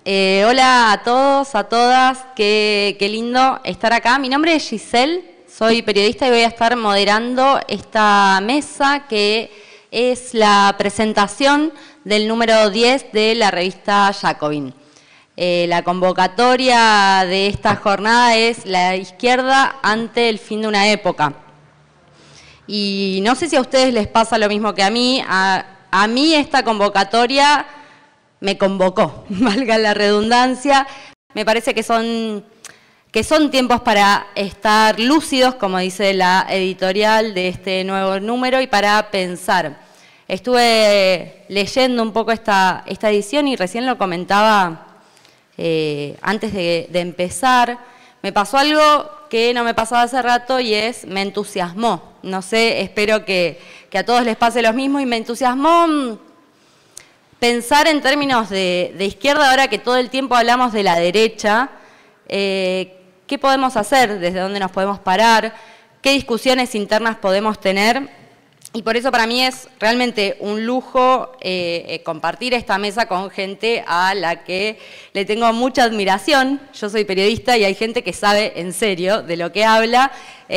Hola a todos, a todas, qué lindo estar acá. Mi nombre es Giselle, soy periodista y voy a estar moderando esta mesa que es la presentación del número 10 de la revista Jacobin. La convocatoria de esta jornada es La izquierda ante el fin de una época. Y no sé si a ustedes les pasa lo mismo que a mí. A mí esta convocatoria me convocó, valga la redundancia. Me parece que son tiempos para estar lúcidos, como dice la editorial de este nuevo número, y para pensar. Estuve leyendo un poco esta edición y recién lo comentaba antes de empezar. Me pasó algo que no me pasaba hace rato y me entusiasmó. No sé, espero que a todos les pase lo mismo, y me entusiasmó pensar en términos de izquierda, ahora que todo el tiempo hablamos de la derecha. ¿Qué podemos hacer? ¿Desde dónde nos podemos parar? ¿Qué discusiones internas podemos tener? Y por eso para mí es realmente un lujo compartir esta mesa con gente a la que le tengo mucha admiración. Yo soy periodista y hay gente que sabe en serio de lo que habla.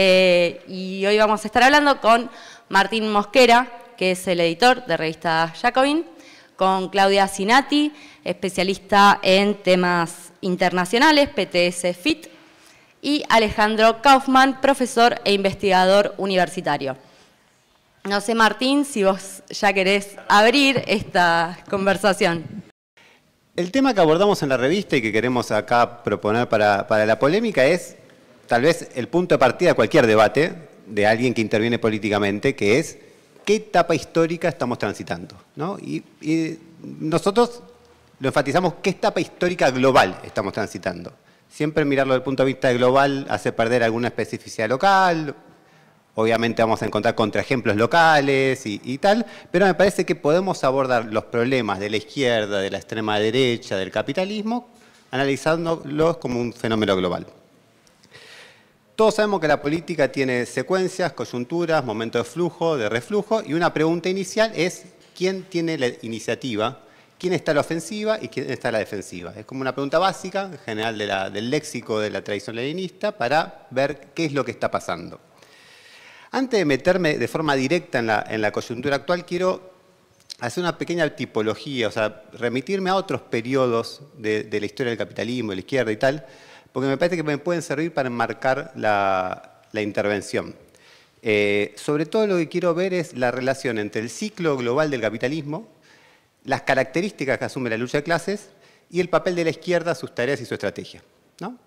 Y hoy vamos a estar hablando con Martín Mosquera, que es el editor de revista Jacobin, con Claudia Sinati, especialista en temas internacionales, PTS-FIT, y Alejandro Kaufman, profesor e investigador universitario. No sé, Martín, si vos ya querés abrir esta conversación. El tema que abordamos en la revista y que queremos acá proponer para la polémica es tal vez el punto de partida de cualquier debate de alguien que interviene políticamente, que es qué etapa histórica estamos transitando, ¿no? Y nosotros lo enfatizamos, qué etapa histórica global estamos transitando. Siempre mirarlo desde el punto de vista global hace perder alguna especificidad local. Obviamente vamos a encontrar contraejemplos locales y tal, pero me parece que podemos abordar los problemas de la izquierda, de la extrema derecha, del capitalismo, analizándolos como un fenómeno global. Todos sabemos que la política tiene secuencias, coyunturas, momentos de flujo, de reflujo, y una pregunta inicial es ¿quién tiene la iniciativa? ¿Quién está a la ofensiva y quién está a la defensiva? Es como una pregunta básica, en general del léxico de la tradición leninista, para ver qué es lo que está pasando. Antes de meterme de forma directa en la coyuntura actual, quiero hacer una pequeña tipología, o sea, remitirme a otros periodos de la historia del capitalismo, de la izquierda y tal, porque me parece que me pueden servir para enmarcar la intervención. Sobre todo lo que quiero ver es la relación entre el ciclo global del capitalismo, las características que asume la lucha de clases y el papel de la izquierda, sus tareas y su estrategia, ¿no?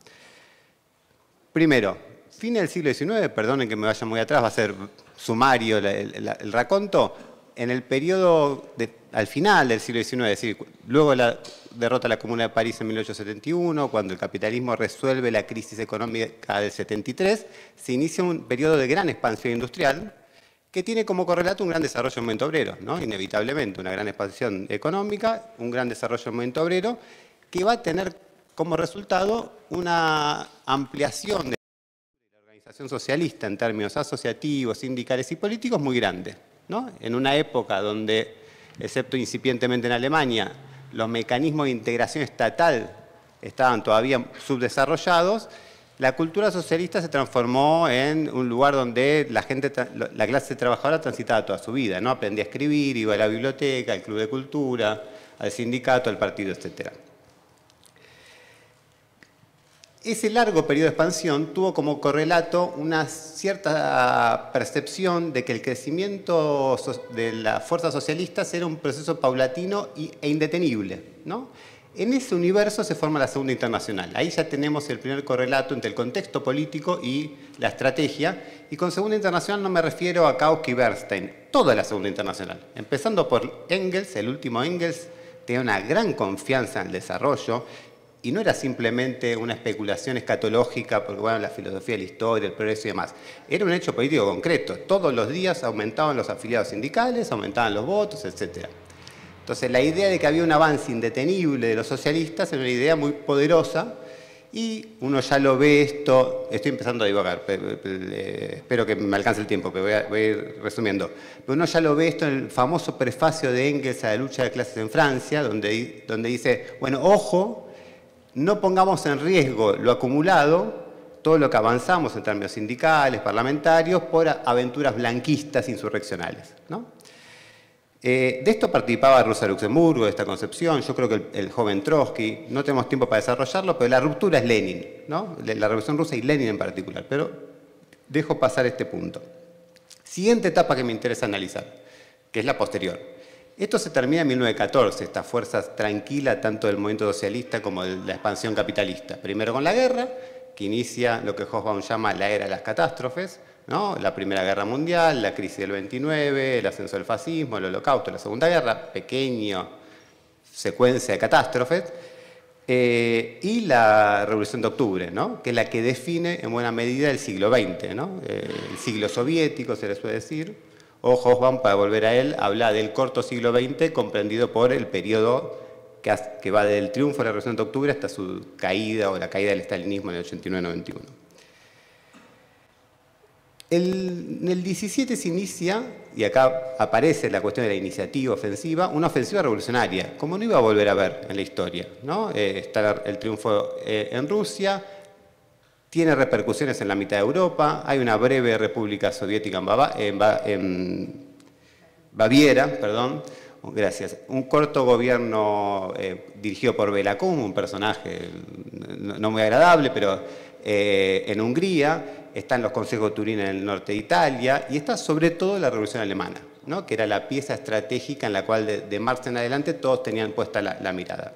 Primero, fin del siglo XIX, perdonen que me vaya muy atrás, va a ser sumario el raconto. En el periodo al final del siglo XIX, es decir, luego de la derrota de la Comuna de París en 1871, cuando el capitalismo resuelve la crisis económica del 73, se inicia un periodo de gran expansión industrial que tiene como correlato un gran desarrollo del movimiento obrero, ¿no? Inevitablemente, una gran expansión económica, un gran desarrollo del movimiento obrero, que va a tener como resultado una ampliación de la organización socialista en términos asociativos, sindicales y políticos muy grande, ¿no? En una época donde, excepto incipientemente en Alemania, los mecanismos de integración estatal estaban todavía subdesarrollados, la cultura socialista se transformó en un lugar donde la clase trabajadora transitaba toda su vida, ¿no? Aprendía a escribir, iba a la biblioteca, al club de cultura, al sindicato, al partido, etc. Ese largo periodo de expansión tuvo como correlato una cierta percepción de que el crecimiento de las fuerzas socialistas era un proceso paulatino e indetenible, ¿no? En ese universo se forma la Segunda Internacional. Ahí ya tenemos el primer correlato entre el contexto político y la estrategia. Y con Segunda Internacional no me refiero a Kautsky y Bernstein, toda la Segunda Internacional. Empezando por Engels, el último Engels tenía una gran confianza en el desarrollo y no era simplemente una especulación escatológica, porque bueno, la filosofía de la historia, el progreso y demás. Era un hecho político concreto. Todos los días aumentaban los afiliados sindicales, aumentaban los votos, etc. Entonces, la idea de que había un avance indetenible de los socialistas era una idea muy poderosa y uno ya lo ve esto, estoy empezando a divagar, espero que me alcance el tiempo, pero voy a ir resumiendo. Pero uno ya lo ve esto en el famoso prefacio de Engels a la lucha de clases en Francia, donde dice, bueno, ojo, no pongamos en riesgo lo acumulado, todo lo que avanzamos en términos sindicales, parlamentarios, por aventuras blanquistas insurreccionales, ¿no? De esto participaba Rosa Luxemburgo, de esta concepción. Yo creo que el joven Trotsky, no tenemos tiempo para desarrollarlo, pero la ruptura es Lenin, ¿no? La Revolución Rusa y Lenin en particular, pero dejo pasar este punto. Siguiente etapa que me interesa analizar, que es la posterior. Esto se termina en 1914, esta fuerza tranquila tanto del movimiento socialista como de la expansión capitalista. Primero con la guerra, que inicia lo que Hobsbawm llama la era de las catástrofes, ¿no? La Primera Guerra Mundial, la crisis del 29, el ascenso del fascismo, el Holocausto, la Segunda Guerra, pequeña secuencia de catástrofes, y la Revolución de Octubre, ¿no? Que es la que define en buena medida el siglo XX, ¿no? El siglo soviético, se le suele decir, o Hobsbawm, para volver a él, habla del corto siglo XX comprendido por el periodo que va del triunfo de la Revolución de Octubre hasta su caída o la caída del estalinismo en el 89-91. En el 17 se inicia, y acá aparece la cuestión de la iniciativa ofensiva, una ofensiva revolucionaria, como no iba a volver a ver en la historia, ¿no? Está el triunfo en Rusia, tiene repercusiones en la mitad de Europa, hay una breve república soviética en Baviera, perdón, gracias, un corto gobierno dirigido por Béla Kun, un personaje no muy agradable, pero en Hungría, están los consejos de Turín en el norte de Italia, y está sobre todo la Revolución Alemana, ¿no? Que era la pieza estratégica en la cual de marzo en adelante todos tenían puesta la mirada.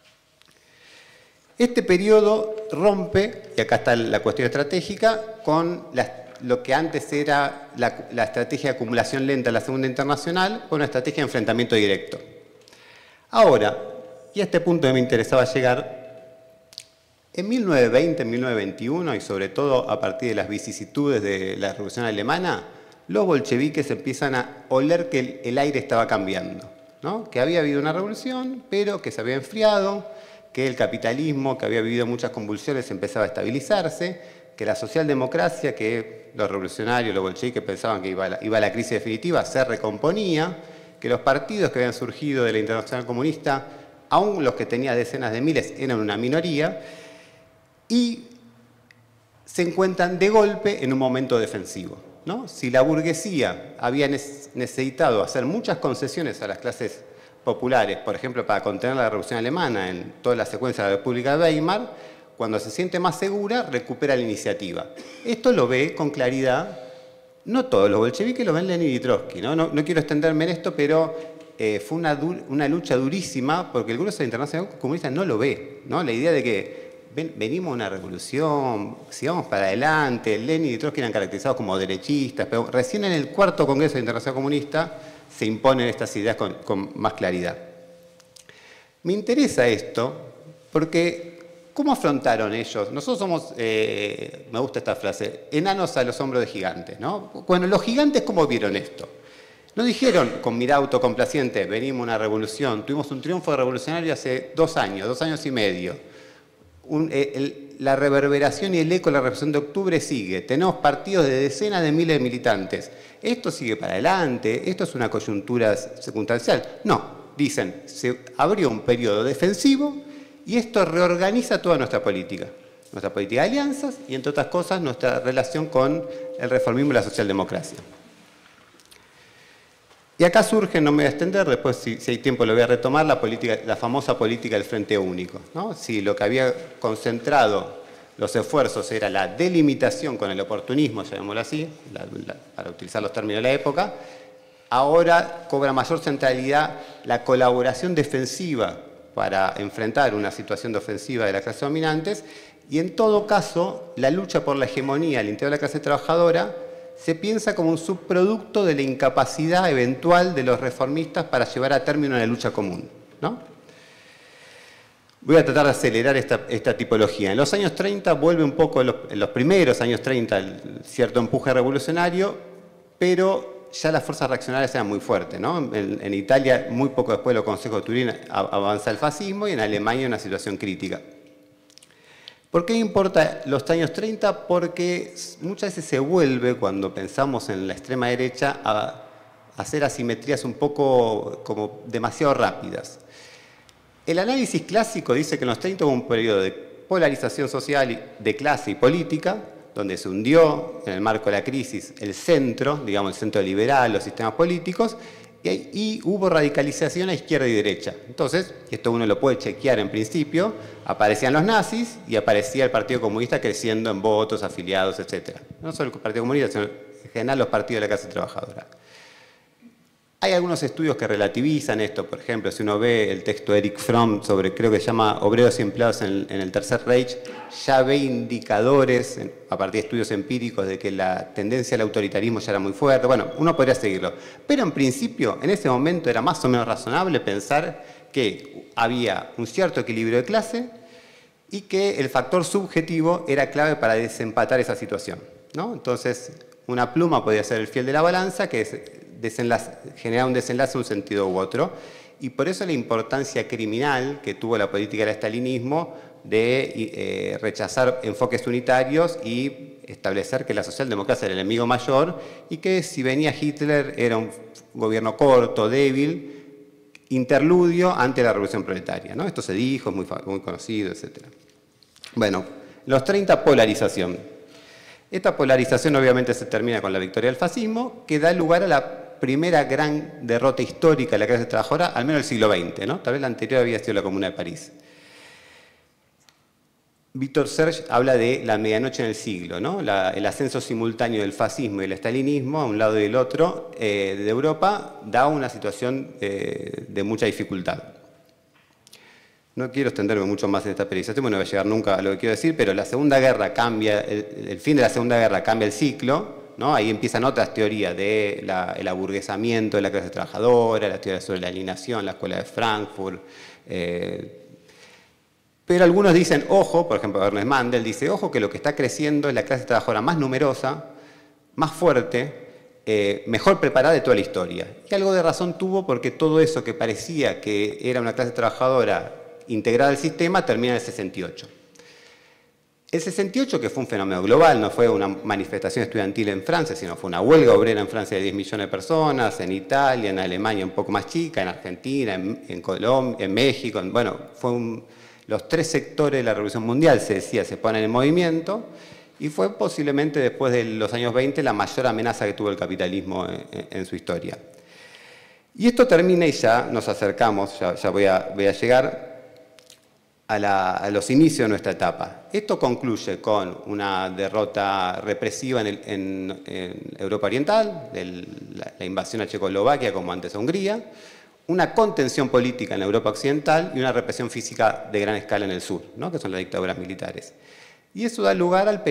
Este periodo rompe, y acá está la cuestión estratégica, con lo que antes era la estrategia de acumulación lenta de la Segunda Internacional, con una estrategia de enfrentamiento directo. Ahora, y a este punto me interesaba llegar, en 1920, en 1921, y sobre todo a partir de las vicisitudes de la Revolución Alemana, los bolcheviques empiezan a oler que el aire estaba cambiando, ¿no? Que había habido una revolución, pero que se había enfriado, que el capitalismo, que había vivido muchas convulsiones, empezaba a estabilizarse, que la socialdemocracia, que los revolucionarios, los bolcheviques pensaban que iba a la crisis definitiva, se recomponía, que los partidos que habían surgido de la Internacional Comunista, aún los que tenían decenas de miles, eran una minoría, y se encuentran de golpe en un momento defensivo, ¿no? Si la burguesía había necesitado hacer muchas concesiones a las clases populares, por ejemplo, para contener la Revolución Alemana en toda la secuencia de la República de Weimar, cuando se siente más segura, recupera la iniciativa. Esto lo ve con claridad, no todos los bolcheviques lo ven Lenin y Trotsky, ¿no? No quiero extenderme en esto, pero fue una lucha durísima porque el grueso de la Internacional Comunista no lo ve, ¿no? La idea de que venimos a una revolución, sigamos para adelante. Lenin y Trotsky eran caracterizados como derechistas, pero recién en el cuarto Congreso de la Internacional Comunista se imponen estas ideas con más claridad. Me interesa esto porque, ¿cómo afrontaron ellos? Nosotros somos, me gusta esta frase, enanos a los hombros de gigantes, ¿no? Bueno, los gigantes, ¿cómo vieron esto? No dijeron con mirada autocomplaciente, venimos a una revolución, tuvimos un triunfo revolucionario hace 2 años y medio. La reverberación y el eco de la Revolución de Octubre sigue. Tenemos partidos de decenas de miles de militantes. Esto sigue para adelante, esto es una coyuntura circunstancial. No, dicen, se abrió un periodo defensivo y esto reorganiza toda nuestra política de alianzas y, entre otras cosas, nuestra relación con el reformismo y la socialdemocracia. Y acá surge, no me voy a extender, después si hay tiempo lo voy a retomar, la famosa política del Frente Único, ¿no? Si lo que había concentrado los esfuerzos era la delimitación con el oportunismo, llamémoslo así, para utilizar los términos de la época, ahora cobra mayor centralidad la colaboración defensiva para enfrentar una situación de ofensiva de las clases dominantes y, en todo caso, la lucha por la hegemonía al interior de la clase trabajadora se piensa como un subproducto de la incapacidad eventual de los reformistas para llevar a término una lucha común, ¿no? Voy a tratar de acelerar esta tipología. En los años 30 vuelve un poco, en los primeros años 30, cierto empuje revolucionario, pero ya las fuerzas reaccionarias eran muy fuertes, ¿no? En Italia, muy poco después de los consejos de Turín, avanza el fascismo, y en Alemania una situación crítica. ¿Por qué importa los años 30? Porque muchas veces se vuelve, cuando pensamos en la extrema derecha, a hacer asimetrías un poco como demasiado rápidas. El análisis clásico dice que en los 30 hubo un periodo de polarización social, de clase y política, donde se hundió en el marco de la crisis el centro, digamos el centro liberal, los sistemas políticos, y hubo radicalización a izquierda y derecha. Entonces, esto uno lo puede chequear en principio, aparecían los nazis y aparecía el Partido Comunista creciendo en votos, afiliados, etc. No solo el Partido Comunista, sino en general los partidos de la clase trabajadora. Hay algunos estudios que relativizan esto, por ejemplo, si uno ve el texto de Eric Fromm sobre, creo que se llama Obreros y Empleados en el Tercer Reich, ya ve indicadores, a partir de estudios empíricos, de que la tendencia al autoritarismo ya era muy fuerte. Bueno, uno podría seguirlo. Pero en principio, en ese momento era más o menos razonable pensar que había un cierto equilibrio de clase y que el factor subjetivo era clave para desempatar esa situación, ¿no? Entonces, una pluma podía ser el fiel de la balanza, que es generar un desenlace en un sentido u otro, y por eso la importancia criminal que tuvo la política del estalinismo de rechazar enfoques unitarios y establecer que la socialdemocracia era el enemigo mayor y que si venía Hitler era un gobierno corto, débil, interludio ante la revolución proletaria, ¿no? Esto se dijo, es muy conocido, etc. Bueno, los 30, polarización. Esta polarización obviamente se termina con la victoria del fascismo, que da lugar a la primera gran derrota histórica de la clase trabajadora, al menos del siglo XX, ¿no? Tal vez la anterior había sido la Comuna de París. Victor Serge habla de la medianoche en el siglo, ¿no? El ascenso simultáneo del fascismo y el estalinismo, a un lado y del otro, de Europa, da una situación de mucha dificultad. No quiero extenderme mucho más en esta periodización, bueno, no voy a llegar nunca a lo que quiero decir, pero la Segunda Guerra cambia, el fin de la Segunda Guerra cambia el ciclo, ¿no? Ahí empiezan otras teorías del aburguesamiento de la clase trabajadora, las teorías sobre la alienación, la escuela de Frankfurt. Pero algunos dicen, ojo, por ejemplo, Ernest Mandel dice, ojo que lo que está creciendo es la clase trabajadora más numerosa, más fuerte, mejor preparada de toda la historia. Y algo de razón tuvo porque todo eso que parecía que era una clase trabajadora integrada al sistema termina en el 68. El 68, que fue un fenómeno global, no fue una manifestación estudiantil en Francia, sino fue una huelga obrera en Francia de 10 millones de personas, en Italia, en Alemania un poco más chica, en Argentina, en Colombia, en México. Bueno, los 3 sectores de la Revolución Mundial, se decía, se ponen en movimiento, y fue posiblemente después de los años 20 la mayor amenaza que tuvo el capitalismo en su historia. Y esto termina y ya nos acercamos, ya voy a llegar a los inicios de nuestra etapa. Esto concluye con una derrota represiva en Europa Oriental, la invasión a Checoslovaquia como antes a Hungría, una contención política en Europa Occidental y una represión física de gran escala en el sur, ¿no? Que son las dictaduras militares. Y eso da lugar al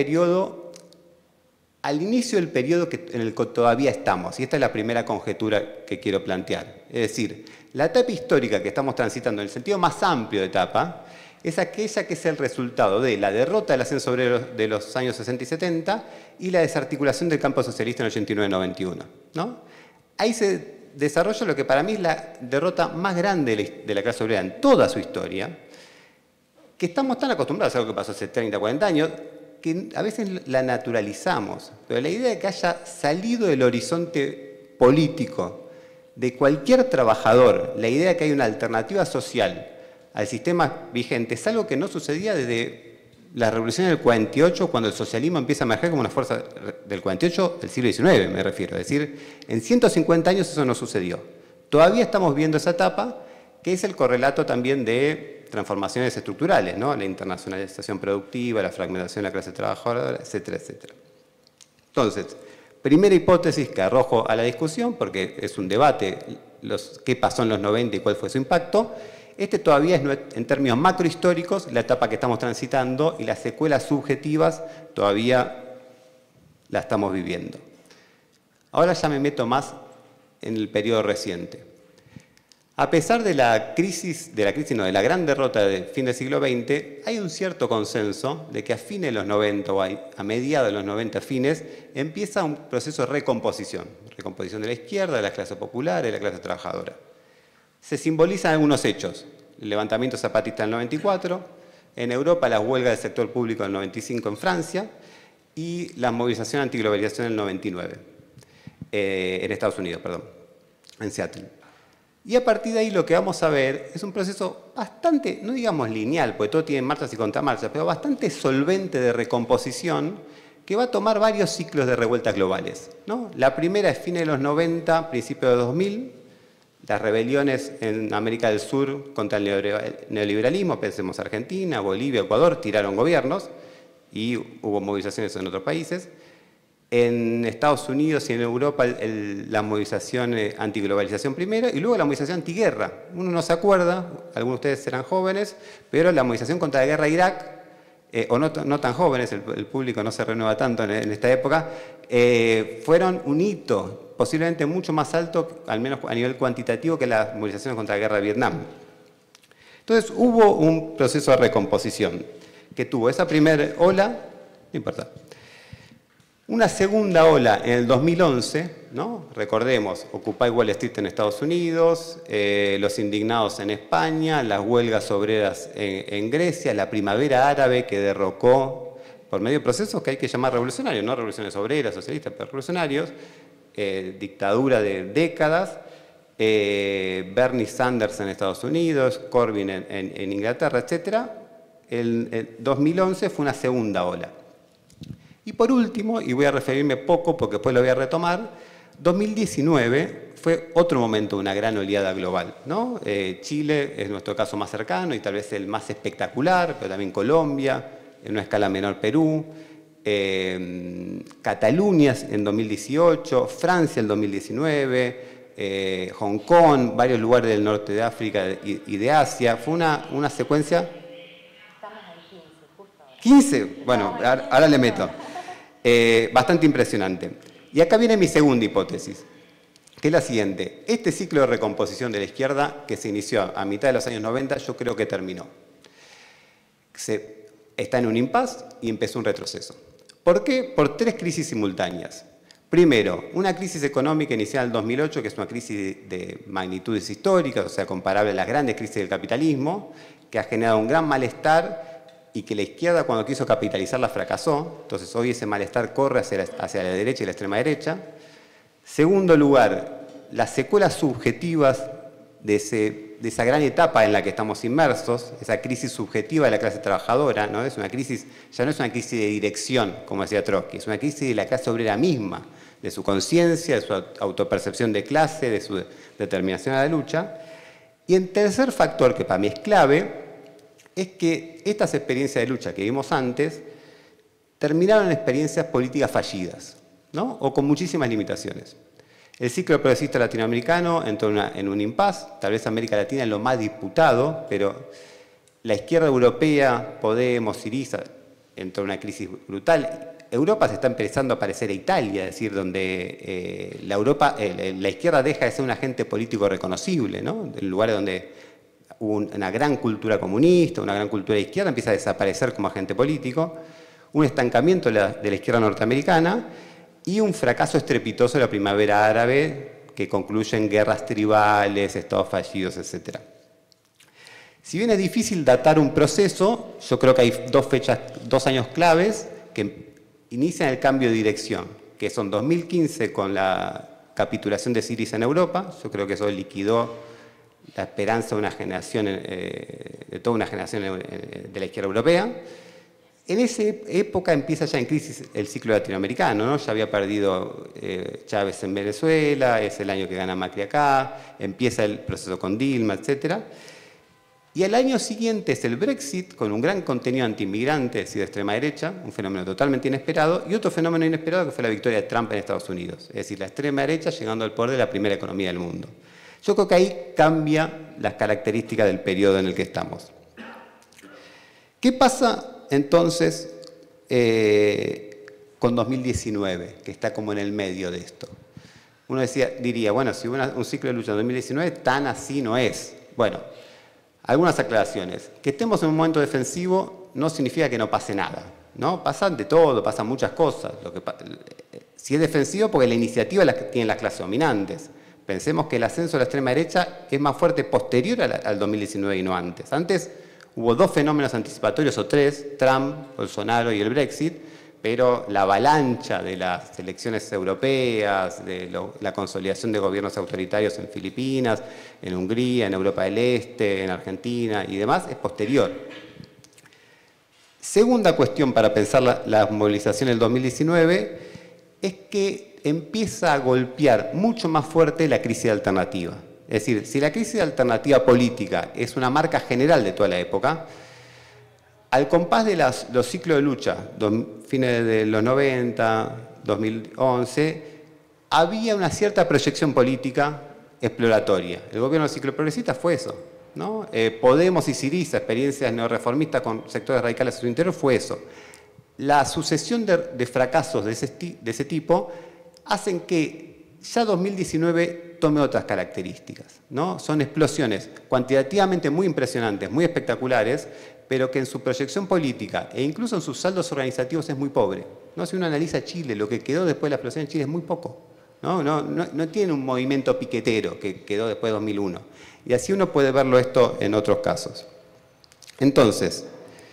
inicio del periodo en el que todavía estamos, y esta es la primera conjetura que quiero plantear. Es decir, la etapa histórica que estamos transitando en el sentido más amplio de etapa es aquella que es el resultado de la derrota del ascenso obrero de los años 60 y 70 y la desarticulación del campo socialista en el 89-91, ¿no? Ahí se desarrolla lo que para mí es la derrota más grande de la clase obrera en toda su historia, que estamos tan acostumbrados a algo que pasó hace 30, 40 años, que a veces la naturalizamos. Pero la idea de que haya salido del horizonte político de cualquier trabajador, la idea de que hay una alternativa social al sistema vigente, es algo que no sucedía desde la revolución del 48, cuando el socialismo empieza a emerger como una fuerza del 48 del siglo XIX, me refiero. Es decir, en 150 años eso no sucedió. Todavía estamos viendo esa etapa, que es el correlato también de transformaciones estructurales, ¿no? La internacionalización productiva, la fragmentación de la clase trabajadora, etcétera, etcétera. Entonces, primera hipótesis que arrojo a la discusión, porque es un debate, qué pasó en los 90 y cuál fue su impacto. Este todavía es, en términos macrohistóricos, la etapa que estamos transitando y las secuelas subjetivas todavía la estamos viviendo. Ahora ya me meto más en el periodo reciente. A pesar de la gran derrota del fin del siglo XX, hay un cierto consenso de que a fines de los 90 o a mediados de los 90 fines empieza un proceso de recomposición de la izquierda, de las clases populares, de la clase trabajadora. Se simbolizan algunos hechos: el levantamiento zapatista del 94, en Europa las huelgas del sector público del 95 en Francia y la movilización antiglobalización del 99, en Estados Unidos, perdón, en Seattle. Y a partir de ahí lo que vamos a ver es un proceso bastante, no digamos lineal, porque todo tiene marchas y contramarchas, pero bastante solvente de recomposición que va a tomar varios ciclos de revueltas globales, ¿no? La primera es fines de los 90, principios de 2000, las rebeliones en América del Sur contra el neoliberalismo, pensemos Argentina, Bolivia, Ecuador, tiraron gobiernos y hubo movilizaciones en otros países. En Estados Unidos y en Europa la movilización antiglobalización primero y luego la movilización antiguerra. Uno no se acuerda, algunos de ustedes eran jóvenes, pero la movilización contra la guerra de Irak, o no tan jóvenes, el público no se renueva tanto en esta época, fueron un hito posiblemente mucho más alto, al menos a nivel cuantitativo, que las movilizaciones contra la guerra de Vietnam. Entonces hubo un proceso de recomposición que tuvo esa primera ola, no importa. Una segunda ola en el 2011, ¿no? Recordemos, Occupy Wall Street en Estados Unidos, los indignados en España, las huelgas obreras en Grecia, la primavera árabe que derrocó, por medio de procesos que hay que llamar revolucionarios, no revoluciones obreras, socialistas, pero revolucionarios, dictadura de décadas, Bernie Sanders en Estados Unidos, Corbyn en Inglaterra, etc. El 2011 fue una segunda ola. Y por último, y voy a referirme poco porque después lo voy a retomar, 2019 fue otro momento de una gran oleada global, ¿no? Chile es nuestro caso más cercano y tal vez el más espectacular, pero también Colombia, en una escala menor Perú, Cataluña en 2018, Francia en 2019, Hong Kong, varios lugares del norte de África y de Asia. Fue una secuencia... 15, bueno, ahora le meto. Bastante impresionante. Y acá viene mi segunda hipótesis, que es la siguiente. Este ciclo de recomposición de la izquierda, que se inició a mitad de los años 90, yo creo que terminó. Está en un impasse y empezó un retroceso. ¿Por qué? Por tres crisis simultáneas. Primero, una crisis económica iniciada en el 2008, que es una crisis de magnitudes históricas, o sea, comparable a las grandes crisis del capitalismo, que ha generado un gran malestar y que la izquierda cuando quiso capitalizarla fracasó. Entonces hoy ese malestar corre hacia la derecha y la extrema derecha. Segundo lugar, las secuelas subjetivas de esa gran etapa en la que estamos inmersos, esa crisis subjetiva de la clase trabajadora, ¿no? Es una crisis, ya no es una crisis de dirección, como decía Trotsky, es una crisis de la clase obrera misma, de su conciencia, de su autopercepción de clase, de su determinación a la lucha. Y el tercer factor, que para mí es clave, es que estas experiencias de lucha que vimos antes terminaron en experiencias políticas fallidas, ¿no? O con muchísimas limitaciones. El ciclo progresista latinoamericano entró en un impasse, tal vez América Latina es lo más disputado, pero la izquierda europea, Podemos, Syriza, entró en una crisis brutal. Europa se está empezando a parecer a Italia, es decir, donde la izquierda deja de ser un agente político reconocible, ¿no? En lugares donde hubo una gran cultura comunista, una gran cultura de izquierda, empieza a desaparecer como agente político, un estancamiento de la izquierda norteamericana y un fracaso estrepitoso de la primavera árabe que concluye en guerras tribales, estados fallidos, etc. Si bien es difícil datar un proceso, yo creo que hay dos años claves que inician el cambio de dirección, que son 2015 con la capitulación de Syriza en Europa. Yo creo que eso liquidó la esperanza de una generación, de toda una generación de la izquierda europea. En esa época empieza ya en crisis el ciclo latinoamericano, ¿no? Ya había perdido Chávez en Venezuela, es el año que gana Macri acá, empieza el proceso con Dilma, etc. Y al año siguiente es el Brexit, con un gran contenido antiinmigrante, es decir, de extrema derecha, un fenómeno totalmente inesperado, y otro fenómeno inesperado que fue la victoria de Trump en Estados Unidos, es decir, la extrema derecha llegando al poder de la primera economía del mundo. Yo creo que ahí cambia las características del periodo en el que estamos. ¿Qué pasa entonces con 2019, que está como en el medio de esto? Uno diría, bueno, si hubo un ciclo de lucha en 2019, tan así no es. Bueno, algunas aclaraciones. Que estemos en un momento defensivo no significa que no pase nada, ¿no? Pasan de todo, pasan muchas cosas. Si es defensivo, porque la iniciativa la tienen las clases dominantes. Pensemos que el ascenso de la extrema derecha es más fuerte posterior al 2019 y no antes. Antes hubo dos fenómenos anticipatorios o tres, Trump, Bolsonaro y el Brexit, pero la avalancha de las elecciones europeas, de la consolidación de gobiernos autoritarios en Filipinas, en Hungría, en Europa del Este, en Argentina y demás, es posterior. Segunda cuestión para pensar la movilización del 2019 es que empieza a golpear mucho más fuerte la crisis alternativa. Es decir, si la crisis alternativa política es una marca general de toda la época, al compás de los ciclos de lucha, fines de los 90, 2011, había una cierta proyección política exploratoria. El gobierno del ciclo progresista fue eso, ¿no? Podemos y Syriza, experiencias neorreformistas con sectores radicales a su interior, fue eso. La sucesión de fracasos de ese tipo hacen que ya 2019 tome otras características, ¿no? Son explosiones cuantitativamente muy impresionantes, muy espectaculares, pero que en su proyección política e incluso en sus saldos organizativos es muy pobre, ¿no? Si uno analiza Chile, lo que quedó después de la explosión en Chile es muy poco, ¿no? No tiene un movimiento piquetero que quedó después de 2001. Y así uno puede verlo esto en otros casos. Entonces,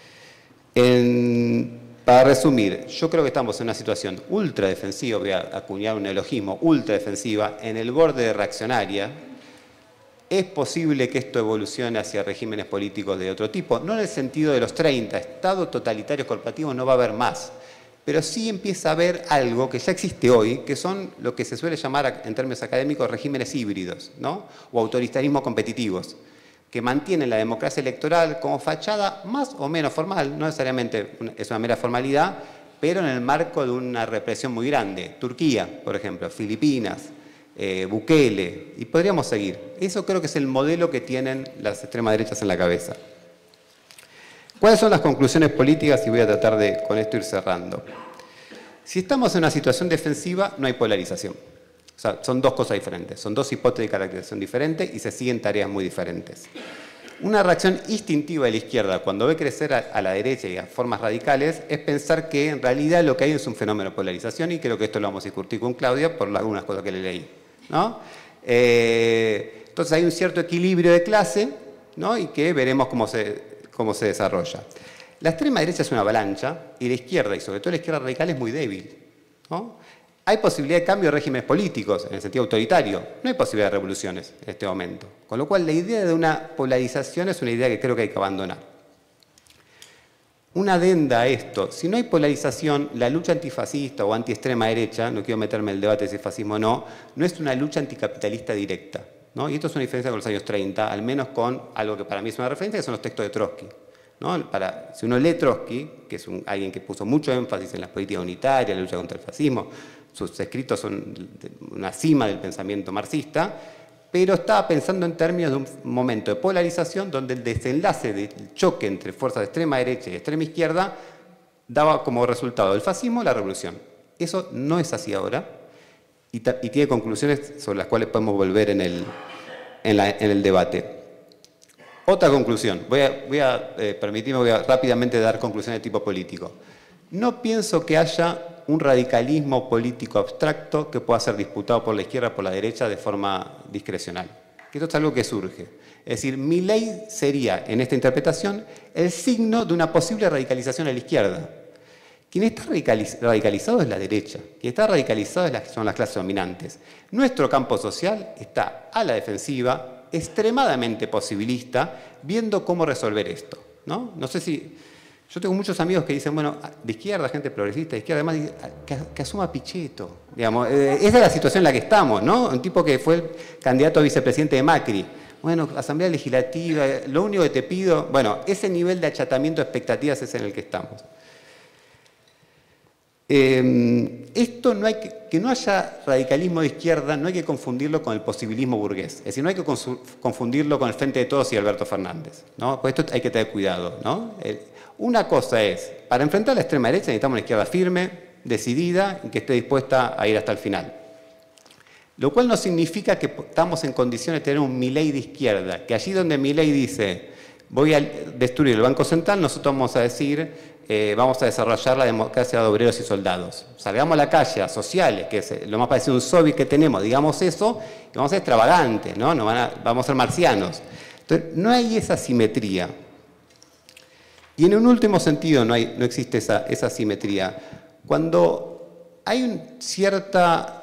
para resumir, yo creo que estamos en una situación ultra defensiva, voy a acuñar un neologismo, ultra defensiva, en el borde de reaccionaria. Es posible que esto evolucione hacia regímenes políticos de otro tipo, no en el sentido de los 30, estados totalitarios corporativos no va a haber más, pero sí empieza a haber algo que ya existe hoy, que son lo que se suele llamar en términos académicos regímenes híbridos, ¿no? O autoritarismos competitivos, que mantienen la democracia electoral como fachada más o menos formal, no necesariamente es una mera formalidad, pero en el marco de una represión muy grande. Turquía, por ejemplo, Filipinas, Bukele, y podríamos seguir. Eso creo que es el modelo que tienen las extremas derechas en la cabeza. ¿Cuáles son las conclusiones políticas? Y voy a tratar de con esto ir cerrando. Si estamos en una situación defensiva, no hay polarización. O sea, son dos cosas diferentes, son dos hipótesis de caracterización diferentes y se siguen tareas muy diferentes. Una reacción instintiva de la izquierda cuando ve crecer a la derecha y a formas radicales es pensar que en realidad lo que hay es un fenómeno de polarización, y creo que esto lo vamos a discutir con Claudia por algunas cosas que le leí, ¿no? Entonces hay un cierto equilibrio de clase, ¿no? Y que veremos cómo se desarrolla. La extrema derecha es una avalancha y la izquierda, y sobre todo la izquierda radical, es muy débil, ¿no? Hay posibilidad de cambio de regímenes políticos en el sentido autoritario, no hay posibilidad de revoluciones en este momento. Con lo cual la idea de una polarización es una idea que creo que hay que abandonar. Una adenda a esto, si no hay polarización, la lucha antifascista o anti-extrema derecha, no quiero meterme en el debate de si es fascismo o no, no es una lucha anticapitalista directa, ¿no? Y esto es una diferencia con los años 30, al menos con algo que para mí es una referencia, que son los textos de Trotsky, ¿no? Si uno lee Trotsky, que es alguien que puso mucho énfasis en las políticas unitarias, la lucha contra el fascismo, sus escritos son una cima del pensamiento marxista, pero estaba pensando en términos de un momento de polarización donde el desenlace del choque entre fuerzas de extrema derecha y extrema izquierda daba como resultado el fascismo la revolución. Eso no es así ahora y tiene conclusiones sobre las cuales podemos volver en el debate. Otra conclusión, voy a rápidamente dar conclusiones de tipo político. No pienso que haya un radicalismo político abstracto que pueda ser disputado por la izquierda o por la derecha de forma discrecional. Esto es algo que surge. Es decir, Milei sería, en esta interpretación, el signo de una posible radicalización a la izquierda. Quien está radicalizado es la derecha, quien está radicalizado son las clases dominantes. Nuestro campo social está a la defensiva, extremadamente posibilista, viendo cómo resolver esto, ¿no? No sé si... Yo tengo muchos amigos que dicen, bueno, de izquierda, gente progresista, de izquierda, además, que asuma Pichetto. Digamos, esa es la situación en la que estamos, ¿no? Un tipo que fue el candidato a vicepresidente de Macri. Bueno, Asamblea Legislativa, lo único que te pido... Bueno, ese nivel de achatamiento de expectativas es en el que estamos. Esto no hay que no haya radicalismo de izquierda, no hay que confundirlo con el posibilismo burgués. Es decir, no hay que confundirlo con el Frente de Todos y Alberto Fernández, ¿no? Pues esto hay que tener cuidado, ¿no? Una cosa es, para enfrentar a la extrema derecha necesitamos una izquierda firme, decidida y que esté dispuesta a ir hasta el final. Lo cual no significa que estamos en condiciones de tener un Milei de izquierda, que allí donde Milei dice voy a destruir el Banco Central, nosotros vamos a decir vamos a desarrollar la democracia de obreros y soldados. Salgamos a la calle, a sociales, que es lo más parecido a un soviet que tenemos, digamos eso, y vamos a ser extravagantes, ¿no? Vamos a ser marcianos. Entonces, no hay esa simetría. Y en un último sentido no existe esa simetría. Cuando hay una cierta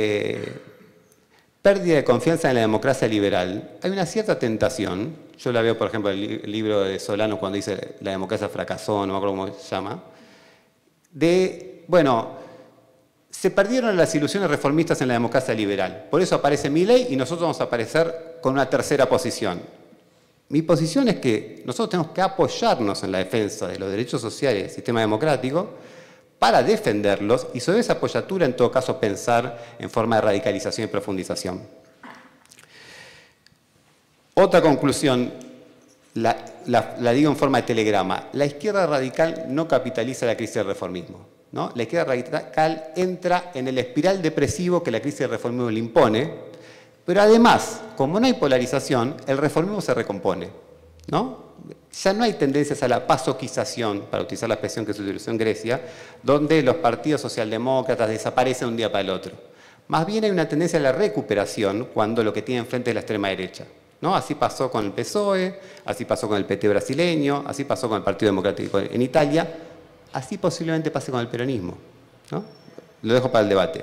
pérdida de confianza en la democracia liberal, hay una cierta tentación, yo la veo por ejemplo en el libro de Solano cuando dice la democracia fracasó, no me acuerdo cómo se llama, de, bueno, se perdieron las ilusiones reformistas en la democracia liberal, por eso aparece Milei y nosotros vamos a aparecer con una tercera posición. Mi posición es que nosotros tenemos que apoyarnos en la defensa de los derechos sociales del sistema democrático para defenderlos y sobre esa apoyatura, en todo caso, pensar en forma de radicalización y profundización. Otra conclusión, la digo en forma de telegrama. La izquierda radical no capitaliza la crisis del reformismo, ¿no? La izquierda radical entra en el espiral depresivo que la crisis del reformismo le impone, pero además, como no hay polarización, el reformismo se recompone, ¿no? Ya no hay tendencias a la pasoquización, para utilizar la expresión que se utilizó en Grecia, donde los partidos socialdemócratas desaparecen de un día para el otro. Más bien hay una tendencia a la recuperación cuando lo que tiene enfrente es la extrema derecha, ¿no? Así pasó con el PSOE, así pasó con el PT brasileño, así pasó con el Partido Democrático en Italia, así posiblemente pase con el peronismo, ¿no? Lo dejo para el debate.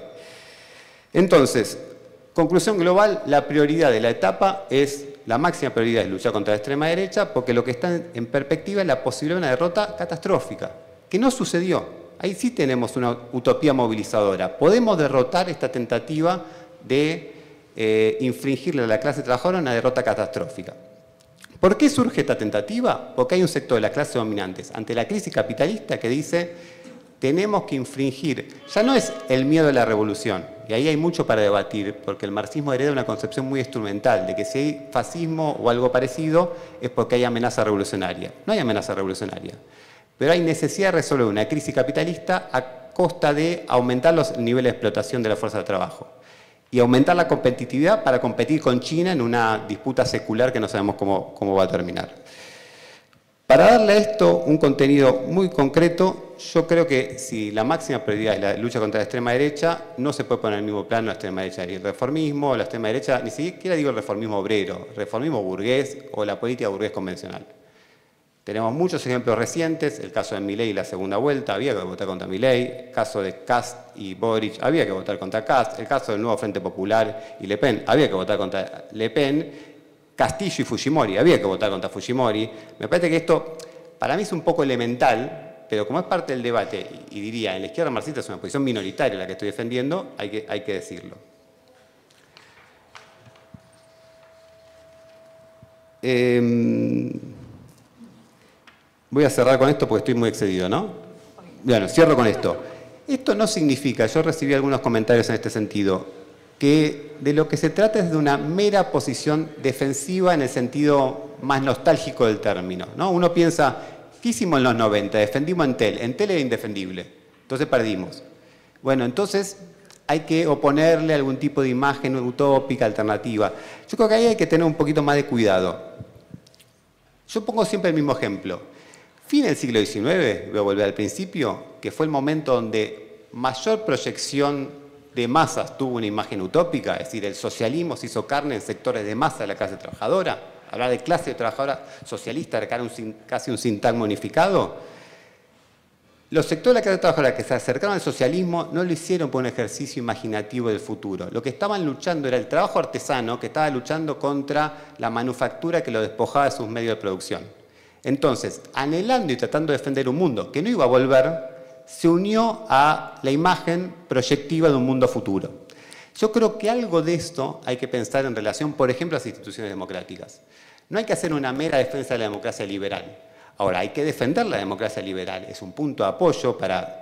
Entonces, conclusión global, la prioridad de la etapa es, la máxima prioridad es luchar contra la extrema derecha, porque lo que está en perspectiva es la posibilidad de una derrota catastrófica, que no sucedió. Ahí sí tenemos una utopía movilizadora. Podemos derrotar esta tentativa de infringirle a la clase trabajadora una derrota catastrófica. ¿Por qué surge esta tentativa? Porque hay un sector de la clase dominantes ante la crisis capitalista que dice tenemos que infringir, ya no es el miedo a la revolución, y ahí hay mucho para debatir, porque el marxismo hereda una concepción muy instrumental, de que si hay fascismo o algo parecido es porque hay amenaza revolucionaria. No hay amenaza revolucionaria, pero hay necesidad de resolver una crisis capitalista a costa de aumentar los niveles de explotación de la fuerza de trabajo y aumentar la competitividad para competir con China en una disputa secular que no sabemos cómo va a terminar. Para darle a esto un contenido muy concreto, yo creo que si la máxima prioridad es la lucha contra la extrema derecha, no se puede poner en el mismo plano la extrema derecha y el reformismo, la extrema derecha, ni siquiera digo el reformismo obrero, reformismo burgués o la política burgués convencional. Tenemos muchos ejemplos recientes, el caso de Milei y la segunda vuelta, había que votar contra Milei, el caso de Kast y Boric, había que votar contra Kast, el caso del nuevo Frente Popular y Le Pen, había que votar contra Le Pen, Castillo y Fujimori, había que votar contra Fujimori. Me parece que esto, para mí es un poco elemental, pero como es parte del debate, y diría, en la izquierda marxista es una posición minoritaria la que estoy defendiendo, hay que decirlo. Voy a cerrar con esto porque estoy muy excedido, ¿no? Bueno, cierro con esto. Esto no significa, yo recibí algunos comentarios en este sentido, que de lo que se trata es de una mera posición defensiva en el sentido más nostálgico del término, ¿no? Uno piensa, ¿qué hicimos en los 90? Defendimos Entel. Entel era indefendible, entonces perdimos. Bueno, entonces hay que oponerle algún tipo de imagen utópica, alternativa. Yo creo que ahí hay que tener un poquito más de cuidado. Yo pongo siempre el mismo ejemplo. Fin del siglo XIX, voy a volver al principio, que fue el momento donde mayor proyección de masas tuvo una imagen utópica, es decir, el socialismo se hizo carne en sectores de masa de la clase trabajadora. Hablar de clase trabajadora socialista era casi un sintagma unificado. Los sectores de la clase trabajadora que se acercaron al socialismo no lo hicieron por un ejercicio imaginativo del futuro. Lo que estaban luchando era el trabajo artesano que estaba luchando contra la manufactura que lo despojaba de sus medios de producción. Entonces, anhelando y tratando de defender un mundo que no iba a volver, se unió a la imagen proyectiva de un mundo futuro. Yo creo que algo de esto hay que pensar en relación, por ejemplo, a las instituciones democráticas. No hay que hacer una mera defensa de la democracia liberal. Ahora, hay que defender la democracia liberal. Es un punto de apoyo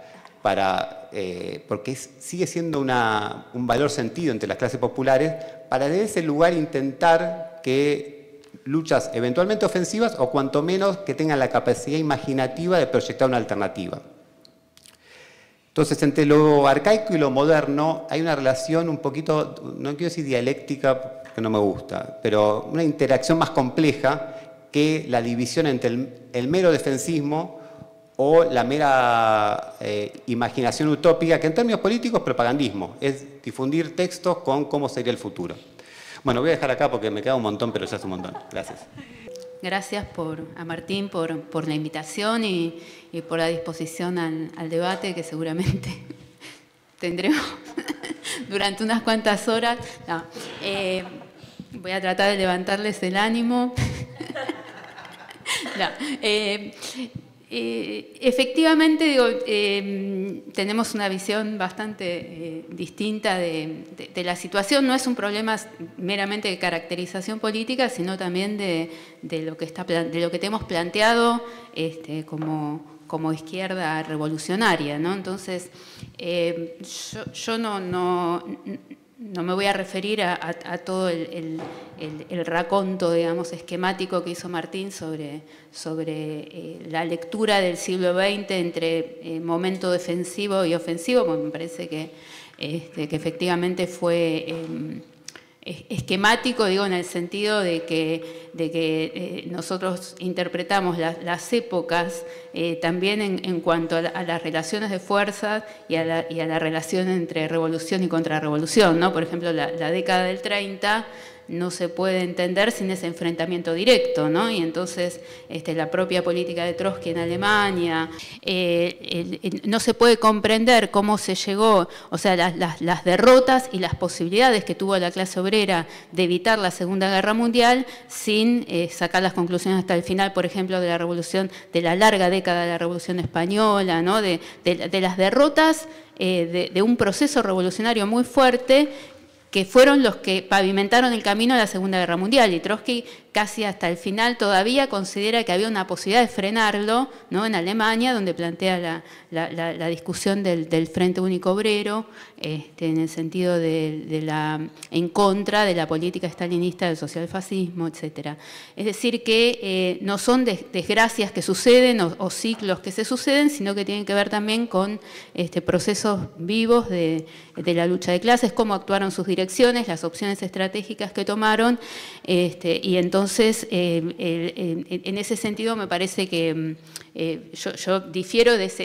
porque sigue siendo un valor sentido entre las clases populares, para desde ese lugar intentar que luchas eventualmente ofensivas o cuanto menos que tengan la capacidad imaginativa de proyectar una alternativa. Entonces, entre lo arcaico y lo moderno hay una relación un poquito, no quiero decir dialéctica, que no me gusta, pero una interacción más compleja que la división entre el mero defensismo o la mera imaginación utópica, que en términos políticos es propagandismo, es difundir textos con cómo sería el futuro. Bueno, voy a dejar acá porque me queda un montón, pero ya es un montón. Gracias. gracias a Martín por la invitación y por la disposición al debate que seguramente tendremos durante unas cuantas horas. No, voy a tratar de levantarles el ánimo. No, efectivamente, digo, tenemos una visión bastante distinta de la situación. No es un problema meramente de caracterización política, sino también de lo que tenemos planteado como izquierda revolucionaria, ¿no? Entonces, yo no me voy a referir a todo el raconto, digamos, esquemático que hizo Martín sobre la lectura del siglo XX entre momento defensivo y ofensivo, porque me parece que efectivamente fue esquemático, digo, en el sentido de que nosotros interpretamos las épocas también en cuanto a las relaciones de fuerzas y a la relación entre revolución y contrarrevolución, ¿no? Por ejemplo, la década del 30 no se puede entender sin ese enfrentamiento directo, ¿no? Y entonces la propia política de Trotsky en Alemania, no se puede comprender cómo se llegó, o sea, las derrotas y las posibilidades que tuvo la clase obrera de evitar la Segunda Guerra Mundial sin sacar las conclusiones hasta el final, por ejemplo, de la revolución, de la larga década de la Revolución Española, ¿no? De las derrotas de un proceso revolucionario muy fuerte, que fueron los que pavimentaron el camino a la Segunda Guerra Mundial. Y Trotsky casi hasta el final todavía considera que había una posibilidad de frenarlo, ¿no? En Alemania, donde plantea la discusión del Frente Único Obrero, en el sentido en contra de la política estalinista del socialfascismo, etc. Es decir, que no son desgracias que suceden o ciclos que se suceden, sino que tienen que ver también con procesos vivos de la lucha de clases, cómo actuaron sus direcciones, las opciones estratégicas que tomaron, y entonces en ese sentido me parece que yo difiero de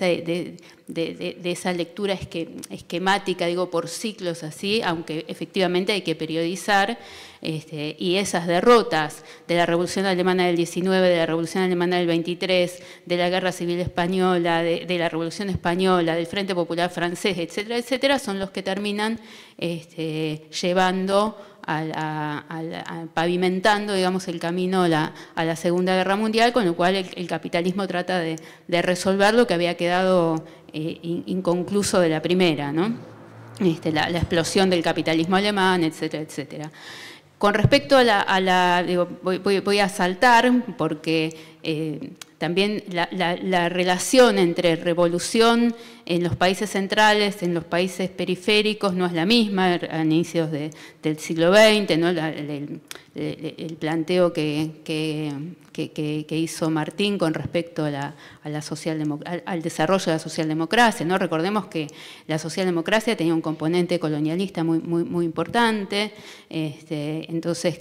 esa lectura esquemática, digo, por ciclos así, aunque efectivamente hay que periodizar, y esas derrotas de la Revolución Alemana del 19, de la Revolución Alemana del 23, de la Guerra Civil Española, de la Revolución Española, del Frente Popular Francés, etcétera, etcétera, son los que terminan llevando pavimentando, digamos, el camino a la Segunda Guerra Mundial, con lo cual el capitalismo trata de resolver lo que había quedado inconcluso de la primera, ¿no? La explosión del capitalismo alemán, etcétera, etcétera. Con respecto digo, voy a saltar porque también la relación entre revolución en los países centrales, en los países periféricos, no es la misma a inicios del siglo XX, ¿no? El planteo que hizo Martín con respecto al desarrollo de la socialdemocracia, ¿no? Recordemos que la socialdemocracia tenía un componente colonialista muy importante, entonces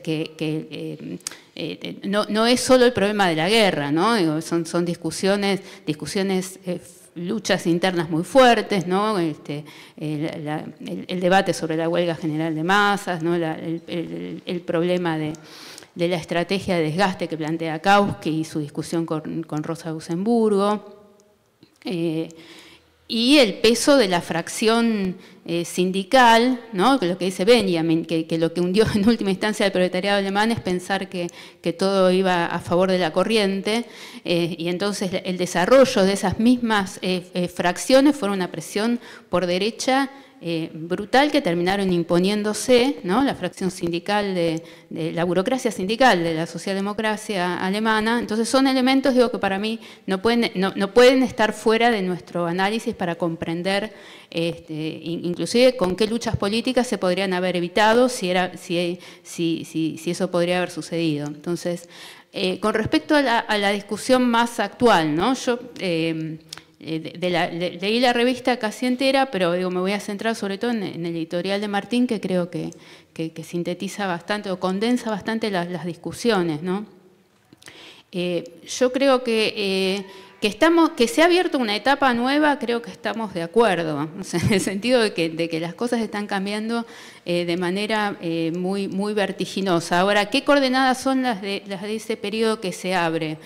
no es solo el problema de la guerra, ¿no? Digo, son discusiones, luchas internas muy fuertes, ¿no? El debate sobre la huelga general de masas, ¿no? El problema de la estrategia de desgaste que plantea Kautsky y su discusión con Rosa Luxemburgo, y el peso de la fracción sindical, ¿no? Lo que dice Benjamin, que lo que hundió en última instancia al proletariado alemán es pensar que todo iba a favor de la corriente, y entonces el desarrollo de esas mismas fracciones fue una presión por derecha brutal que terminaron imponiéndose, ¿no? La fracción sindical de la burocracia sindical de la socialdemocracia alemana. Entonces son elementos, digo, que para mí no pueden estar fuera de nuestro análisis para comprender inclusive con qué luchas políticas se podrían haber evitado si eso podría haber sucedido. Entonces, con respecto a la discusión más actual, ¿no? Yo leí la revista casi entera, pero digo, me voy a centrar sobre todo en el editorial de Martín, que creo que sintetiza bastante o condensa bastante las discusiones, ¿no? Yo creo que que se ha abierto una etapa nueva, creo que estamos de acuerdo, o sea, en el sentido de que las cosas están cambiando de manera muy, muy vertiginosa. Ahora, ¿qué coordenadas son las de ese periodo que se abre?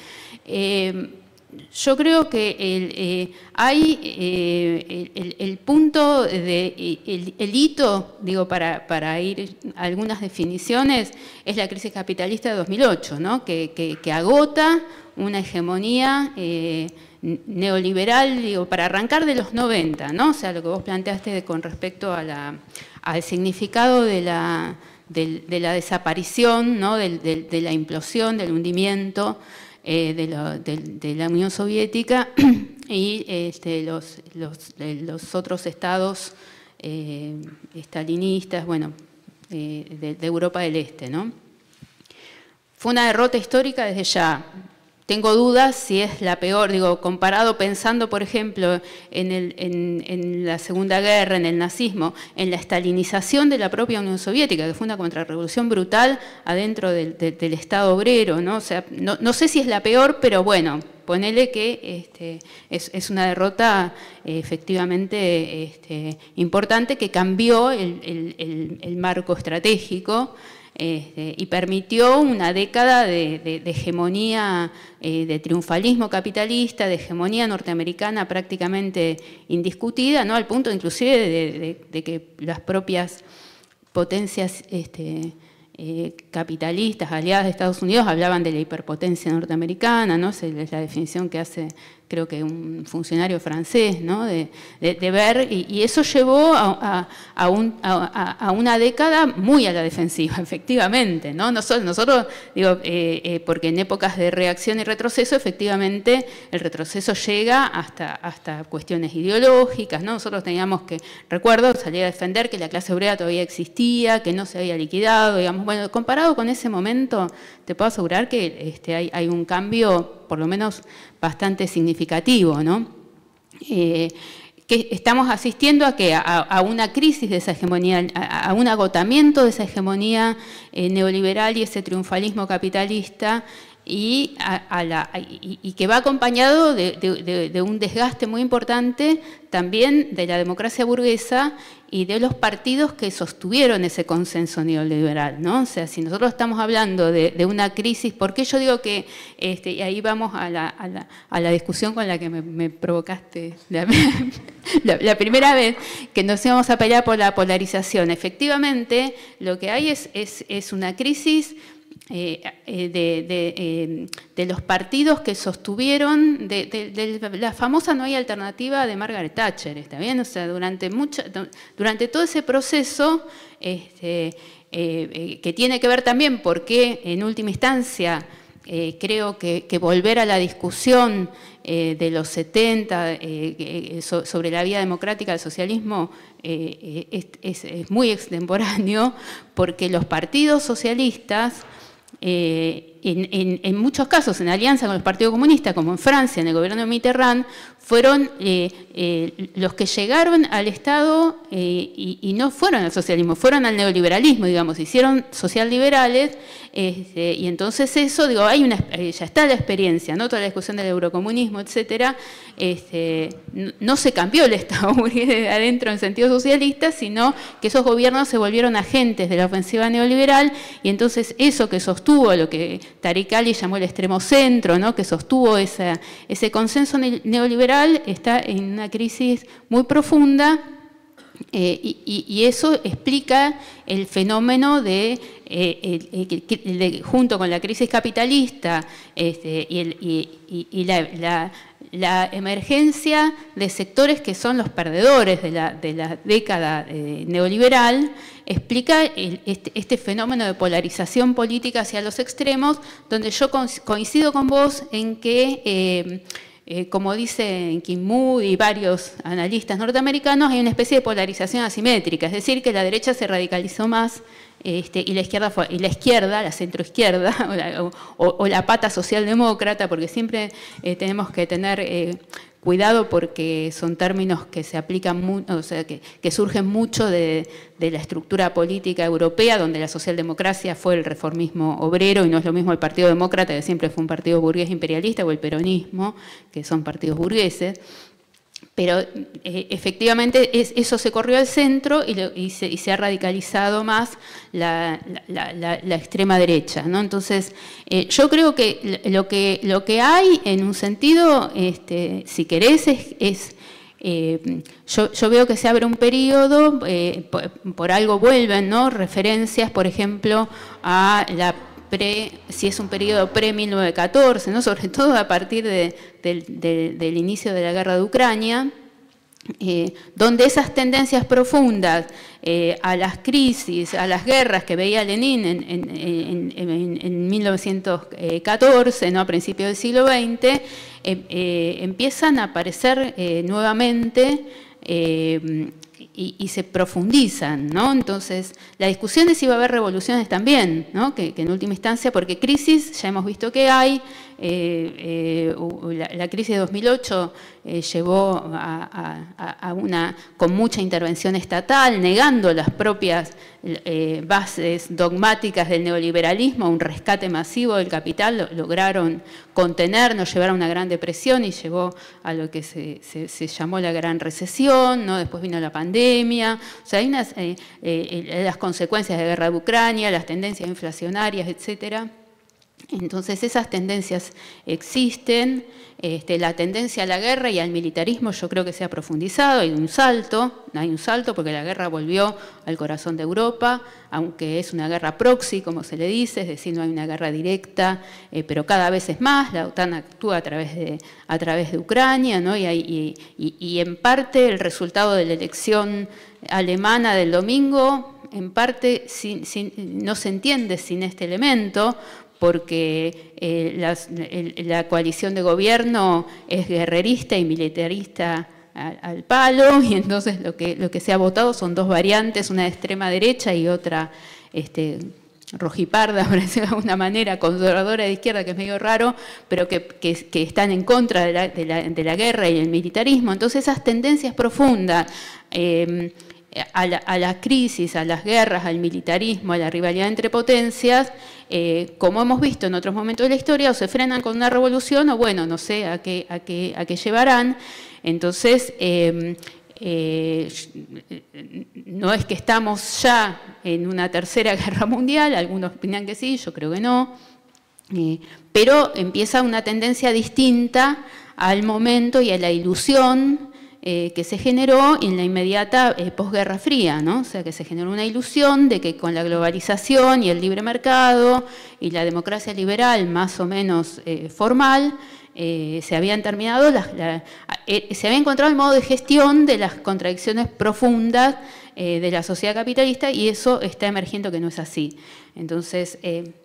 Yo creo que hay el punto, el hito, digo, para ir a algunas definiciones, es la crisis capitalista de 2008, ¿no? que agota una hegemonía neoliberal, digo, para arrancar de los 90, ¿no? O sea, lo que vos planteaste con respecto al significado de la desaparición, ¿no? de la implosión, del hundimiento de la Unión Soviética y los otros estados estalinistas, bueno, de Europa del Este, ¿no? Fue una derrota histórica desde ya. Tengo dudas si es la peor, digo, comparado, pensando, por ejemplo, en la Segunda Guerra, en el nazismo, en la estalinización de la propia Unión Soviética, que fue una contrarrevolución brutal adentro del Estado obrero, ¿no? O sea, no sé si es la peor, pero bueno, ponele que es una derrota efectivamente importante que cambió el marco estratégico. Y permitió una década de hegemonía, de triunfalismo capitalista, de hegemonía norteamericana prácticamente indiscutida, ¿no? Al punto inclusive de que las propias potencias capitalistas, aliadas de Estados Unidos, hablaban de la hiperpotencia norteamericana, ¿no? Es la definición que hace, creo que un funcionario francés, ¿no? de ver, y eso llevó a una década muy a la defensiva, efectivamente, ¿no? Nosotros digo, porque en épocas de reacción y retroceso, efectivamente, el retroceso llega hasta cuestiones ideológicas, ¿no? Nosotros teníamos que, recuerdo, salir a defender que la clase obrera todavía existía, que no se había liquidado, digamos, bueno, comparado con ese momento, te puedo asegurar que hay un cambio, por lo menos bastante significativo, ¿no? Que estamos asistiendo a una crisis de esa hegemonía, a un agotamiento de esa hegemonía neoliberal y ese triunfalismo capitalista, y que va acompañado de un desgaste muy importante también de la democracia burguesa y de los partidos que sostuvieron ese consenso neoliberal, ¿no? O sea, si nosotros estamos hablando de una crisis, ¿por qué yo digo que, y ahí vamos a la discusión con la que me provocaste la primera vez, que nos íbamos a pelear por la polarización? Efectivamente, lo que hay es una crisis de los partidos que sostuvieron, de la famosa no hay alternativa de Margaret Thatcher, ¿está bien? O sea, durante todo ese proceso, que tiene que ver también porque en última instancia creo que volver a la discusión de los 70 sobre la vía democrática del socialismo es muy extemporáneo, porque los partidos socialistas, en muchos casos, en alianza con el Partido Comunista, como en Francia, en el gobierno de Mitterrand, fueron los que llegaron al Estado y no fueron al socialismo, fueron al neoliberalismo, digamos, hicieron socialliberales, y entonces eso, digo, ya está la experiencia, ¿no? Toda la discusión del eurocomunismo, etcétera, no se cambió el Estado de adentro en sentido socialista, sino que esos gobiernos se volvieron agentes de la ofensiva neoliberal, y entonces eso que sostuvo, lo que Tariq Ali llamó el extremo centro, ¿no? Que sostuvo ese consenso neoliberal, está en una crisis muy profunda, y eso explica el fenómeno junto con la crisis capitalista y la emergencia de sectores que son los perdedores de la década neoliberal, explica este fenómeno de polarización política hacia los extremos, donde yo coincido con vos en que como dicen Kim Moody y varios analistas norteamericanos, hay una especie de polarización asimétrica, es decir, que la derecha se radicalizó más y la izquierda, la centroizquierda o la pata socialdemócrata, porque siempre tenemos que tener cuidado porque son términos que se aplican, o sea, que surgen mucho de la estructura política europea, donde la socialdemocracia fue el reformismo obrero, y no es lo mismo el Partido Demócrata, que siempre fue un partido burgués imperialista, o el peronismo, que son partidos burgueses. Pero efectivamente eso se corrió al centro y se ha radicalizado más la extrema derecha, ¿no? Entonces, yo creo que lo que hay en un sentido, si querés, yo veo que se abre un periodo, por algo vuelven, ¿no? Referencias, por ejemplo, a si es un periodo pre-1914, ¿no? Sobre todo a partir del inicio de la guerra de Ucrania, donde esas tendencias profundas a las crisis, a las guerras que veía Lenin en 1914, ¿no? A principios del siglo XX, empiezan a aparecer nuevamente y se profundizan, ¿no? Entonces, la discusión es si va a haber revoluciones también, ¿no? Que en última instancia, porque crisis ya hemos visto que hay, la crisis de 2008 llevó a una, con mucha intervención estatal, negando las propias bases dogmáticas del neoliberalismo, un rescate masivo del capital, lograron contener, nos llevaron a una gran depresión y llevó a lo que se llamó la gran recesión, ¿no? Después vino la pandemia, o sea, hay las consecuencias de la guerra de Ucrania, las tendencias inflacionarias, etcétera. Entonces esas tendencias existen, la tendencia a la guerra y al militarismo yo creo que se ha profundizado, hay un salto porque la guerra volvió al corazón de Europa, aunque es una guerra proxy, como se le dice, es decir, no hay una guerra directa, pero cada vez es más, la OTAN actúa a través de Ucrania, ¿no? Y en parte el resultado de la elección alemana del domingo, en parte no se entiende sin este elemento, porque la coalición de gobierno es guerrerista y militarista al palo, y entonces lo que se ha votado son dos variantes, una de extrema derecha y otra rojiparda, por decirlo de alguna manera, conservadora de izquierda, que es medio raro, pero que están en contra de la guerra y el militarismo. Entonces esas tendencias profundas a la crisis, a las guerras, al militarismo, a la rivalidad entre potencias, como hemos visto en otros momentos de la historia, o se frenan con una revolución o bueno, no sé a qué llevarán. Entonces, no es que estamos ya en una tercera guerra mundial, algunos opinan que sí, yo creo que no, pero empieza una tendencia distinta al momento y a la ilusión que se generó en la inmediata posguerra fría, ¿no? O sea, que se generó una ilusión de que con la globalización y el libre mercado y la democracia liberal más o menos formal, se habían terminado, se había encontrado el modo de gestión de las contradicciones profundas de la sociedad capitalista, y eso está emergiendo que no es así. Entonces,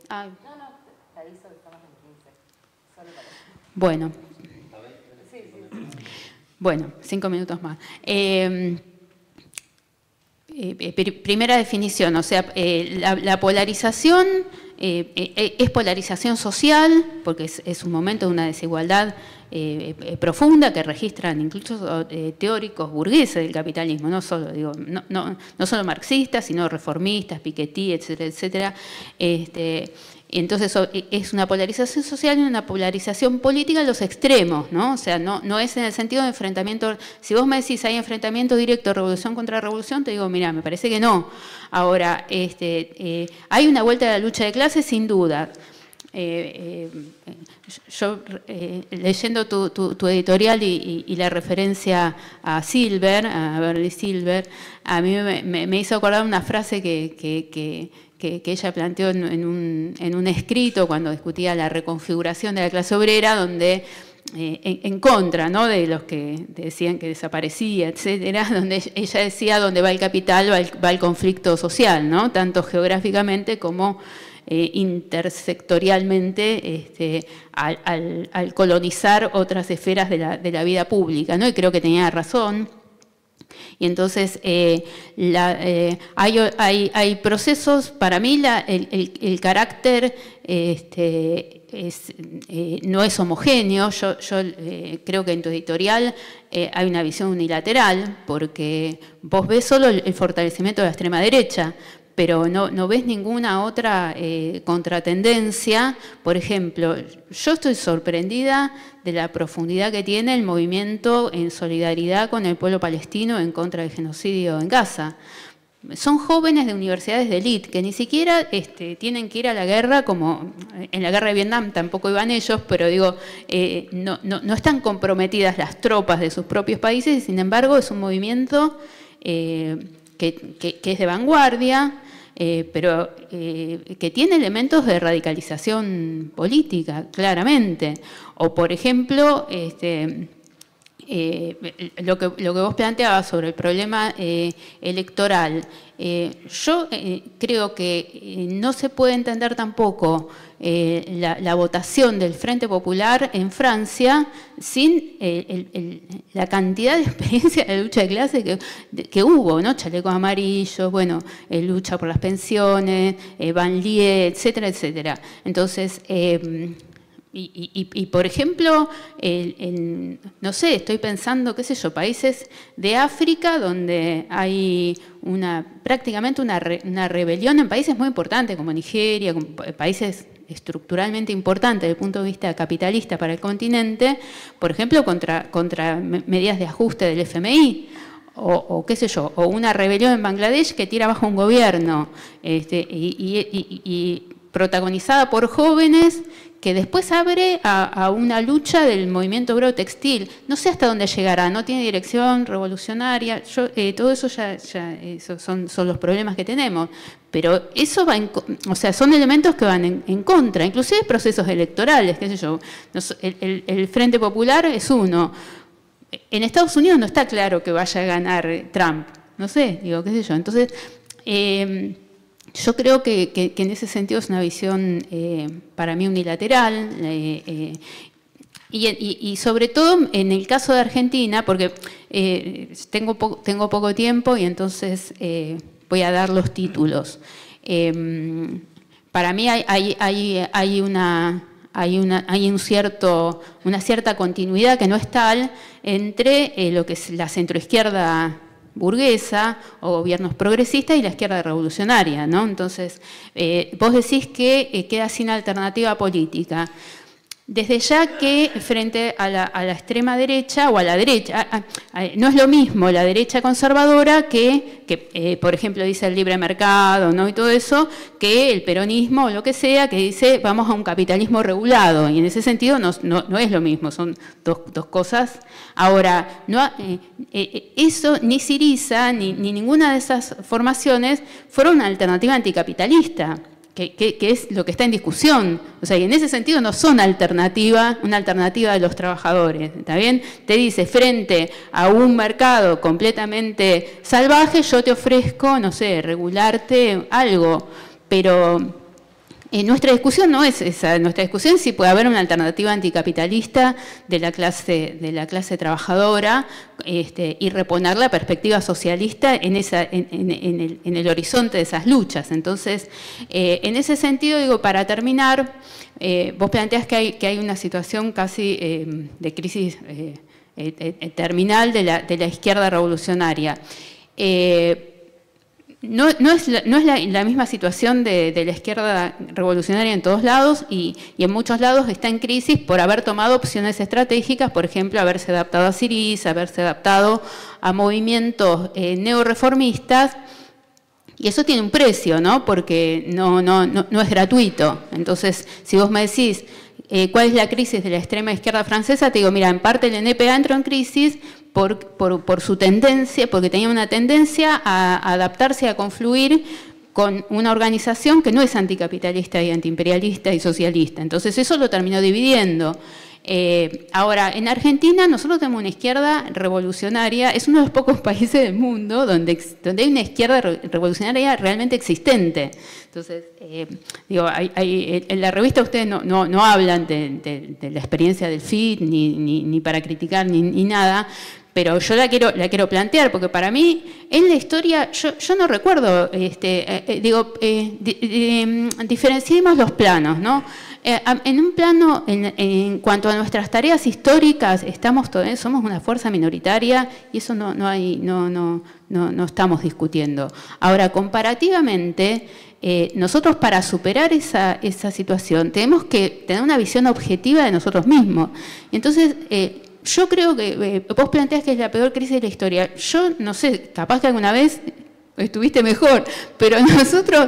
Bueno, 5 minutos más. Primera definición, o sea, la polarización es polarización social, porque es un momento de una desigualdad profunda que registran incluso teóricos burgueses del capitalismo, no solo marxistas, sino reformistas, Piketty, etcétera, etcétera. Entonces es una polarización social y una polarización política en los extremos, ¿no? O sea, no es en el sentido de enfrentamiento. Si vos me decís hay enfrentamiento directo, revolución contra revolución, te digo, mira, me parece que no. Ahora, hay una vuelta a la lucha de clases, sin duda. Yo, leyendo tu editorial y la referencia a Silver, a Bernie Silver, a mí me hizo acordar una frase que ella planteó en un escrito cuando discutía la reconfiguración de la clase obrera, donde en contra, ¿no?, de los que decían que desaparecía, etcétera, donde ella decía donde va el capital va el conflicto social, ¿no?, tanto geográficamente como intersectorialmente, al colonizar otras esferas de la vida pública, ¿no? Y creo que tenía razón. Y entonces hay procesos, para mí el carácter no es homogéneo. Yo creo que en tu editorial hay una visión unilateral, porque vos ves solo el fortalecimiento de la extrema derecha, pero no ves ninguna otra contratendencia. Por ejemplo, yo estoy sorprendida de la profundidad que tiene el movimiento en solidaridad con el pueblo palestino en contra del genocidio en Gaza. Son jóvenes de universidades de élite que ni siquiera tienen que ir a la guerra, como en la guerra de Vietnam tampoco iban ellos, pero digo, no están comprometidas las tropas de sus propios países, y sin embargo es un movimiento que es de vanguardia, pero que tiene elementos de radicalización política, claramente. O, por ejemplo, lo que vos planteabas sobre el problema electoral, yo creo que no se puede entender tampoco la votación del Frente Popular en Francia sin la cantidad de experiencia de lucha de clase que hubo, ¿no? Chalecos amarillos, bueno, lucha por las pensiones, Banlieue, etcétera, etcétera. Entonces, por ejemplo, no sé, estoy pensando, qué sé yo, países de África donde hay prácticamente una rebelión en países muy importantes como Nigeria, como países estructuralmente importantes desde el punto de vista capitalista para el continente, por ejemplo, contra medidas de ajuste del FMI. O qué sé yo, o una rebelión en Bangladesh que tira abajo un gobierno, y protagonizada por jóvenes, que después abre a una lucha del movimiento obrero textil. No sé hasta dónde llegará, no tiene dirección revolucionaria, todo eso esos son los problemas que tenemos, pero eso va o sea, son elementos que van en contra, inclusive procesos electorales, qué sé yo. El Frente Popular es uno. En Estados Unidos no está claro que vaya a ganar Trump, no sé, digo, qué sé yo. Entonces, yo creo que en ese sentido es una visión para mí unilateral, y sobre todo en el caso de Argentina, porque tengo poco tiempo y entonces voy a dar los títulos. Para mí hay una cierta continuidad que no es tal entre lo que es la centroizquierda burguesa o gobiernos progresistas y la izquierda revolucionaria, ¿no? Entonces, vos decís que queda sin alternativa política. Desde ya que frente a la extrema derecha o a la derecha, no es lo mismo la derecha conservadora que por ejemplo, dice el libre mercado, ¿no? Y todo eso, que el peronismo o lo que sea, que dice vamos a un capitalismo regulado. Y en ese sentido no es lo mismo, son dos cosas. Ahora, eso ni Syriza ni ninguna de esas formaciones fueron una alternativa anticapitalista. Que es lo que está en discusión. O sea, y en ese sentido no son una alternativa de los trabajadores, ¿está bien? Te dice, frente a un mercado completamente salvaje, yo te ofrezco, no sé, regularte algo, pero nuestra discusión no es esa. Nuestra discusión es si puede haber una alternativa anticapitalista de la clase trabajadora, y reponer la perspectiva socialista en el horizonte de esas luchas. Entonces, en ese sentido, digo, para terminar, vos planteás que hay una situación casi de crisis terminal de la izquierda revolucionaria. No es la misma situación de la izquierda revolucionaria en todos lados, y en muchos lados está en crisis por haber tomado opciones estratégicas, por ejemplo, haberse adaptado a Syriza, haberse adaptado a movimientos neorreformistas, y eso tiene un precio, ¿no? Porque no es gratuito. Entonces, si vos me decís cuál es la crisis de la extrema izquierda francesa, te digo, mira, en parte el NPA entró en crisis por su tendencia, porque tenía una tendencia a adaptarse, a confluir con una organización que no es anticapitalista y antiimperialista y socialista. Entonces eso lo terminó dividiendo. Ahora, en Argentina nosotros tenemos una izquierda revolucionaria, es uno de los pocos países del mundo donde hay una izquierda revolucionaria realmente existente. Entonces, digo, en la revista ustedes no hablan de la experiencia del FIT, ni para criticar, ni nada, pero yo la quiero plantear, porque para mí, en la historia, yo no recuerdo, diferenciemos los planos, ¿no? En un plano, en cuanto a nuestras tareas históricas, somos una fuerza minoritaria y eso no estamos discutiendo. Ahora, comparativamente, nosotros para superar esa situación tenemos que tener una visión objetiva de nosotros mismos. Entonces, yo creo que vos planteás que es la peor crisis de la historia. Yo no sé, capaz que alguna vez estuviste mejor, pero nosotros,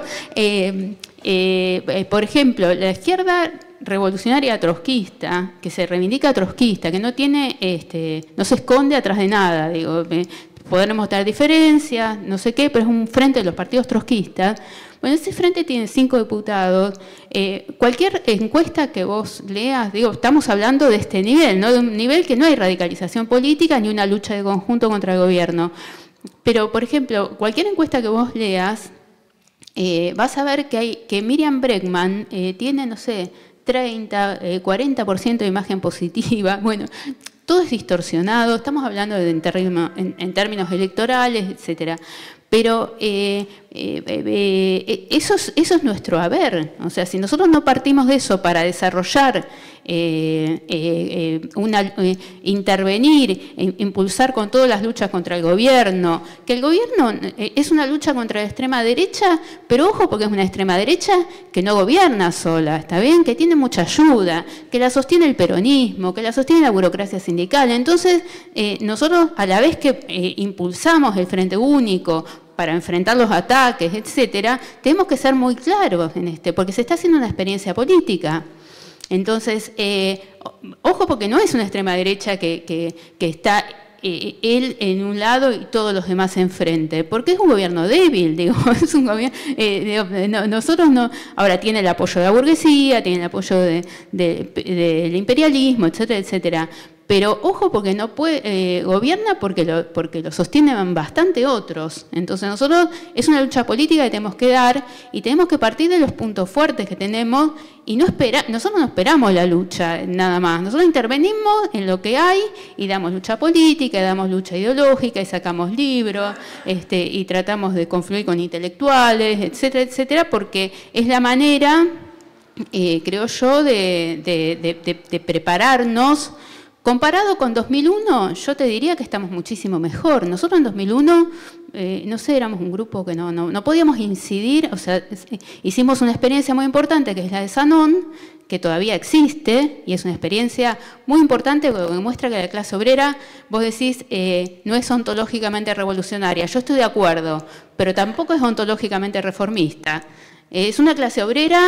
por ejemplo, la izquierda revolucionaria trotskista, que se reivindica trotskista, que no se esconde atrás de nada, digo, podremos tener diferencias, no sé qué, pero es un frente de los partidos trotskistas. Bueno, ese frente tiene 5 diputados. Cualquier encuesta que vos leas, digo, estamos hablando de este nivel, ¿no? De un nivel que no hay radicalización política ni una lucha de conjunto contra el gobierno. Pero, por ejemplo, cualquier encuesta que vos leas, vas a ver que Miriam Bregman tiene, no sé, 30, 40% de imagen positiva. Bueno, todo es distorsionado, estamos hablando en términos electorales, etcétera. Pero eso es nuestro haber. O sea, si nosotros no partimos de eso para desarrollar, intervenir, impulsar con todas las luchas contra el gobierno, que el gobierno es una lucha contra la extrema derecha, pero ojo, porque es una extrema derecha que no gobierna sola, ¿está bien? Que tiene mucha ayuda, que la sostiene el peronismo, que la sostiene la burocracia sindical. Entonces, nosotros, a la vez que impulsamos el Frente Único para enfrentar los ataques, etcétera, tenemos que ser muy claros en porque se está haciendo una experiencia política. Entonces, ojo, porque no es una extrema derecha que está él en un lado y todos los demás enfrente, porque es un gobierno débil, digo, es un gobierno, nosotros no, ahora tiene el apoyo de la burguesía, tiene el apoyo del imperialismo, etcétera, etcétera. Pero ojo, porque no puede, gobierna porque lo sostienen bastante otros. Entonces nosotros, es una lucha política que tenemos que dar y tenemos que partir de los puntos fuertes que tenemos y nosotros no esperamos la lucha nada más. Nosotros intervenimos en lo que hay y damos lucha política, y damos lucha ideológica y sacamos libros y tratamos de confluir con intelectuales, etcétera, etcétera, porque es la manera, creo yo, de prepararnos. Comparado con 2001, yo te diría que estamos muchísimo mejor. Nosotros en 2001, no sé, éramos un grupo que no podíamos incidir, o sea, hicimos una experiencia muy importante que es la de Sanón, que todavía existe, y es una experiencia muy importante porque demuestra que la clase obrera, vos decís, no es ontológicamente revolucionaria. Yo estoy de acuerdo, pero tampoco es ontológicamente reformista. Es una clase obrera,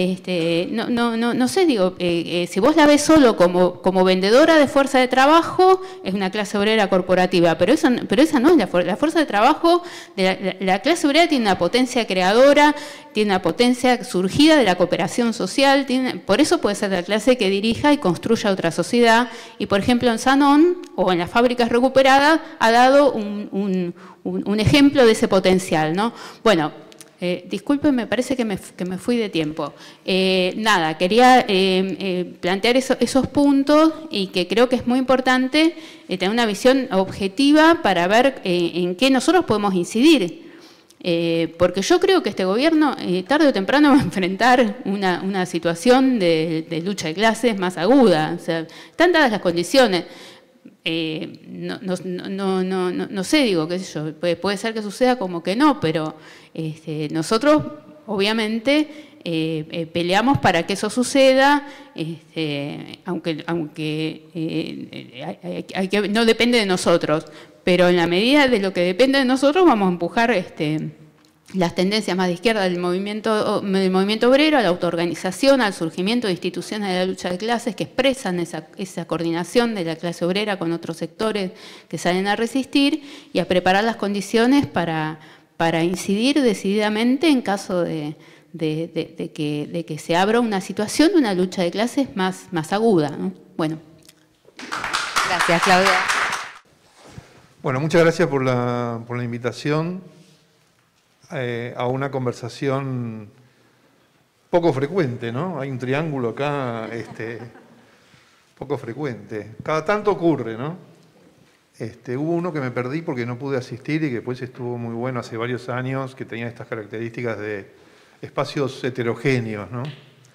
no sé, digo, si vos la ves solo como vendedora de fuerza de trabajo, es una clase obrera corporativa, pero esa no es la fuerza de trabajo. La clase obrera tiene una potencia creadora, tiene una potencia surgida de la cooperación social, por eso puede ser la clase que dirija y construya otra sociedad. Y, por ejemplo, en Sanón, o en las fábricas recuperadas, ha dado un ejemplo de ese potencial, ¿no? Bueno, disculpen, me parece que me fui de tiempo. Nada, quería plantear esos puntos y que creo que es muy importante tener una visión objetiva para ver en qué nosotros podemos incidir. Porque yo creo que este gobierno tarde o temprano va a enfrentar una situación de lucha de clases más aguda. O sea, están dadas las condiciones. No sé, digo, qué sé yo, puede ser que suceda como que no, pero nosotros obviamente peleamos para que eso suceda, aunque no depende de nosotros, pero en la medida de lo que depende de nosotros vamos a empujar las tendencias más de izquierda del movimiento obrero, a la autoorganización, al surgimiento de instituciones de la lucha de clases que expresan esa coordinación de la clase obrera con otros sectores que salen a resistir y a preparar las condiciones para incidir decididamente en caso de que se abra una situación de una lucha de clases más aguda, ¿no? Bueno. Gracias, Claudia. Bueno, muchas gracias por la invitación a una conversación poco frecuente, ¿no? Hay un triángulo acá poco frecuente. Cada tanto ocurre, ¿no? Hubo uno que me perdí porque no pude asistir y que después estuvo muy bueno hace varios años, que tenía estas características de espacios heterogéneos, ¿no?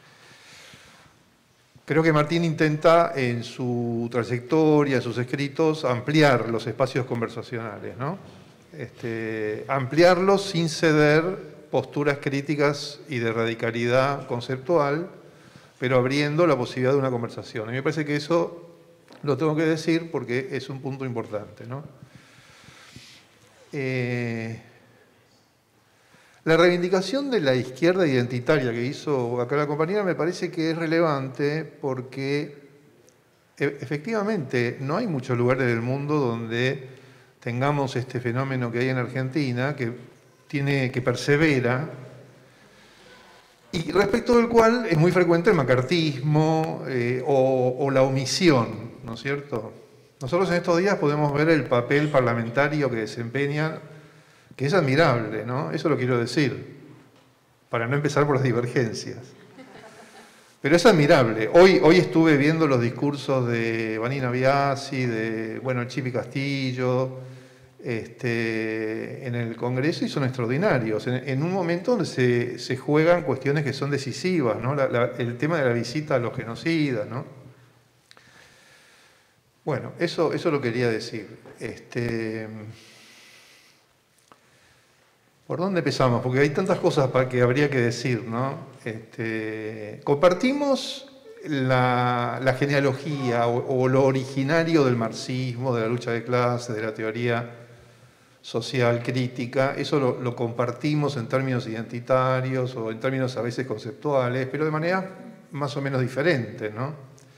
Creo que Martín intenta en su trayectoria, en sus escritos, ampliar los espacios conversacionales, ¿no? Ampliarlos sin ceder posturas críticas y de radicalidad conceptual, pero abriendo la posibilidad de una conversación. Y me parece que eso lo tengo que decir porque es un punto importante, ¿no? La reivindicación de la izquierda identitaria que hizo acá la compañera me parece que es relevante porque efectivamente no hay muchos lugares del mundo donde tengamos este fenómeno que hay en Argentina, que persevera, y respecto del cual es muy frecuente el macartismo o la omisión, ¿no es cierto? Nosotros en estos días podemos ver el papel parlamentario que desempeñan, que es admirable, ¿no? Eso lo quiero decir, para no empezar por las divergencias. Pero es admirable. Hoy estuve viendo los discursos de Vanina Biasi, de, bueno, el Chipi Castillo, en el Congreso, y son extraordinarios. En un momento donde se juegan cuestiones que son decisivas, ¿no? El tema de la visita a los genocidas, ¿no? Bueno, eso lo quería decir. ¿Por dónde empezamos? Porque hay tantas cosas que habría que decir, ¿no? Compartimos la genealogía o lo originario del marxismo, de la lucha de clases, de la teoría social crítica. Eso lo compartimos en términos identitarios o en términos a veces conceptuales, pero de manera más o menos diferente, ¿no?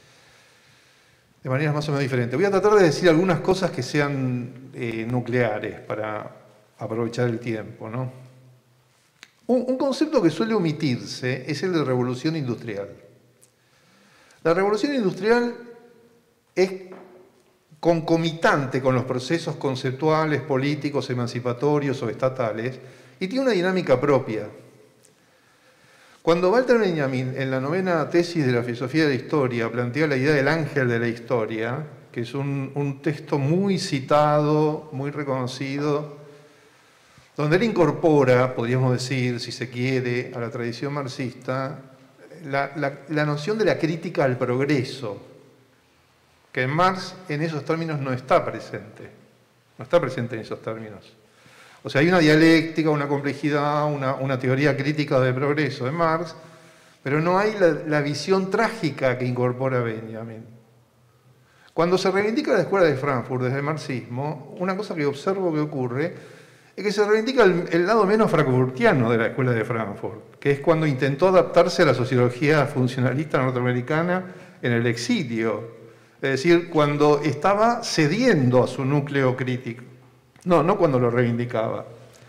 De maneras más o menos diferentes. Voy a tratar de decir algunas cosas que sean nucleares para aprovechar el tiempo, ¿no? Un concepto que suele omitirse es el de revolución industrial. La revolución industrial es concomitante con los procesos conceptuales, políticos, emancipatorios o estatales y tiene una dinámica propia. Cuando Walter Benjamin, en la 9ª tesis de la filosofía de la historia, plantea la idea del ángel de la historia, que es un texto muy citado, muy reconocido, donde él incorpora, podríamos decir, si se quiere, a la tradición marxista, la noción de la crítica al progreso, que en Marx en esos términos no está presente en esos términos. O sea, hay una dialéctica, una complejidad, una teoría crítica del progreso en Marx, pero no hay la visión trágica que incorpora Benjamin. Cuando se reivindica la escuela de Frankfurt desde el marxismo, una cosa que observo que ocurre es que se reivindica el lado menos frankfurtiano de la escuela de Frankfurt, que es cuando intentó adaptarse a la sociología funcionalista norteamericana en el exilio. Es decir, cuando estaba cediendo a su núcleo crítico. No cuando lo reivindicaba.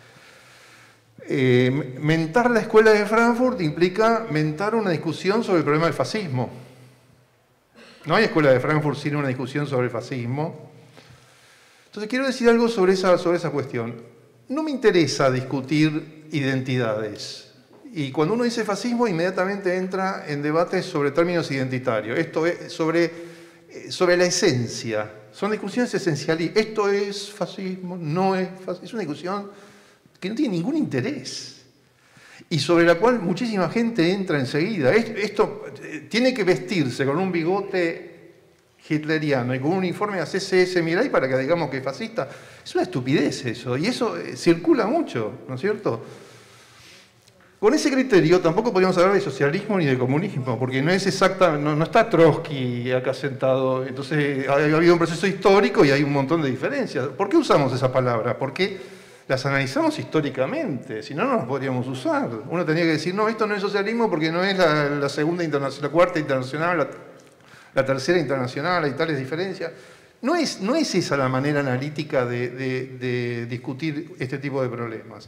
Mentar la escuela de Frankfurt implica mentar una discusión sobre el problema del fascismo. No hay escuela de Frankfurt sin una discusión sobre el fascismo. Entonces quiero decir algo sobre esa cuestión. No me interesa discutir identidades. Y cuando uno dice fascismo, inmediatamente entra en debates sobre términos identitarios. Esto es sobre la esencia. Son discusiones esenciales. Esto es fascismo, no es fascismo. Es una discusión que no tiene ningún interés. Y sobre la cual muchísima gente entra enseguida. Esto tiene que vestirse con un bigote hitleriano y con un uniforme de CSS Milay para que digamos que es fascista. Es una estupidez eso, y eso circula mucho, ¿no es cierto? Con ese criterio tampoco podríamos hablar de socialismo ni de comunismo, porque no es no está Trotsky acá sentado, entonces ha habido un proceso histórico y hay un montón de diferencias. ¿Por qué usamos esa palabra? Porque las analizamos históricamente, si no, no las podríamos usar. Uno tenía que decir, no, esto no es socialismo porque no es la segunda internacional, la cuarta internacional, la tercera internacional, hay tales diferencias. No es esa la manera analítica de discutir este tipo de problemas.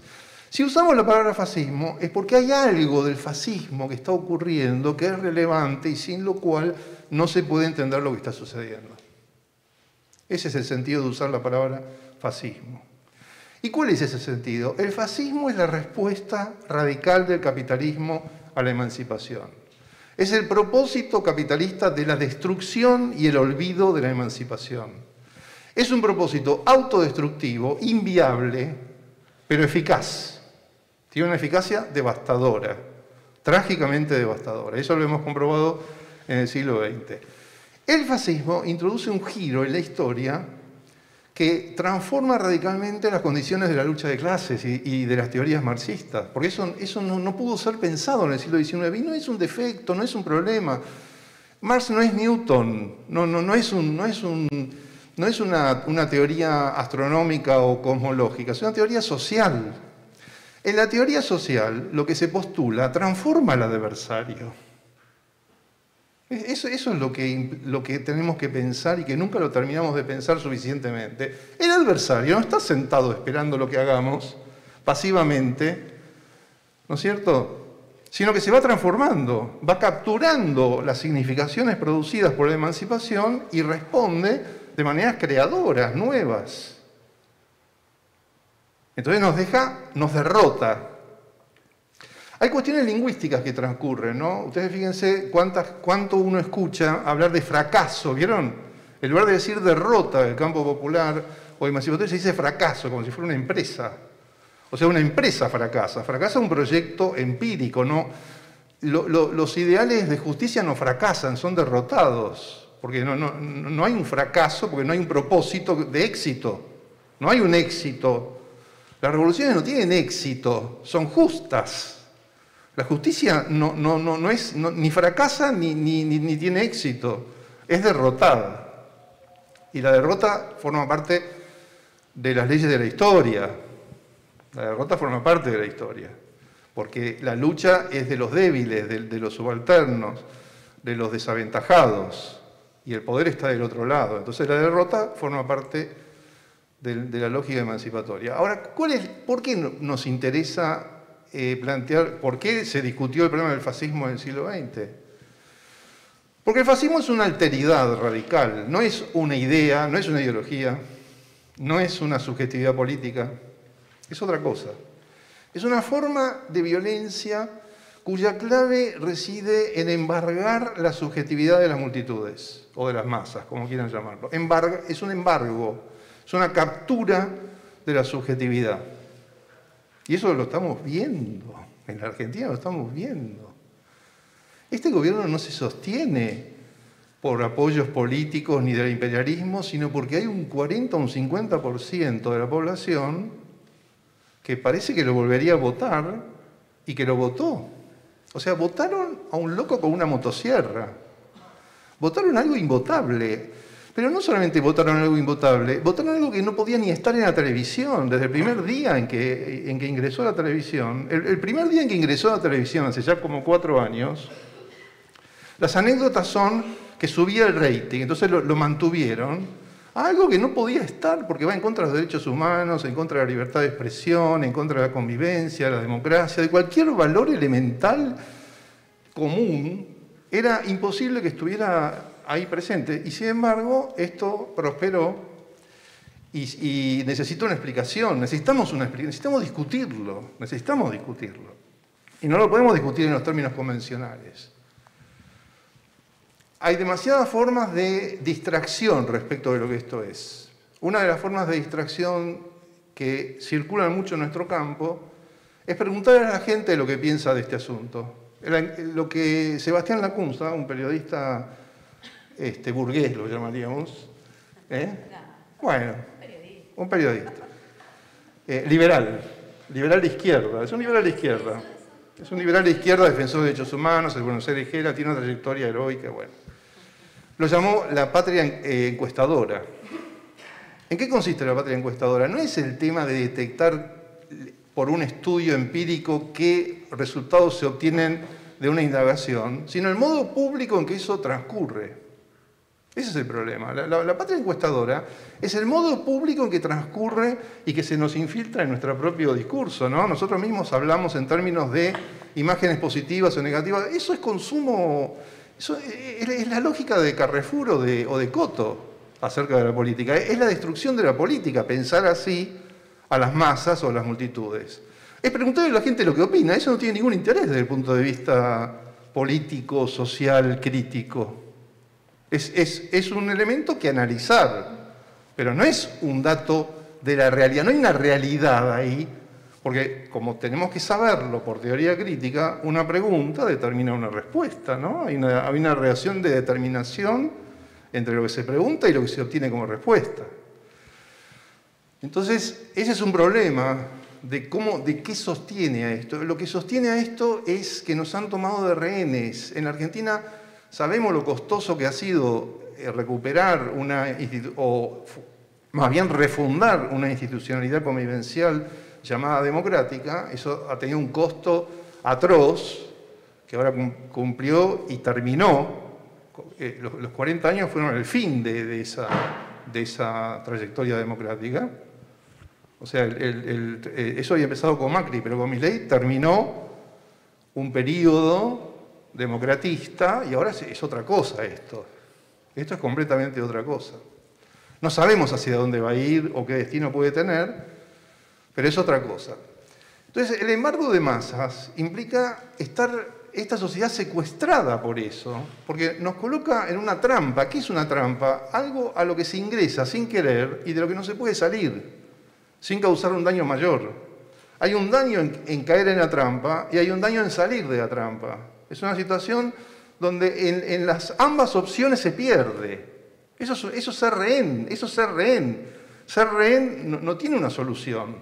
Si usamos la palabra fascismo es porque hay algo del fascismo que está ocurriendo que es relevante y sin lo cual no se puede entender lo que está sucediendo. Ese es el sentido de usar la palabra fascismo. ¿Y cuál es ese sentido? El fascismo es la respuesta radical del capitalismo a la emancipación. Es el propósito capitalista de la destrucción y el olvido de la emancipación. Es un propósito autodestructivo, inviable, pero eficaz. Tiene una eficacia devastadora, trágicamente devastadora. Eso lo hemos comprobado en el siglo XX. El fascismo introduce un giro en la historia que transforma radicalmente las condiciones de la lucha de clases y de las teorías marxistas, porque eso no pudo ser pensado en el siglo XIX, y no es un defecto, no es un problema. Marx no es Newton, no es una teoría astronómica o cosmológica, es una teoría social. En la teoría social, lo que se postula transforma al adversario. Eso es lo que tenemos que pensar y que nunca lo terminamos de pensar suficientemente. El adversario no está sentado esperando lo que hagamos pasivamente, ¿no es cierto? Sino que se va transformando, va capturando las significaciones producidas por la emancipación y responde de maneras creadoras, nuevas. Entonces nos derrota. Hay cuestiones lingüísticas que transcurren, ¿no? Ustedes fíjense cuánto uno escucha hablar de fracaso, ¿vieron? En lugar de decir derrota del campo popular o emancipatorio, se dice fracaso, como si fuera una empresa. O sea, una empresa fracasa. Fracasa un proyecto empírico, ¿no? Los ideales de justicia no fracasan, son derrotados. Porque no hay un fracaso, porque no hay un propósito de éxito. No hay un éxito. Las revoluciones no tienen éxito, son justas. La justicia no es ni fracasa ni tiene éxito, es derrotada. Y la derrota forma parte de las leyes de la historia. La derrota forma parte de la historia. Porque la lucha es de los débiles, de los subalternos, de los desaventajados. Y el poder está del otro lado. Entonces la derrota forma parte de la lógica emancipatoria. Ahora, ¿por qué nos interesa plantear, por qué se discutió el problema del fascismo en el siglo XX? Porque el fascismo es una alteridad radical, no es una idea, no es una ideología, no es una subjetividad política, es otra cosa. Es una forma de violencia cuya clave reside en embargar la subjetividad de las multitudes, o de las masas, como quieran llamarlo. Es un embargo, es una captura de la subjetividad. Y eso lo estamos viendo, en la Argentina lo estamos viendo. Este gobierno no se sostiene por apoyos políticos ni del imperialismo, sino porque hay un 40 o un 50% de la población que parece que lo volvería a votar y que lo votó. O sea, votaron a un loco con una motosierra. Votaron algo invotable. Pero no solamente votaron algo invotable, votaron algo que no podía ni estar en la televisión. Desde el primer día en que ingresó a la televisión, el primer día en que ingresó a la televisión, hace ya como 4 años, las anécdotas son que subía el rating, entonces lo mantuvieron, a algo que no podía estar porque va en contra de los derechos humanos, en contra de la libertad de expresión, en contra de la convivencia, de la democracia, de cualquier valor elemental común. Era imposible que estuviera ahí presente, y sin embargo esto prosperó y necesita una explicación, necesitamos discutirlo, y no lo podemos discutir en los términos convencionales. Hay demasiadas formas de distracción respecto de lo que esto es. Una de las formas de distracción que circulan mucho en nuestro campo es preguntar a la gente lo que piensa de este asunto. Lo que Sebastián Lacunza, un periodista burgués lo llamaríamos, bueno, un periodista, liberal de izquierda, es un liberal de izquierda, defensor de derechos humanos, el Buenos Aires Gera, tiene una trayectoria heroica, bueno. Lo llamó la patria encuestadora. ¿En qué consiste la patria encuestadora? No es el tema de detectar por un estudio empírico qué resultados se obtienen de una indagación, sino el modo público en que eso transcurre. Ese es el problema. La patria encuestadora es el modo público en que transcurre y que se nos infiltra en nuestro propio discurso, ¿no? Nosotros mismos hablamos en términos de imágenes positivas o negativas. Eso es consumo, eso es la lógica de Carrefour o de Coto acerca de la política. Es la destrucción de la política, pensar así a las masas o a las multitudes. Es preguntarle a la gente lo que opina. Eso no tiene ningún interés desde el punto de vista político, social, crítico. Es un elemento que analizar, pero no es un dato de la realidad. No hay una realidad ahí, porque como tenemos que saberlo por teoría crítica, una pregunta determina una respuesta, ¿no? Hay una relación de determinación entre lo que se pregunta y lo que se obtiene como respuesta. Entonces, ese es un problema de qué sostiene a esto. Lo que sostiene a esto es que nos han tomado de rehenes. En Argentina sabemos lo costoso que ha sido recuperar o más bien refundar una institucionalidad convivencial llamada democrática. Eso ha tenido un costo atroz que ahora cumplió y terminó. Los 40 años fueron el fin de esa trayectoria democrática. O sea, eso había empezado con Macri, pero con Milei terminó un periodo democratista y ahora es otra cosa esto. Esto es completamente otra cosa. No sabemos hacia dónde va a ir o qué destino puede tener, pero es otra cosa. Entonces, el embargo de masas implica esta sociedad secuestrada por eso, porque nos coloca en una trampa. ¿Qué es una trampa? Algo a lo que se ingresa sin querer y de lo que no se puede salir, sin causar un daño mayor. Hay un daño en caer en la trampa y hay un daño en salir de la trampa. Es una situación donde en las ambas opciones se pierde. Eso es ser rehén, eso es ser rehén. Ser rehén no tiene una solución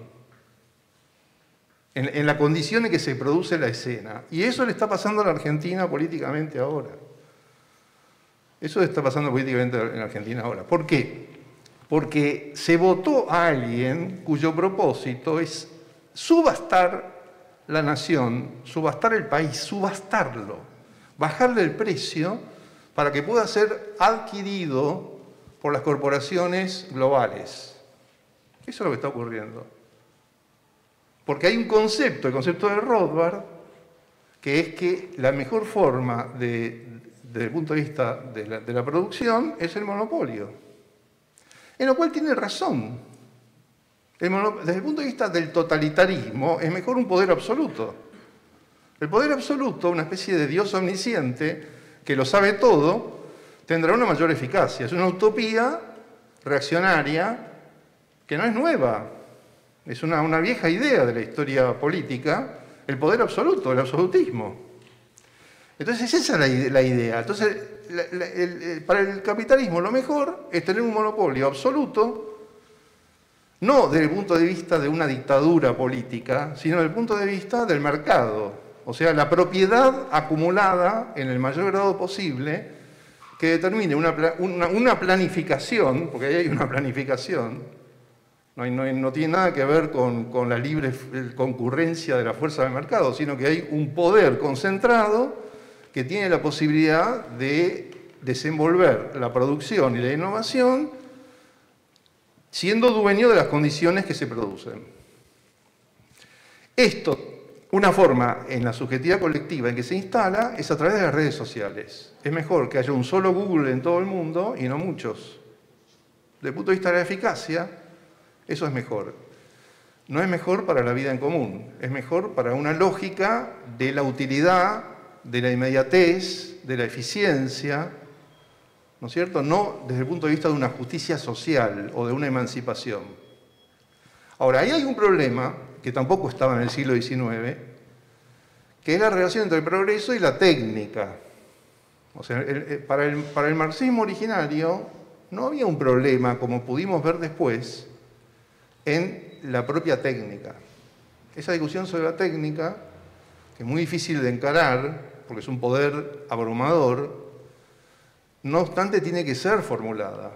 en la condición en que se produce la escena. Y eso le está pasando a la Argentina políticamente ahora. Eso le está pasando políticamente en la Argentina ahora. ¿Por qué? Porque se votó a alguien cuyo propósito es subastar la nación, subastar el país, subastarlo, bajarle el precio para que pueda ser adquirido por las corporaciones globales. Eso es lo que está ocurriendo. Porque hay un concepto, el concepto de Rothbard, que es que la mejor forma desde el punto de vista de la producción es el monopolio. En lo cual tiene razón. Desde el punto de vista del totalitarismo, es mejor un poder absoluto. El poder absoluto, una especie de Dios omnisciente, que lo sabe todo, tendrá una mayor eficacia. Es una utopía reaccionaria que no es nueva. Es una vieja idea de la historia política, el poder absoluto, el absolutismo. Entonces, esa es la idea. Entonces, para el capitalismo lo mejor es tener un monopolio absoluto, no desde el punto de vista de una dictadura política, sino desde el punto de vista del mercado. O sea, la propiedad acumulada en el mayor grado posible que determine una planificación, porque ahí hay una planificación, no tiene nada que ver con la libre concurrencia de la fuerza del mercado, sino que hay un poder concentrado que tiene la posibilidad de desenvolver la producción y la innovación siendo dueño de las condiciones que se producen. Esto, una forma en la subjetividad colectiva en que se instala es a través de las redes sociales. Es mejor que haya un solo Google en todo el mundo y no muchos. Desde el punto de vista de la eficacia, eso es mejor. No es mejor para la vida en común, es mejor para una lógica de la utilidad, de la inmediatez, de la eficiencia, ¿no es cierto? No desde el punto de vista de una justicia social o de una emancipación. Ahora, ahí hay un problema que tampoco estaba en el siglo XIX, que es la relación entre el progreso y la técnica. O sea, para el marxismo originario no había un problema, como pudimos ver después, en la propia técnica. Esa discusión sobre la técnica, que es muy difícil de encarar, porque es un poder abrumador, no obstante tiene que ser formulada.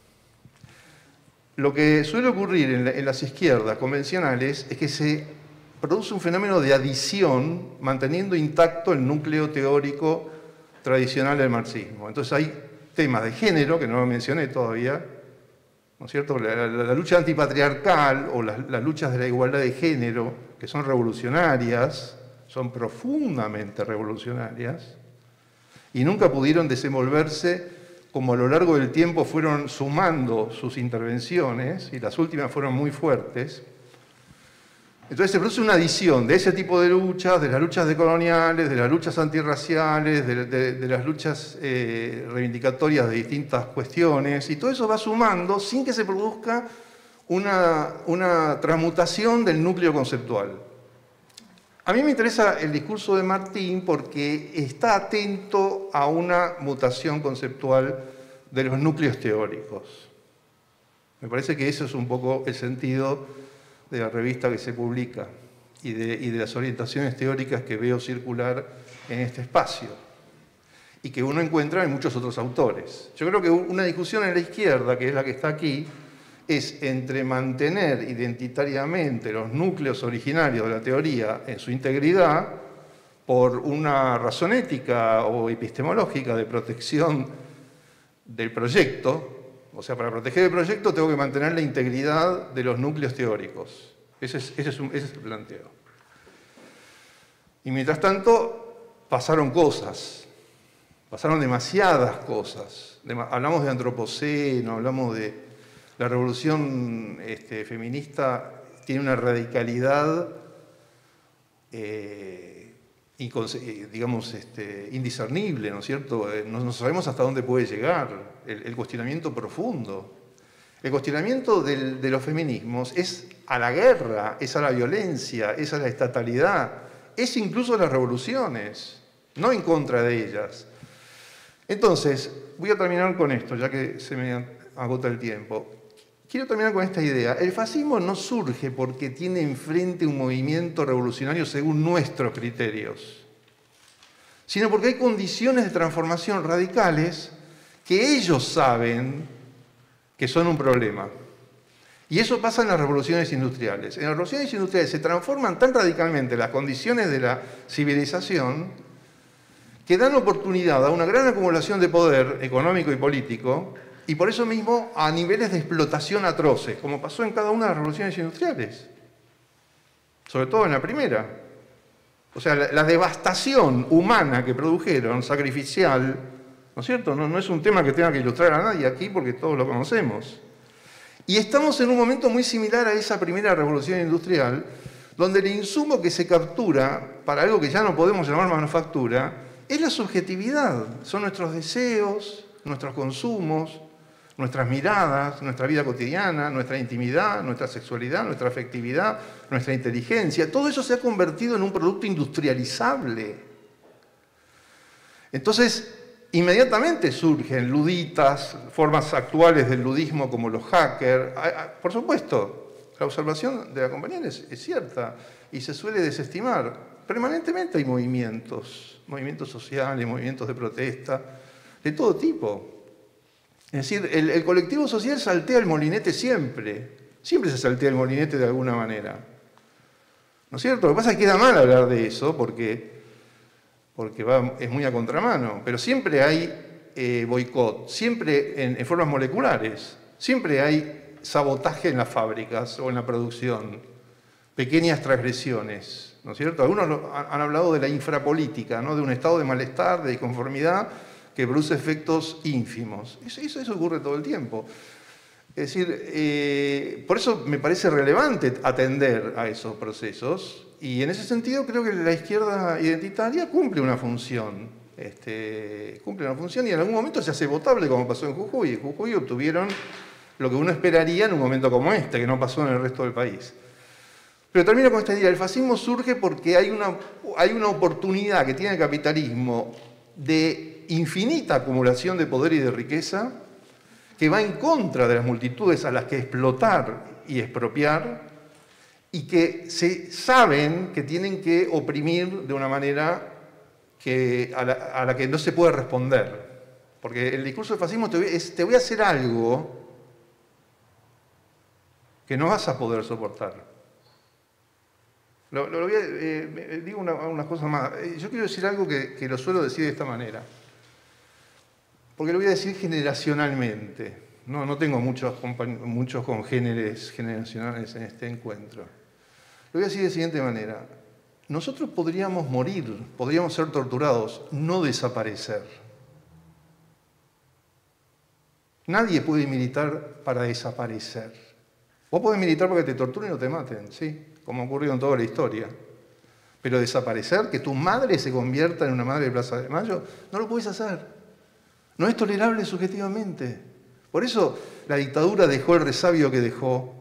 Lo que suele ocurrir en las izquierdas convencionales es que se produce un fenómeno de adición manteniendo intacto el núcleo teórico tradicional del marxismo. Entonces hay temas de género, que no lo mencioné todavía, ¿no es cierto? La lucha antipatriarcal o las luchas de la igualdad de género, que son revolucionarias, son profundamente revolucionarias, y nunca pudieron desenvolverse como a lo largo del tiempo fueron sumando sus intervenciones, y las últimas fueron muy fuertes. Entonces se produce una adición de ese tipo de luchas, de las luchas decoloniales, de las luchas antirraciales, de las luchas reivindicatorias de distintas cuestiones, y todo eso va sumando sin que se produzca una transmutación del núcleo conceptual. A mí me interesa el discurso de Martín porque está atento a una mutación conceptual de los núcleos teóricos. Me parece que eso es un poco el sentido de la revista que se publica y de las orientaciones teóricas que veo circular en este espacio y que uno encuentra en muchos otros autores. Yo creo que una discusión en la izquierda, que es la que está aquí, es entre mantener identitariamente los núcleos originarios de la teoría en su integridad por una razón ética o epistemológica de protección del proyecto. O sea, para proteger el proyecto tengo que mantener la integridad de los núcleos teóricos. Ese es el planteo. Y mientras tanto, pasaron cosas. Pasaron demasiadas cosas. Hablamos de antropoceno, hablamos de la revolución feminista, tiene una radicalidad, digamos, indiscernible, ¿no es cierto? No sabemos hasta dónde puede llegar el cuestionamiento profundo. El cuestionamiento de los feminismos es a la guerra, es a la violencia, es a la estatalidad, es incluso a las revoluciones, no en contra de ellas. Entonces, voy a terminar con esto, ya que se me agota el tiempo. Quiero terminar con esta idea. El fascismo no surge porque tiene enfrente un movimiento revolucionario según nuestros criterios, sino porque hay condiciones de transformación radicales que ellos saben que son un problema. Y eso pasa en las revoluciones industriales. En las revoluciones industriales se transforman tan radicalmente las condiciones de la civilización que dan oportunidad a una gran acumulación de poder económico y político, y por eso mismo a niveles de explotación atroces, como pasó en cada una de las revoluciones industriales, sobre todo en la primera. O sea, la devastación humana que produjeron, sacrificial, ¿no es cierto? No es un tema que tenga que ilustrar a nadie aquí porque todos lo conocemos. Y estamos en un momento muy similar a esa primera revolución industrial, donde el insumo que se captura para algo que ya no podemos llamar manufactura es la subjetividad, son nuestros deseos, nuestros consumos, nuestras miradas, nuestra vida cotidiana, nuestra intimidad, nuestra sexualidad, nuestra afectividad, nuestra inteligencia. Todo eso se ha convertido en un producto industrializable. Entonces, inmediatamente surgen luditas, formas actuales del ludismo como los hackers. Por supuesto, la observación de la compañera es cierta y se suele desestimar. Permanentemente hay movimientos sociales, movimientos de protesta, de todo tipo. Es decir, el colectivo social saltea el molinete siempre se saltea el molinete de alguna manera. ¿No es cierto? Lo que pasa es que queda mal hablar de eso porque es muy a contramano, pero siempre hay boicot, siempre en formas moleculares, siempre hay sabotaje en las fábricas o en la producción, pequeñas transgresiones, ¿no es cierto? Algunos han hablado de la infrapolítica, ¿no? De un estado de malestar, de disconformidad, que produce efectos ínfimos. Eso ocurre todo el tiempo. Es decir, por eso me parece relevante atender a esos procesos y en ese sentido creo que la izquierda identitaria cumple una función. Cumple una función y en algún momento se hace votable como pasó en Jujuy. En Jujuy obtuvieron lo que uno esperaría en un momento como este, que no pasó en el resto del país. Pero termino con esta idea. El fascismo surge porque hay una oportunidad que tiene el capitalismo de infinita acumulación de poder y de riqueza que va en contra de las multitudes a las que explotar y expropiar y que se saben que tienen que oprimir de una manera a la que no se puede responder. Porque el discurso del fascismo te voy a hacer algo que no vas a poder soportar. Digo unas cosas más. Yo quiero decir algo que lo suelo decir de esta manera. porque lo voy a decir generacionalmente. No tengo muchos congéneres generacionales en este encuentro. Lo voy a decir de la siguiente manera. Nosotros podríamos morir, podríamos ser torturados, no desaparecer. Nadie puede militar para desaparecer. Vos podés militar para que te torturen y no te maten, ¿sí? Como ha ocurrido en toda la historia. Pero desaparecer, que tu madre se convierta en una madre de Plaza de Mayo, no lo puedes hacer. No es tolerable subjetivamente. Por eso la dictadura dejó el resabio que dejó.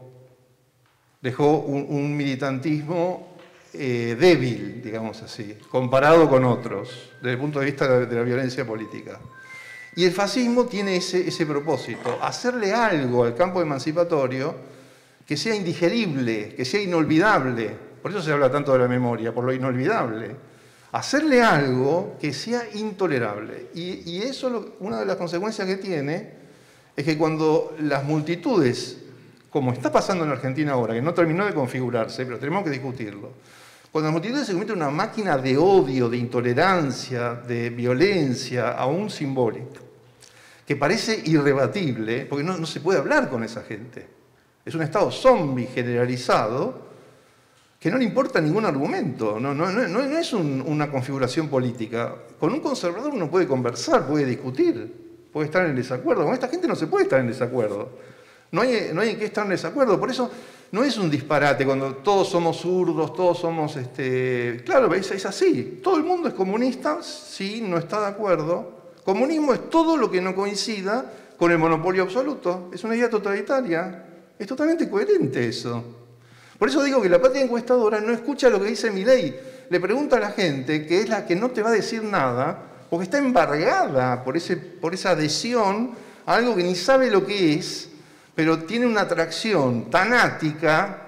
Dejó un militantismo débil, digamos así, comparado con otros, desde el punto de vista de la violencia política. Y el fascismo tiene ese propósito, hacerle algo al campo emancipatorio que sea indigerible, que sea inolvidable. Por eso se habla tanto de la memoria, por lo inolvidable. Hacerle algo que sea intolerable. Y eso, una de las consecuencias que tiene, es que cuando las multitudes, como está pasando en Argentina ahora, que no terminó de configurarse, pero tenemos que discutirlo, cuando las multitudes se convierten en una máquina de odio, de intolerancia, de violencia, aún simbólica, que parece irrebatible, porque no se puede hablar con esa gente. Es un estado zombie generalizado que no le importa ningún argumento, no es una configuración política. Con un conservador uno puede conversar, puede discutir, puede estar en desacuerdo. Con esta gente no se puede estar en desacuerdo. No hay en qué estar en desacuerdo. Por eso no es un disparate cuando todos somos zurdos, todos somos... Claro, es así. Todo el mundo es comunista si no está de acuerdo. Comunismo es todo lo que no coincida con el monopolio absoluto. Es una idea totalitaria. Es totalmente coherente eso. Por eso digo que la patria encuestadora no escucha lo que dice Milei. Le pregunta a la gente, que es la que no te va a decir nada, porque está embargada por esa adhesión a algo que ni sabe lo que es, pero tiene una atracción tan ática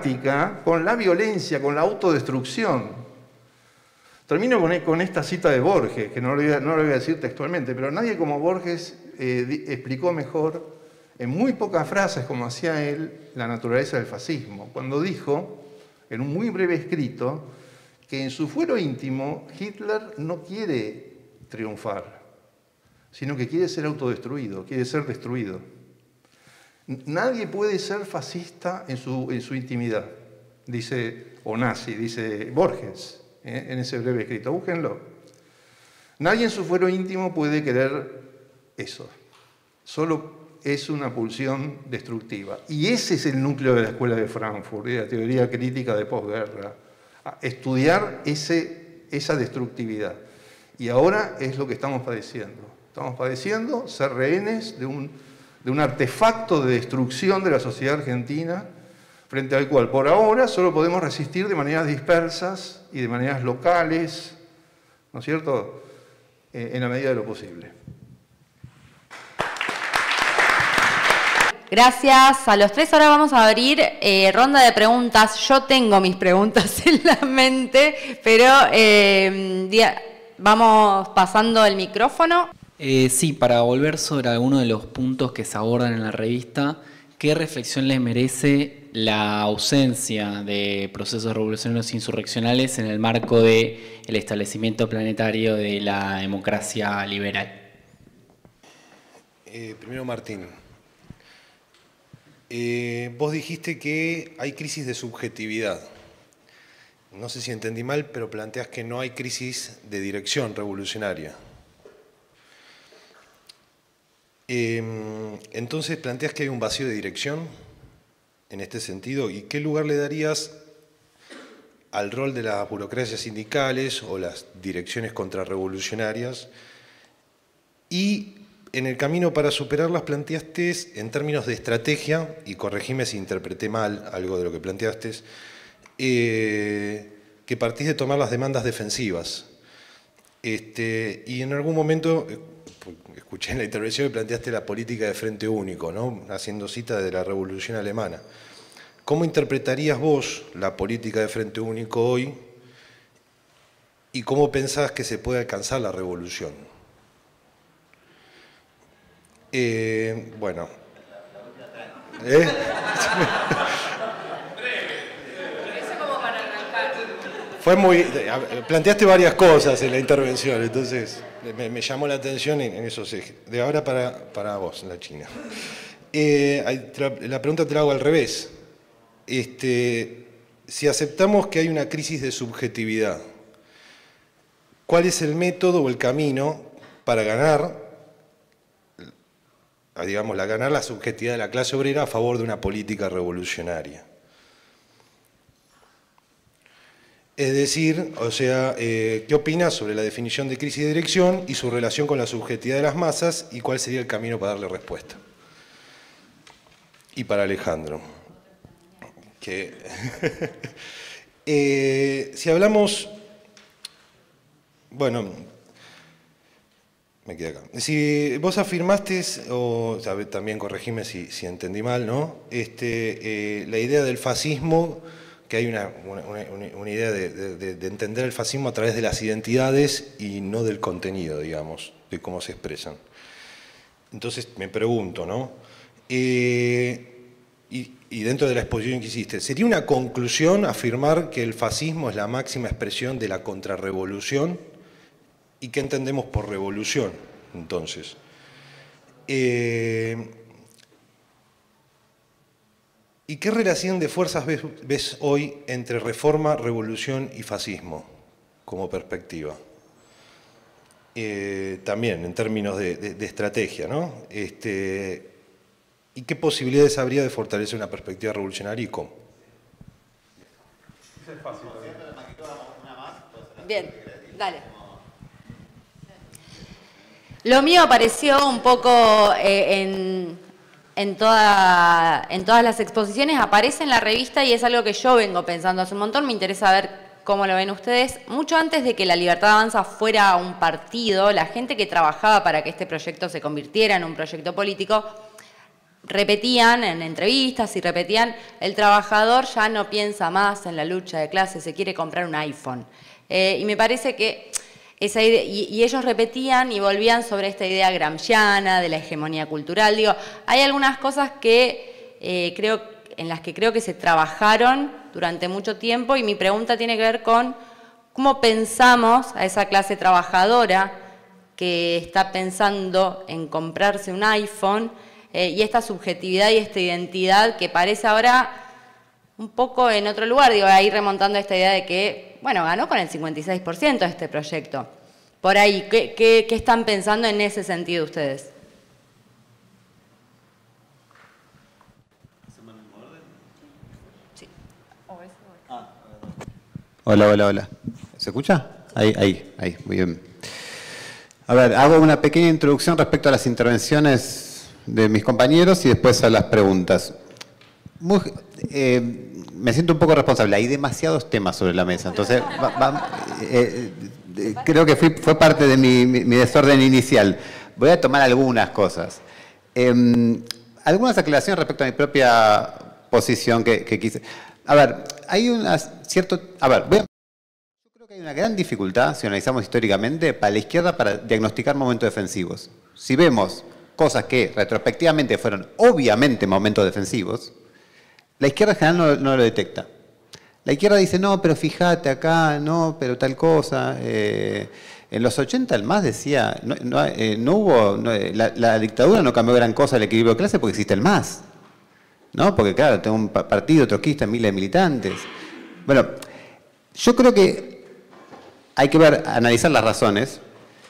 con la violencia, con la autodestrucción. Termino con esta cita de Borges, que no lo voy a decir textualmente, pero nadie como Borges explicó mejor, en muy pocas frases, como hacía él, la naturaleza del fascismo, cuando dijo, en un muy breve escrito, que en su fuero íntimo Hitler no quiere triunfar, sino que quiere ser autodestruido, quiere ser destruido. Nadie puede ser fascista en su intimidad, dice, o nazi, dice Borges, en ese breve escrito. Búsquenlo. Nadie en su fuero íntimo puede querer eso. Solo es una pulsión destructiva. Y ese es el núcleo de la Escuela de Frankfurt, de la teoría crítica de posguerra. Estudiar esa destructividad. Y ahora es lo que estamos padeciendo. Estamos padeciendo ser rehenes de un artefacto de destrucción de la sociedad argentina, frente al cual por ahora solo podemos resistir de maneras dispersas y de maneras locales, ¿no es cierto?, en la medida de lo posible. Gracias a los tres. Ahora vamos a abrir ronda de preguntas. Yo tengo mis preguntas en la mente, pero vamos pasando el micrófono. Sí, para volver sobre algunos de los puntos que se abordan en la revista, ¿qué reflexión les merece la ausencia de procesos revolucionarios insurreccionales en el marco del establecimiento planetario de la democracia liberal? Primero, Martín. Vos dijiste que hay crisis de subjetividad. No sé si entendí mal, pero planteás que no hay crisis de dirección revolucionaria. Entonces planteás que hay un vacío de dirección en este sentido. ¿Y qué lugar le darías al rol de las burocracias sindicales o las direcciones contrarrevolucionarias? Y en el camino para superarlas planteaste en términos de estrategia, y corregime si interpreté mal algo de lo que planteaste, que partís de tomar las demandas defensivas. Y en algún momento, escuché en la intervención que planteaste la política de frente único, ¿no?, haciendo cita de la Revolución Alemana. ¿Cómo interpretarías vos la política de frente único hoy y cómo pensás que se puede alcanzar la revolución? Bueno. Fue muy... Planteaste varias cosas en la intervención, entonces me llamó la atención en esos ejes. De ahora para vos, la China. La pregunta te la hago al revés. Si aceptamos que hay una crisis de subjetividad, ¿cuál es el método o el camino para ganar, digamos, ganar la subjetividad de la clase obrera a favor de una política revolucionaria? Es decir, o sea, ¿qué opinas sobre la definición de crisis de dirección y su relación con la subjetividad de las masas y cuál sería el camino para darle respuesta? Y para Alejandro, que si hablamos, bueno, me quedé acá. Si vos afirmaste, o también corregime si entendí mal, ¿no? La idea del fascismo, que hay una idea de entender el fascismo a través de las identidades y no del contenido, digamos, de cómo se expresan. Entonces me pregunto, ¿no? Y dentro de la exposición que hiciste, ¿sería una conclusión afirmar que el fascismo es la máxima expresión de la contrarrevolución? ¿Y qué entendemos por revolución, entonces? ¿Y qué relación de fuerzas ves hoy entre reforma, revolución y fascismo como perspectiva? También en términos de estrategia, ¿no? ¿Y qué posibilidades habría de fortalecer una perspectiva revolucionaria y cómo? Bien, dale. Lo mío apareció un poco en todas las exposiciones, aparece en la revista y es algo que yo vengo pensando hace un montón, me interesa ver cómo lo ven ustedes. Mucho antes de que La Libertad Avanza fuera un partido, la gente que trabajaba para que este proyecto se convirtiera en un proyecto político, repetían en entrevistas y repetían, el trabajador ya no piensa más en la lucha de clases, se quiere comprar un iPhone. Y me parece que esa idea, y ellos repetían y volvían sobre esta idea gramsciana de la hegemonía cultural. Digo, hay algunas cosas que en las que creo que se trabajaron durante mucho tiempo y mi pregunta tiene que ver con cómo pensamos a esa clase trabajadora que está pensando en comprarse un iPhone y esta subjetividad y esta identidad que parece ahora un poco en otro lugar, digo, ahí remontando a esta idea de que, bueno, ganó con el 56% este proyecto. Por ahí, ¿qué están pensando en ese sentido ustedes? Sí. Hola. ¿Se escucha? Ahí, muy bien. A ver, hago una pequeña introducción respecto a las intervenciones de mis compañeros y después a las preguntas. Me siento un poco responsable, hay demasiados temas sobre la mesa, entonces creo que fue parte de mi desorden inicial. Voy a tomar algunas cosas. Algunas aclaraciones respecto a mi propia posición que quise. A ver, hay yo creo que hay una gran dificultad, si analizamos históricamente, para la izquierda para diagnosticar momentos defensivos. Si vemos cosas que retrospectivamente fueron obviamente momentos defensivos, la izquierda en general no lo detecta. La izquierda dice, no, pero fíjate acá, no, pero tal cosa. En los 80 el MAS decía, la dictadura no cambió gran cosa el equilibrio de clase porque existe el MAS. ¿No? Porque claro, tengo un partido trotskista, miles de militantes. Bueno, yo creo que hay que analizar las razones.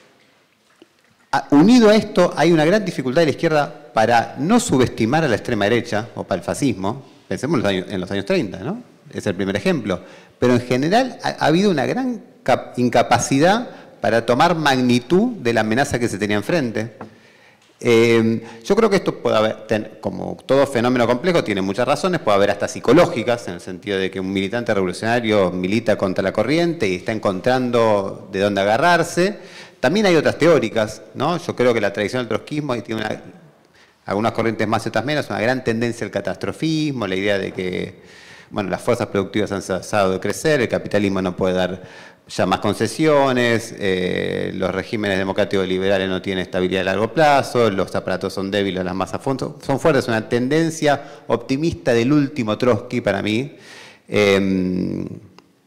Unido a esto, hay una gran dificultad de la izquierda para no subestimar a la extrema derecha o para el fascismo. Pensemos en los años 30, ¿no? Es el primer ejemplo. Pero en general ha habido una gran incapacidad para tomar magnitud de la amenaza que se tenía enfrente. Yo creo que esto puede haber, como todo fenómeno complejo, tiene muchas razones, puede haber hasta psicológicas, en el sentido de que un militante revolucionario milita contra la corriente y está encontrando de dónde agarrarse. También hay otras teóricas, ¿no? Yo creo que la tradición del trotskismo tiene algunas corrientes más y otras menos, una gran tendencia al catastrofismo, la idea de que, bueno, las fuerzas productivas han cesado de crecer, el capitalismo no puede dar ya más concesiones, los regímenes democráticos liberales no tienen estabilidad a largo plazo, los aparatos son débiles, las masas son fuertes, una tendencia optimista del último Trotsky para mí,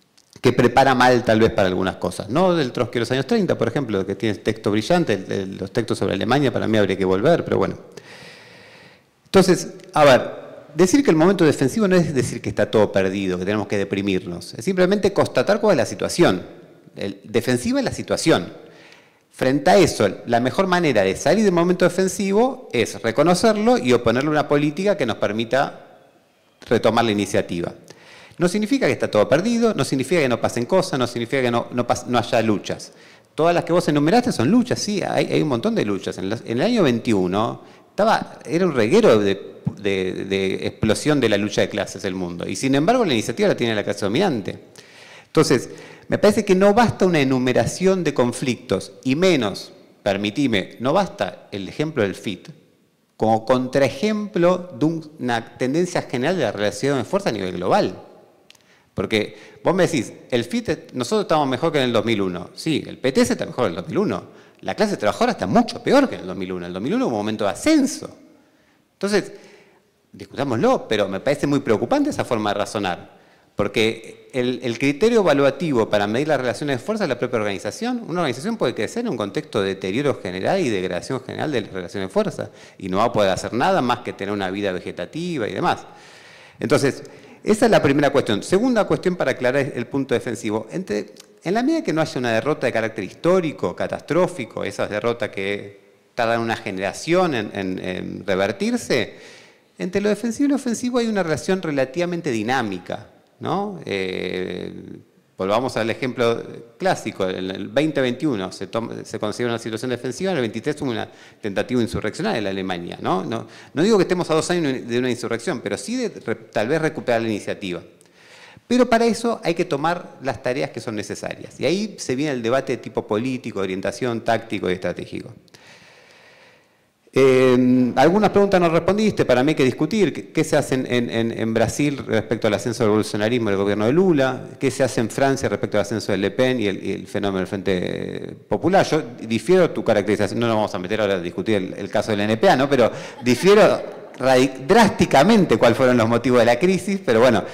que prepara mal tal vez para algunas cosas. No del Trotsky de los años 30, por ejemplo, que tiene texto brillante, los textos sobre Alemania para mí habría que volver, pero bueno. Entonces, a ver, decir que el momento defensivo no es decir que está todo perdido, que tenemos que deprimirnos, es simplemente constatar cuál es la situación. Defensiva es la situación. Frente a eso, la mejor manera de salir del momento defensivo es reconocerlo y oponerle una política que nos permita retomar la iniciativa. No significa que está todo perdido, no significa que no pasen cosas, no significa que no haya luchas. Todas las que vos enumeraste son luchas, sí, hay un montón de luchas. En el año 21 era un reguero de explosión de la lucha de clases el mundo, y sin embargo la iniciativa la tiene la clase dominante. Entonces, me parece que no basta una enumeración de conflictos, y menos, permitime, no basta el ejemplo del FIT, como contraejemplo de una tendencia general de la relación de fuerza a nivel global. Porque vos me decís, el FIT, nosotros estamos mejor que en el 2001. Sí, el PTS está mejor que en el 2001. La clase trabajadora está mucho peor que en el 2001. En el 2001 hubo un momento de ascenso. Entonces, discutámoslo, pero me parece muy preocupante esa forma de razonar. Porque el criterio evaluativo para medir las relaciones de fuerza es la propia organización. Una organización puede crecer en un contexto de deterioro general y degradación general de las relaciones de fuerza. Y no va a poder hacer nada más que tener una vida vegetativa y demás. Entonces, esa es la primera cuestión. Segunda cuestión para aclarar el punto defensivo. En la medida que no haya una derrota de carácter histórico, catastrófico, esas derrotas que tardan una generación en revertirse, entre lo defensivo y lo ofensivo hay una relación relativamente dinámica, ¿no? Volvamos al ejemplo clásico. En el 2021 se considera una situación defensiva, en el 23 hubo una tentativa insurreccional en la Alemania. No digo que estemos a 2 años de una insurrección, pero sí de tal vez recuperar la iniciativa. Pero para eso hay que tomar las tareas que son necesarias. Y ahí se viene el debate de tipo político, de orientación, táctico y estratégico. Algunas preguntas no respondiste, para mí hay que discutir. ¿Qué se hace en Brasil respecto al ascenso del revolucionarismo del gobierno de Lula? ¿Qué se hace en Francia respecto al ascenso del Le Pen y el fenómeno del Frente Popular? Yo difiero tu caracterización, no nos vamos a meter ahora a discutir el caso del NPA, ¿no? Pero difiero drásticamente cuáles fueron los motivos de la crisis, pero bueno,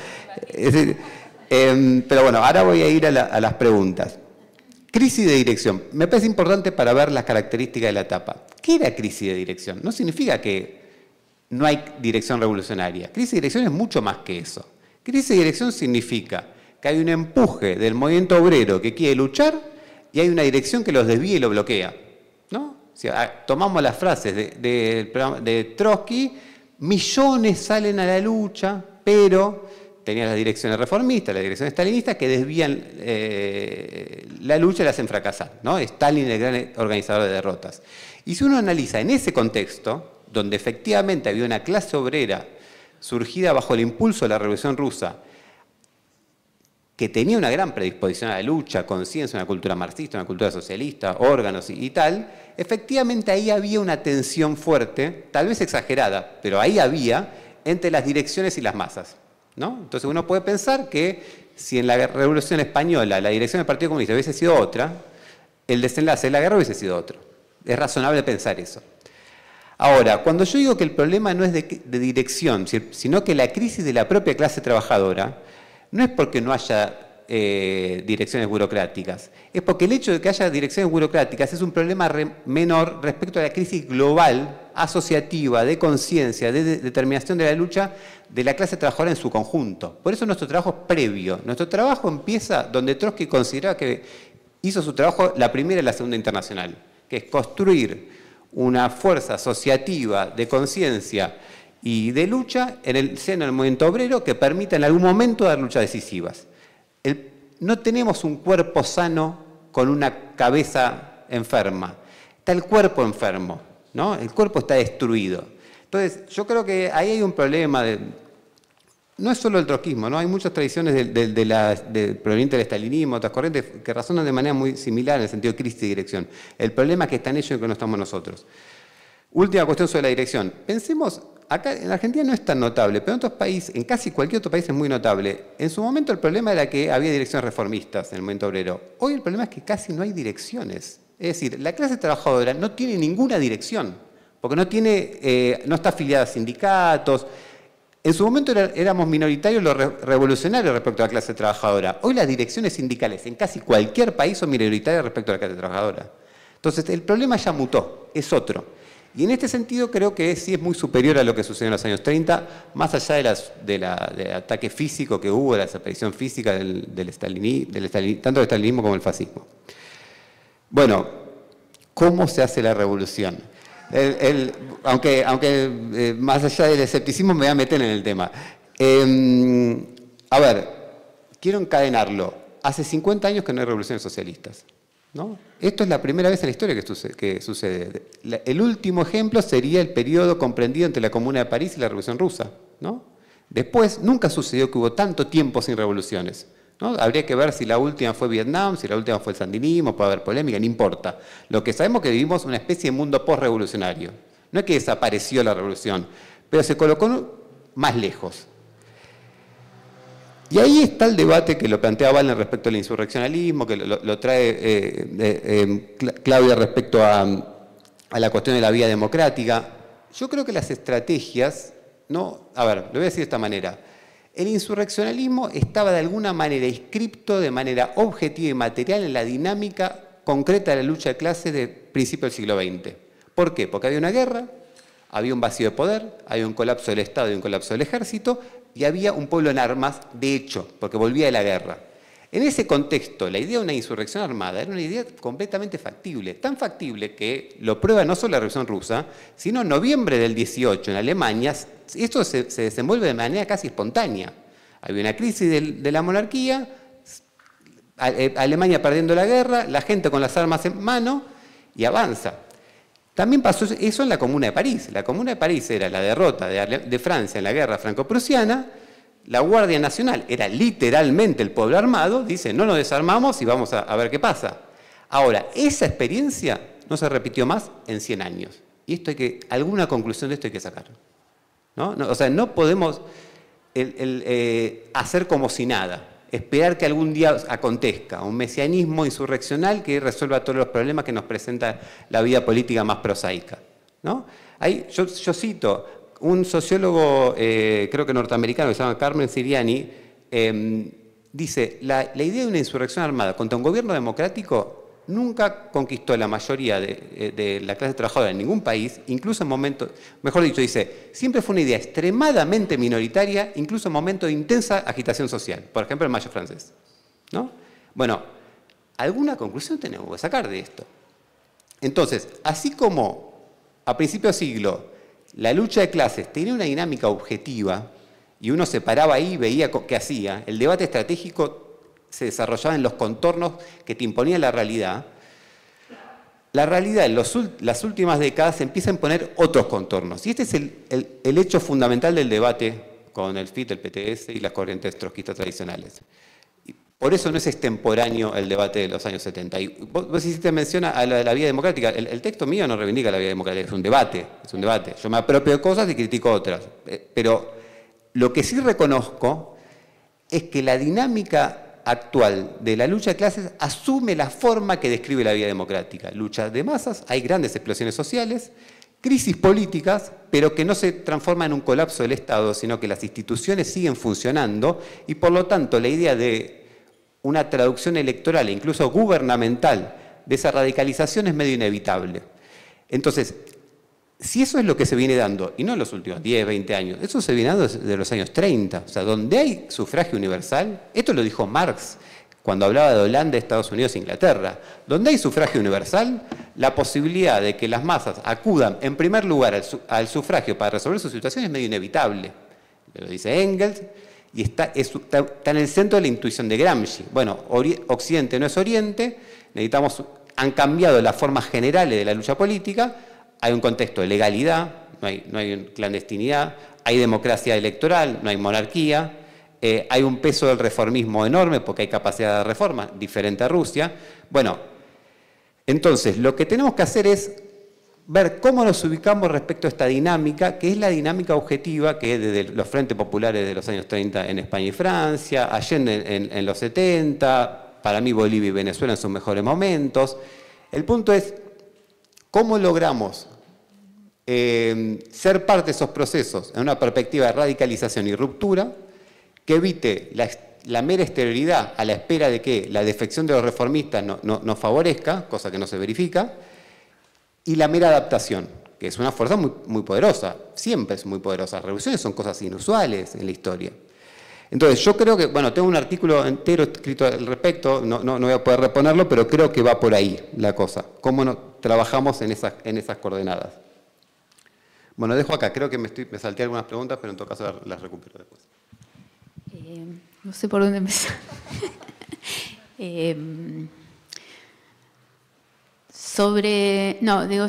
ahora voy a ir a las preguntas. Crisis de dirección. Me parece importante para ver las características de la etapa. ¿Qué era crisis de dirección? No significa que no hay dirección revolucionaria. Crisis de dirección es mucho más que eso. Crisis de dirección significa que hay un empuje del movimiento obrero que quiere luchar y hay una dirección que los desvía y lo bloquea, ¿no? O sea, tomamos las frases de Trotsky, millones salen a la lucha, pero tenían las direcciones reformistas, las direcciones stalinistas que desvían la lucha y la hacen fracasar, ¿no? Stalin es el gran organizador de derrotas. Y si uno analiza en ese contexto, donde efectivamente había una clase obrera surgida bajo el impulso de la Revolución Rusa, que tenía una gran predisposición a la lucha, conciencia, una cultura marxista, una cultura socialista, órganos y tal, efectivamente ahí había una tensión fuerte, tal vez exagerada, pero ahí había, entre las direcciones y las masas, ¿no? Entonces uno puede pensar que si en la Revolución Española la dirección del Partido Comunista hubiese sido otra, el desenlace de la guerra hubiese sido otro. Es razonable pensar eso. Ahora, cuando yo digo que el problema no es de dirección, sino que la crisis de la propia clase trabajadora, no es porque no haya direcciones burocráticas, es porque el hecho de que haya direcciones burocráticas es un problema menor respecto a la crisis global, asociativa, de conciencia, de determinación de la lucha de la clase trabajadora en su conjunto. Por eso nuestro trabajo es previo. Nuestro trabajo empieza donde Trotsky consideraba que hizo su trabajo la Primera y la Segunda Internacional, que es construir una fuerza asociativa de conciencia y de lucha en el seno del movimiento obrero que permita en algún momento dar luchas decisivas. No tenemos un cuerpo sano con una cabeza enferma. Está el cuerpo enfermo, ¿no? El cuerpo está destruido. Entonces, yo creo que ahí hay un problema. No es solo el trotskismo, ¿no? Hay muchas tradiciones provenientes del estalinismo, otras corrientes que razonan de manera muy similar en el sentido de crisis de dirección. El problema es que están ellos y que no estamos nosotros. Última cuestión sobre la dirección. Pensemos, acá en Argentina no es tan notable, pero en otros países, en casi cualquier otro país es muy notable. En su momento el problema era que había direcciones reformistas en el movimiento obrero. Hoy el problema es que casi no hay direcciones. Es decir, la clase trabajadora no tiene ninguna dirección, porque no está afiliada a sindicatos. En su momento éramos minoritarios los revolucionarios respecto a la clase trabajadora. Hoy las direcciones sindicales en casi cualquier país son minoritarias respecto a la clase trabajadora. Entonces el problema ya mutó, es otro. Y en este sentido creo que sí es muy superior a lo que sucedió en los años 30, más allá del ataque físico que hubo, de la desaparición física tanto del estalinismo como del fascismo. Bueno, ¿cómo se hace la revolución? Aunque más allá del escepticismo me voy a meter en el tema. A ver, quiero encadenarlo. Hace 50 años que no hay revoluciones socialistas, ¿no? Esto es la primera vez en la historia que sucede. El último ejemplo sería el periodo comprendido entre la Comuna de París y la Revolución Rusa, ¿no? Después nunca sucedió que hubo tanto tiempo sin revoluciones, ¿no? Habría que ver si la última fue Vietnam, si la última fue el sandinismo, puede haber polémica, no importa. Lo que sabemos es que vivimos una especie de mundo post-revolucionario. No es que desapareció la revolución, pero se colocó más lejos. Y ahí está el debate que lo plantea Wallner respecto al insurreccionalismo, que lo trae Claudia respecto a la cuestión de la vía democrática. Yo creo que las estrategias, ¿no? A ver, lo voy a decir de esta manera. El insurreccionalismo estaba de alguna manera inscripto de manera objetiva y material en la dinámica concreta de la lucha de clases de principios del siglo XX. ¿Por qué? Porque había una guerra, había un vacío de poder, había un colapso del Estado y un colapso del ejército, y había un pueblo en armas, de hecho, porque volvía de la guerra. En ese contexto, la idea de una insurrección armada era una idea completamente factible, tan factible que lo prueba no solo la Revolución Rusa, sino en noviembre del 18 en Alemania, esto se desenvuelve de manera casi espontánea. Había una crisis de la monarquía, Alemania perdiendo la guerra, la gente con las armas en mano y avanza. También pasó eso en la Comuna de París. La Comuna de París era la derrota de Francia en la guerra franco-prusiana. La Guardia Nacional era literalmente el pueblo armado, dice, no nos desarmamos y vamos a ver qué pasa. Ahora, esa experiencia no se repitió más en 100 años. Y alguna conclusión de esto hay que sacar, ¿no? O sea, no podemos hacer como si nada, esperar que algún día acontezca un mesianismo insurreccional que resuelva todos los problemas que nos presenta la vida política más prosaica, ¿no? Yo cito un sociólogo, creo que norteamericano, que se llama Carmen Siriani, dice, la idea de una insurrección armada contra un gobierno democrático nunca conquistó la mayoría de la clase trabajadora en ningún país, incluso en momentos, mejor dicho, dice, siempre fue una idea extremadamente minoritaria, incluso en momentos de intensa agitación social, por ejemplo el Mayo francés, ¿no? Bueno, alguna conclusión tenemos que sacar de esto. Entonces, así como a principios de siglo la lucha de clases tenía una dinámica objetiva y uno se paraba ahí y veía qué hacía, el debate estratégico se desarrollaba en los contornos que te imponía la realidad en las últimas décadas empieza a imponer otros contornos. Y este es el hecho fundamental del debate con el FIT, el PTS y las corrientes trotskistas tradicionales. Y por eso no es extemporáneo el debate de los años 70. Y vos hiciste mención a la vía democrática. El texto mío no reivindica la vía democrática, es un debate. Yo me apropio de cosas y critico otras. Pero lo que sí reconozco es que la dinámica actual de la lucha de clases asume la forma que describe la vía democrática. Lucha de masas, hay grandes explosiones sociales, crisis políticas, pero que no se transforma en un colapso del Estado, sino que las instituciones siguen funcionando y por lo tanto la idea de una traducción electoral e incluso gubernamental de esa radicalización es medio inevitable. Entonces, si eso es lo que se viene dando, y no en los últimos 10, 20 años, eso se viene dando desde los años 30, o sea, donde hay sufragio universal, esto lo dijo Marx cuando hablaba de Holanda, Estados Unidos e Inglaterra, donde hay sufragio universal, la posibilidad de que las masas acudan en primer lugar al sufragio para resolver su situación es medio inevitable. Lo dice Engels, y está en el centro de la intuición de Gramsci. Bueno, Occidente no es Oriente, han cambiado las formas generales de la lucha política. Hay un contexto de legalidad, no hay clandestinidad, hay democracia electoral, no hay monarquía, hay un peso del reformismo enorme porque hay capacidad de reforma, diferente a Rusia. Bueno, entonces lo que tenemos que hacer es ver cómo nos ubicamos respecto a esta dinámica, que es la dinámica objetiva que es desde los frentes populares de los años 30 en España y Francia, Allende en los 70, para mí Bolivia y Venezuela en sus mejores momentos. El punto es, ¿cómo logramos ser parte de esos procesos en una perspectiva de radicalización y ruptura, que evite la mera exterioridad a la espera de que la defección de los reformistas no favorezca, cosa que no se verifica, y la mera adaptación, que es una fuerza muy, muy poderosa, siempre es muy poderosa. Las revoluciones son cosas inusuales en la historia. Entonces, yo creo que, bueno, tengo un artículo entero escrito al respecto, no voy a poder reponerlo, pero creo que va por ahí la cosa, cómo trabajamos en esas coordenadas. Bueno, dejo acá, creo que me salté algunas preguntas, pero en todo caso las recupero después. No sé por dónde empezar. Sobre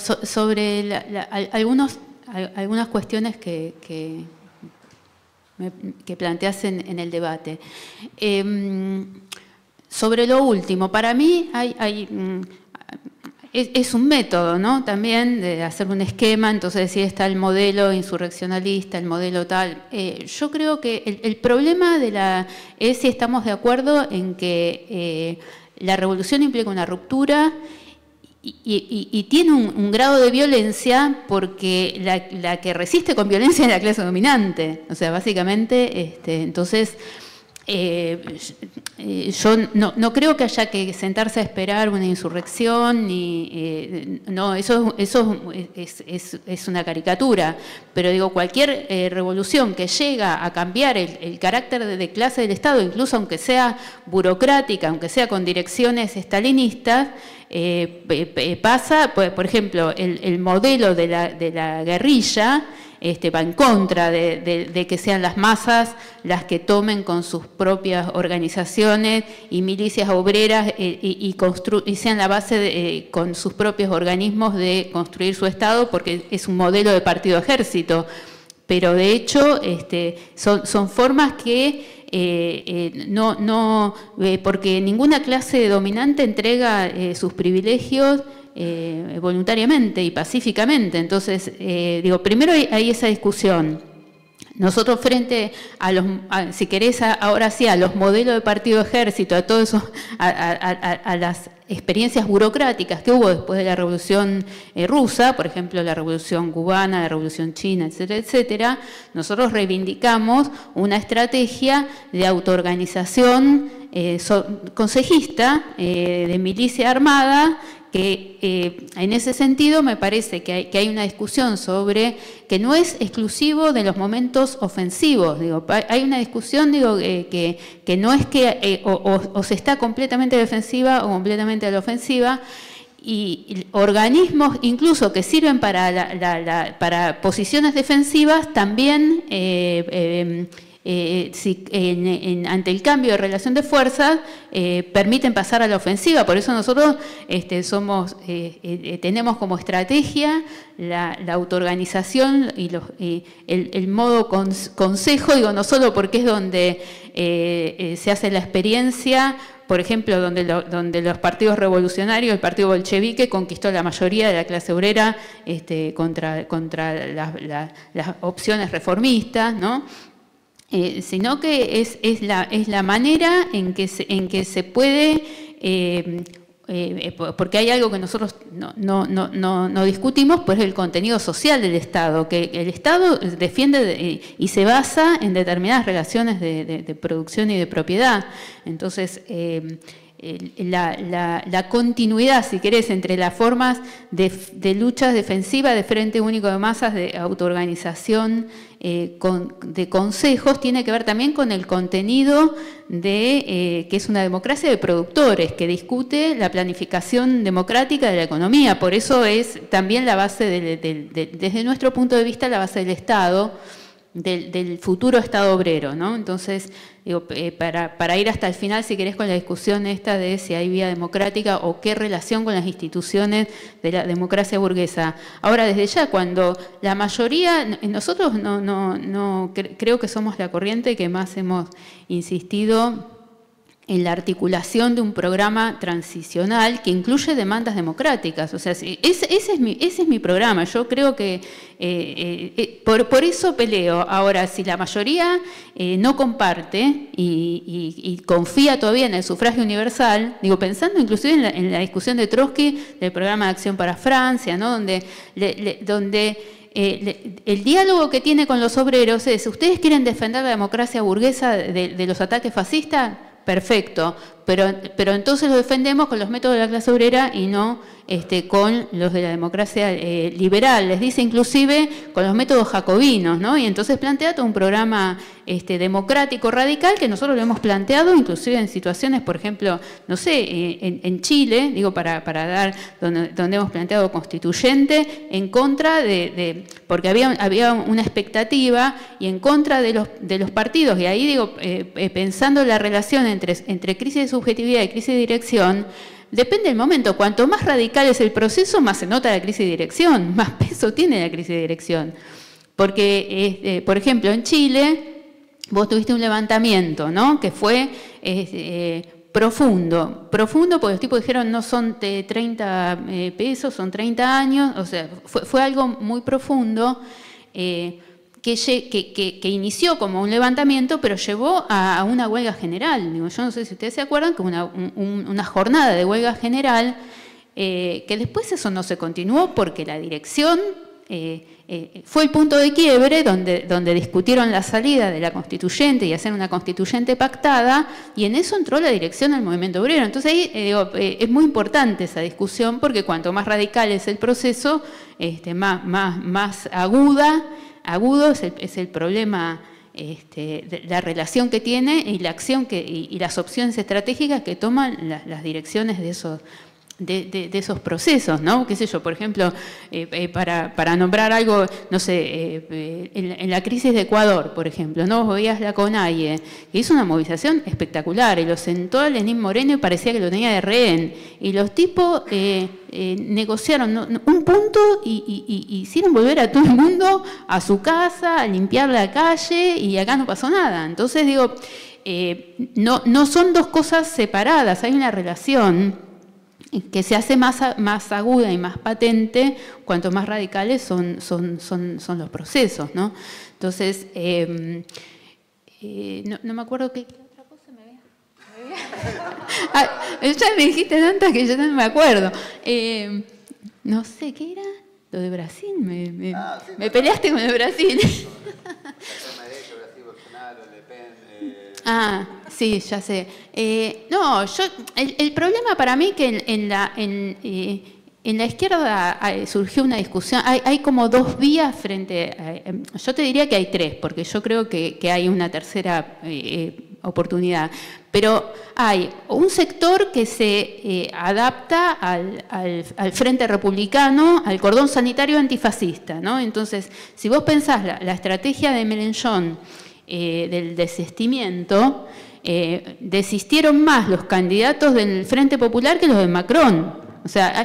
algunas cuestiones que planteas en el debate. Sobre lo último, para mí es un método, ¿no? También de hacer un esquema, entonces decir está el modelo insurreccionalista, el modelo tal. Yo creo que el problema es si estamos de acuerdo en que la revolución implica una ruptura y tiene un grado de violencia porque la que resiste con violencia es la clase dominante. O sea, básicamente, entonces... yo no creo que haya que sentarse a esperar una insurrección, no, eso es una caricatura, pero digo, cualquier revolución que llega a cambiar el carácter de clase del Estado, incluso aunque sea burocrática, aunque sea con direcciones estalinistas, pasa, por ejemplo, el modelo de la guerrilla, va en contra de que sean las masas las que tomen con sus propias organizaciones y milicias obreras y sean la base con sus propios organismos de construir su Estado, porque es un modelo de partido-ejército. Pero de hecho son formas que porque ninguna clase dominante entrega sus privilegios voluntariamente y pacíficamente. Entonces, primero hay esa discusión. Nosotros frente si querés, ahora sí, a los modelos de partido-ejército, a todo eso, a las experiencias burocráticas que hubo después de la Revolución Rusa, por ejemplo, la Revolución Cubana, la Revolución China, etcétera, etcétera, nosotros reivindicamos una estrategia de autoorganización consejista, de milicia armada, que en ese sentido me parece que hay una discusión sobre que no es exclusivo de los momentos ofensivos. Hay una discusión que no es que o se está completamente a la defensiva o completamente a la ofensiva, y organismos incluso que sirven para posiciones defensivas también ante el cambio de relación de fuerzas permiten pasar a la ofensiva. Por eso nosotros tenemos como estrategia la autoorganización y el modo consejo, no solo porque es donde se hace la experiencia, por ejemplo, donde los partidos revolucionarios, el partido bolchevique conquistó la mayoría de la clase obrera contra las opciones reformistas, ¿no? Sino que es la manera en que se puede, porque hay algo que nosotros no discutimos, pues el contenido social del Estado, que el Estado defiende y se basa en determinadas relaciones de producción y de propiedad. Entonces, la continuidad, si querés, entre las formas de luchas defensivas de Frente Único de Masas, de autoorganización, de consejos, tiene que ver también con el contenido que es una democracia de productores, que discute la planificación democrática de la economía. Por eso es también la base, desde nuestro punto de vista, la base del Estado, del futuro Estado obrero, ¿no? Entonces, para ir hasta el final, si querés, con la discusión esta de si hay vía democrática o qué relación con las instituciones de la democracia burguesa. Ahora, desde ya, cuando la mayoría, nosotros creo que somos la corriente que más hemos insistido en la articulación de un programa transicional que incluye demandas democráticas. O sea, ese es mi programa. Yo creo que por eso peleo. Ahora, si la mayoría no comparte y confía todavía en el sufragio universal, pensando inclusive en la discusión de Trotsky del programa de acción para Francia, ¿no? donde el diálogo que tiene con los obreros es, ¿ustedes quieren defender la democracia burguesa de los ataques fascistas? Perfecto, pero entonces lo defendemos con los métodos de la clase obrera y no con los de la democracia liberal, les dice inclusive con los métodos jacobinos, ¿no? Y entonces plantea todo un programa democrático radical que nosotros lo hemos planteado inclusive en situaciones, por ejemplo, no sé, en Chile, digo para dar, donde hemos planteado constituyente en contra porque había una expectativa y en contra de los partidos, y ahí digo, pensando la relación entre crisis de subjetividad y crisis de dirección, depende del momento. Cuanto más radical es el proceso, más se nota la crisis de dirección, más peso tiene la crisis de dirección. Porque, por ejemplo, en Chile, vos tuviste un levantamiento, ¿no? Que fue profundo, porque los tipos dijeron no son 30 pesos, son 30 años, o sea, fue algo muy profundo, que inició como un levantamiento, pero llevó a una huelga general. Digo, yo no sé si ustedes se acuerdan que una jornada de huelga general, que después eso no se continuó porque la dirección fue el punto de quiebre donde discutieron la salida de la constituyente y hacer una constituyente pactada, y en eso entró la dirección del movimiento obrero. Entonces ahí es muy importante esa discusión, porque cuanto más radical es el proceso, más agudo es el problema, la relación que tiene y la acción y las opciones estratégicas que toman las direcciones de esos procesos, ¿no? Qué sé yo, por ejemplo, para nombrar algo, no sé, en la crisis de Ecuador, por ejemplo, ¿no? Vos veías la CONAIE, que hizo una movilización espectacular, y lo sentó a Lenín Moreno y parecía que lo tenía de rehén, y los tipos negociaron un punto y hicieron volver a todo el mundo a su casa, a limpiar la calle, y acá no pasó nada. Entonces digo, no son dos cosas separadas, hay una relación que se hace más aguda y más patente cuanto más radicales son los procesos, ¿no? Entonces, no me acuerdo qué otra cosa me había... ya me dijiste tantas que yo no me acuerdo. No sé, ¿qué era? Lo de Brasil, me peleaste con el Brasil. Ah, sí, ya sé. No, el problema para mí que en la izquierda surgió una discusión, hay como dos vías frente a, yo te diría que hay tres, porque yo creo que hay una tercera oportunidad, pero hay un sector que se adapta al Frente Republicano, al cordón sanitario antifascista, ¿no? Entonces, si vos pensás la estrategia de Mélenchon, del desistimiento, desistieron más los candidatos del Frente Popular que los de Macron. O sea,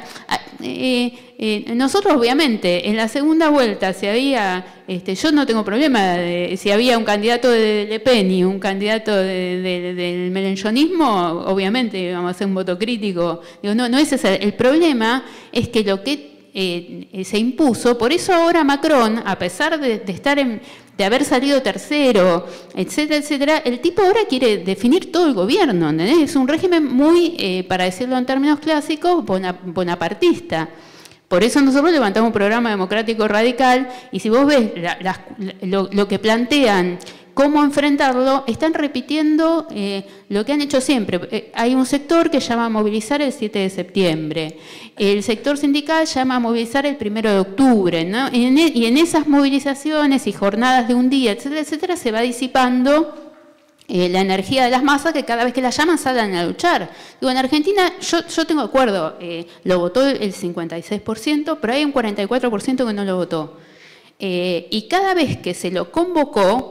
nosotros obviamente en la segunda vuelta, si había, yo no tengo problema, si había un candidato de Le Pen y un candidato del melenchonismo, obviamente vamos a hacer un voto crítico. Digo, no ese es el problema, es que lo que se impuso, por eso ahora Macron, a pesar de haber salido tercero, etcétera, etcétera, el tipo ahora quiere definir todo el gobierno, ¿entendés? Es un régimen muy, para decirlo en términos clásicos, bonapartista. Por eso nosotros levantamos un programa democrático radical, y si vos ves lo que plantean, cómo enfrentarlo, están repitiendo lo que han hecho siempre. Hay un sector que llama a movilizar el 7 de septiembre. El sector sindical llama a movilizar el 1 de octubre, ¿no? Y en esas movilizaciones y jornadas de un día, etcétera, etcétera, se va disipando la energía de las masas, que cada vez que las llaman salen a luchar. Digo, en Argentina, yo tengo acuerdo, lo votó el 56%, pero hay un 44% que no lo votó. Y cada vez que se lo convocó,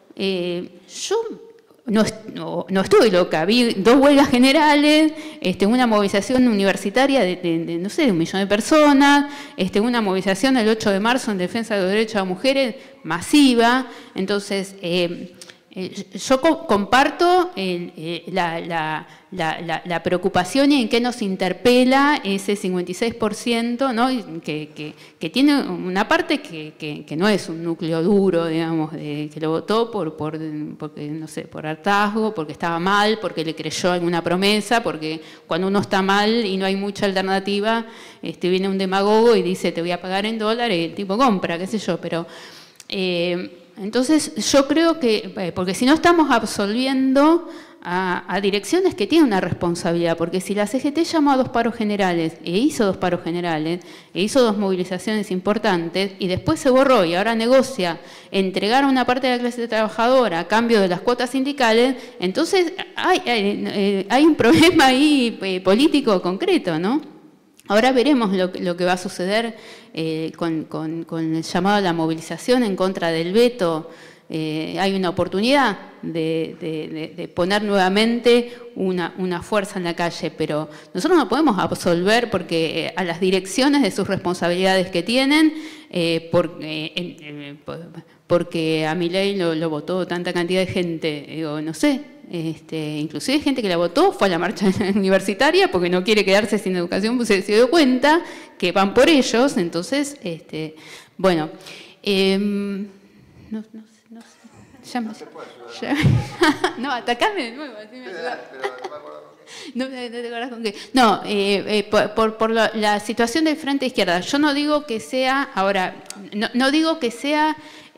yo no estoy loca, vi 2 huelgas generales, una movilización universitaria no sé, de 1 millón de personas, una movilización el 8 de marzo en defensa de los derechos de las mujeres masiva. Entonces, Yo comparto la preocupación y en qué nos interpela ese 56%, ¿no? que tiene una parte que no es un núcleo duro, digamos, que lo votó porque, no sé, por hartazgo, porque estaba mal, porque le creyó en una promesa, porque cuando uno está mal y no hay mucha alternativa, viene un demagogo y dice te voy a pagar en dólares y el tipo compra, qué sé yo, pero... entonces yo creo que, porque si no estamos absolviendo a direcciones que tienen una responsabilidad, porque si la CGT llamó a 2 paros generales, e hizo 2 paros generales, e hizo 2 movilizaciones importantes, y después se borró y ahora negocia entregar a una parte de la clase trabajadora a cambio de las cuotas sindicales, entonces hay un problema ahí político concreto, ¿no? Ahora veremos lo que va a suceder con el llamado a la movilización en contra del veto. Hay una oportunidad de poner nuevamente una fuerza en la calle, pero nosotros no podemos absolver porque a las direcciones de sus responsabilidades que tienen, porque a Milei lo votó tanta cantidad de gente, digo, no sé. Inclusive gente que la votó fue a la marcha universitaria porque no quiere quedarse sin educación, pues se dio cuenta que van por ellos, entonces, bueno, no sé, no, atacame de nuevo, así me ayuda. No te acordás con qué. No, por la situación del Frente Izquierda, yo no digo que sea, ahora, no digo que sea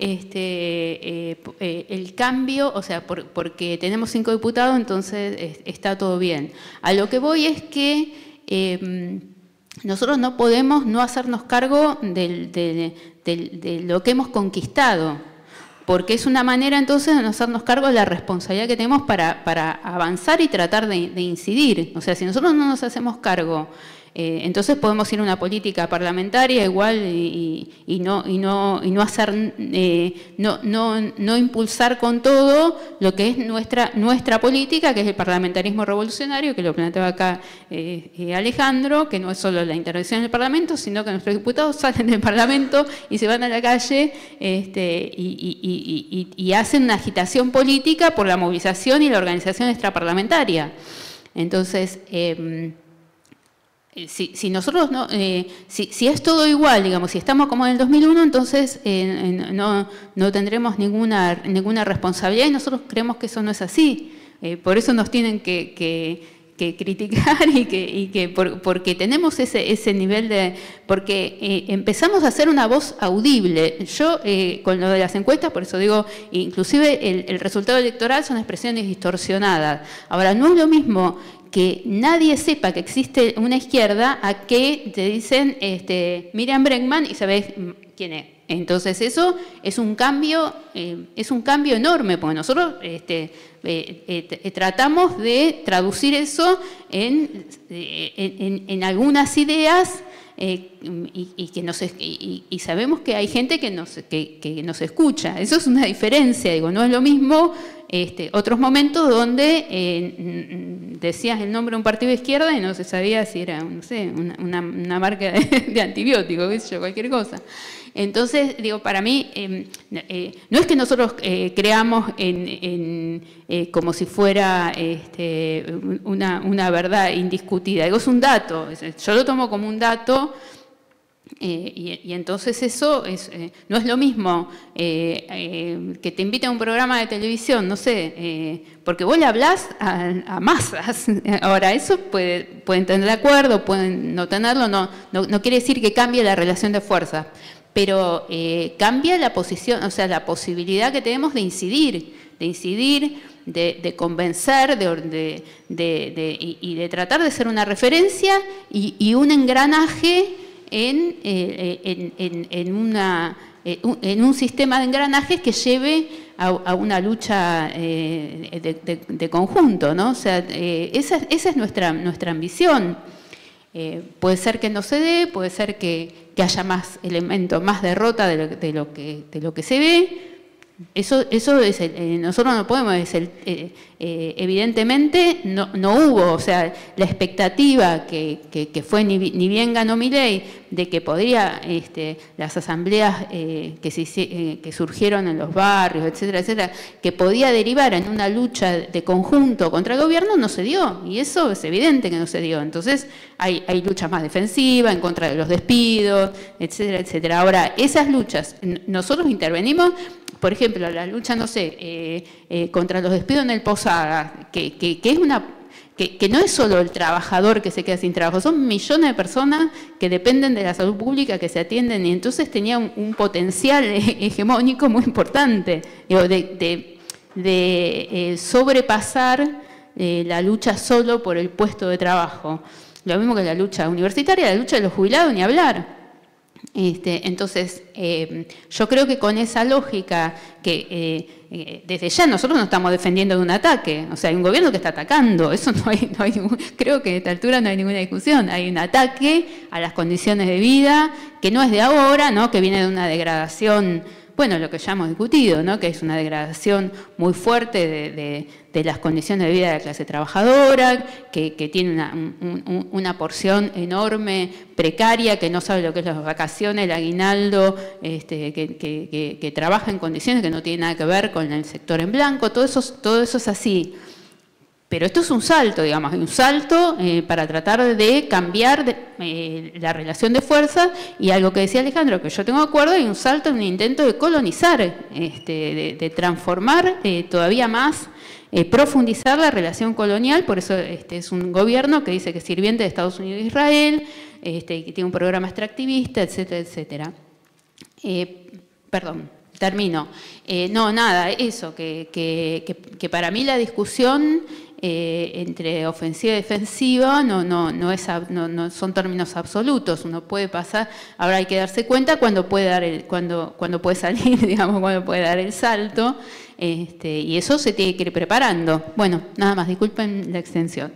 el cambio, o sea, porque tenemos 5 diputados, entonces está todo bien. A lo que voy es que nosotros no podemos no hacernos cargo de lo que hemos conquistado, porque es una manera entonces de no hacernos cargo de la responsabilidad que tenemos para avanzar y tratar de incidir. O sea, si nosotros no nos hacemos cargo, entonces podemos ir a una política parlamentaria igual y no hacer, no impulsar con todo lo que es nuestra política, que es el parlamentarismo revolucionario, que lo planteaba acá Alejandro, que no es solo la intervención en el Parlamento, sino que nuestros diputados salen del Parlamento y se van a la calle y hacen una agitación política por la movilización y la organización extraparlamentaria. Entonces, si nosotros no, si es todo igual, digamos, si estamos como en el 2001, entonces no tendremos ninguna responsabilidad y nosotros creemos que eso no es así. Por eso nos tienen que criticar porque tenemos ese nivel de... Porque empezamos a hacer una voz audible. Yo, con lo de las encuestas, por eso digo, inclusive el resultado electoral son expresiones distorsionadas. Ahora, no es lo mismo que nadie sepa que existe una izquierda a que te dicen Miriam Bregman y sabés quién es. Entonces eso es un cambio enorme, porque nosotros tratamos de traducir eso en algunas ideas y sabemos que hay gente que nos escucha. Eso es una diferencia, digo, no es lo mismo otros momentos donde decías el nombre de un partido de izquierda y no se sabía si era, no sé, una marca de antibiótico, qué sé yo, cualquier cosa. Entonces, digo, para mí, no es que nosotros creamos como si fuera una verdad indiscutida, digo, es un dato, yo lo tomo como un dato, y entonces eso no es lo mismo que te invite a un programa de televisión, no sé, porque vos le hablás a masas. Ahora, eso pueden tener de acuerdo, pueden no tenerlo, no quiere decir que cambie la relación de fuerza. Pero cambia la posición, o sea, la posibilidad que tenemos de incidir, de convencer y de tratar de ser una referencia y un engranaje en un sistema de engranajes que lleve a una lucha de conjunto, ¿no? O sea, esa es nuestra ambición. Puede ser que no se dé, puede ser que haya más elementos, más derrota de lo que se ve. Eso es nosotros no podemos, evidentemente no hubo, o sea, la expectativa que fue ni bien ganó Milei, de que podría, las asambleas que surgieron en los barrios, etcétera, etcétera, que podía derivar en una lucha de conjunto contra el gobierno, no se dio, y eso es evidente que no se dio. Entonces hay luchas más defensivas, en contra de los despidos, etcétera, etcétera. Ahora, esas luchas, nosotros intervenimos. Por ejemplo, la lucha, no sé, contra los despidos en el Posada, que no es solo el trabajador que se queda sin trabajo, son millones de personas que dependen de la salud pública, que se atienden, y entonces tenía un potencial hegemónico muy importante, digo, de sobrepasar la lucha solo por el puesto de trabajo. Lo mismo que la lucha universitaria, la lucha de los jubilados, ni hablar. Entonces, yo creo que con esa lógica que desde ya nosotros no estamos defendiendo de un ataque, o sea, hay un gobierno que está atacando, eso no hay creo que a esta altura no hay ninguna discusión, hay un ataque a las condiciones de vida que no es de ahora, ¿no? Que viene de una degradación, bueno, lo que ya hemos discutido, ¿no? Que es una degradación muy fuerte de las condiciones de vida de la clase trabajadora, que tiene una porción enorme, precaria, que no sabe lo que es las vacaciones, el aguinaldo, que trabaja en condiciones que no tienen nada que ver con el sector en blanco, todo eso es así. Pero esto es un salto, digamos, un salto para tratar de cambiar la relación de fuerza, y algo que decía Alejandro, que yo tengo de acuerdo, hay un salto en un intento de colonizar, de transformar todavía más, profundizar la relación colonial. Por eso es un gobierno que dice que es sirviente de Estados Unidos e Israel, que tiene un programa extractivista, etcétera, etcétera. Perdón, termino. No, nada, eso, que para mí la discusión entre ofensiva y defensiva no son términos absolutos. Uno puede pasar, ahora hay que darse cuenta cuando puede cuando puede salir, digamos, cuando puede dar el salto, y eso se tiene que ir preparando. Bueno, nada más, disculpen la extensión.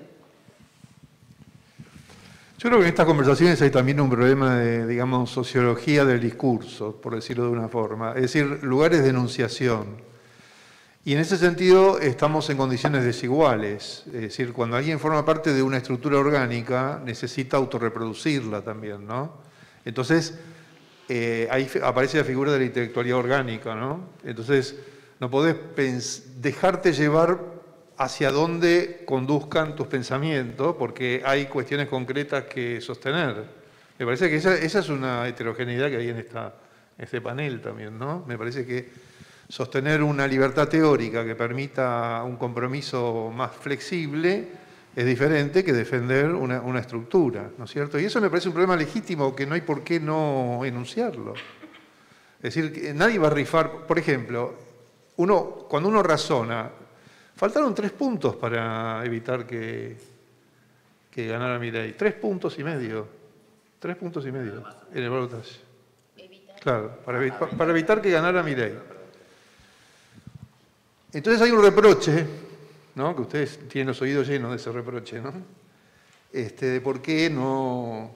Yo creo que en estas conversaciones hay también un problema de, digamos, sociología del discurso, por decirlo de una forma, es decir, lugares de enunciación. Y en ese sentido estamos en condiciones desiguales, es decir, cuando alguien forma parte de una estructura orgánica necesita autorreproducirla también, ¿no? Entonces, ahí aparece la figura de la intelectualidad orgánica, ¿no? Entonces, no podés dejarte llevar hacia dónde conduzcan tus pensamientos, porque hay cuestiones concretas que sostener. Me parece que esa es una heterogeneidad que hay en este panel también, ¿no? Me parece que sostener una libertad teórica que permita un compromiso más flexible es diferente que defender una estructura, ¿no es cierto? Y eso me parece un problema legítimo que no hay por qué no enunciarlo. Es decir, que nadie va a rifar. Por ejemplo, cuando uno razona, faltaron 3 puntos para evitar que ganara Milei. 3,5 puntos. 3,5 puntos en el balotaje. Claro, para evitar que ganara Milei. Entonces hay un reproche, ¿no? Que ustedes tienen los oídos llenos de ese reproche, ¿no? De por qué no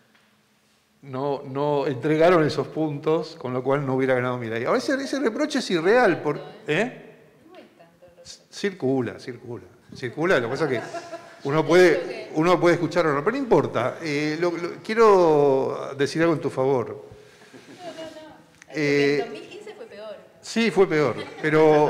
entregaron esos puntos, con lo cual no hubiera ganado Milei. Ahora ese reproche es irreal. Circula. Lo que pasa es que uno puede escucharlo, no, pero no importa. Quiero decir algo en tu favor. En 2015 fue peor. Sí, fue peor, pero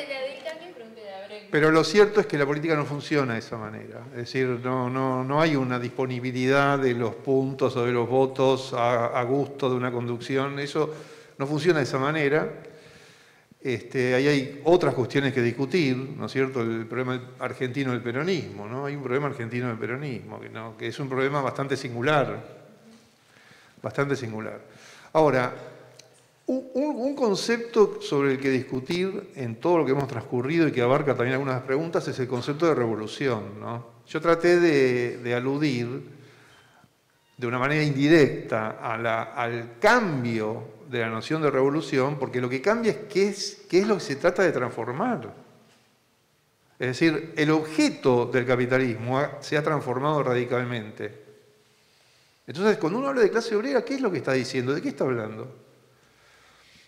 lo cierto es que la política no funciona de esa manera. Es decir, no hay una disponibilidad de los puntos o de los votos a gusto de una conducción. Eso no funciona de esa manera. Ahí hay otras cuestiones que discutir, ¿no es cierto? El problema argentino del peronismo, ¿no? Hay un problema argentino del peronismo, que es un problema bastante singular. Bastante singular. Ahora, un concepto sobre el que discutir en todo lo que hemos transcurrido y que abarca también algunas preguntas es el concepto de revolución, ¿no? Yo traté de aludir de una manera indirecta al cambio de la noción de revolución, porque lo que cambia es qué es lo que se trata de transformar. Es decir, el objeto del capitalismo se ha transformado radicalmente. Entonces, cuando uno habla de clase obrera, ¿qué es lo que está diciendo? ¿De qué está hablando?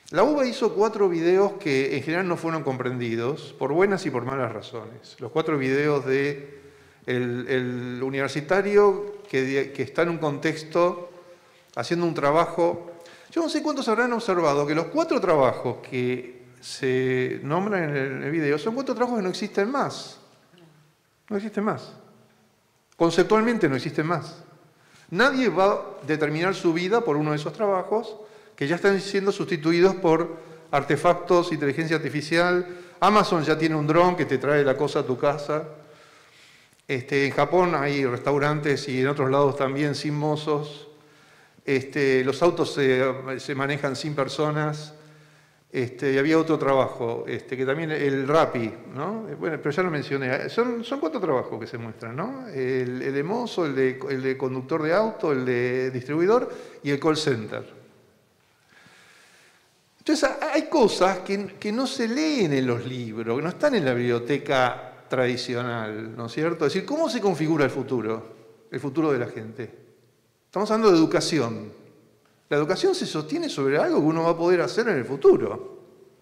La UBA hizo 4 videos que en general no fueron comprendidos por buenas y por malas razones. Los 4 videos de el universitario que está en un contexto haciendo un trabajo. Yo no sé cuántos habrán observado que los 4 trabajos que se nombran en el video son 4 trabajos que no existen más. No existen más. Conceptualmente no existen más. Nadie va a determinar su vida por uno de esos trabajos que ya están siendo sustituidos por artefactos, inteligencia artificial. Amazon ya tiene un dron que te trae la cosa a tu casa. En Japón hay restaurantes y en otros lados también sin mozos. Los autos se manejan sin personas. Y había otro trabajo, que también el Rappi, ¿no? Bueno, pero ya lo mencioné. Son 4 trabajos que se muestran, ¿no? El de mozo, el de conductor de auto, el de distribuidor y el call center. Entonces, hay cosas que no se leen en los libros, que no están en la biblioteca tradicional, ¿no es cierto? Es decir, ¿cómo se configura el futuro de la gente? Estamos hablando de educación. La educación se sostiene sobre algo que uno va a poder hacer en el futuro.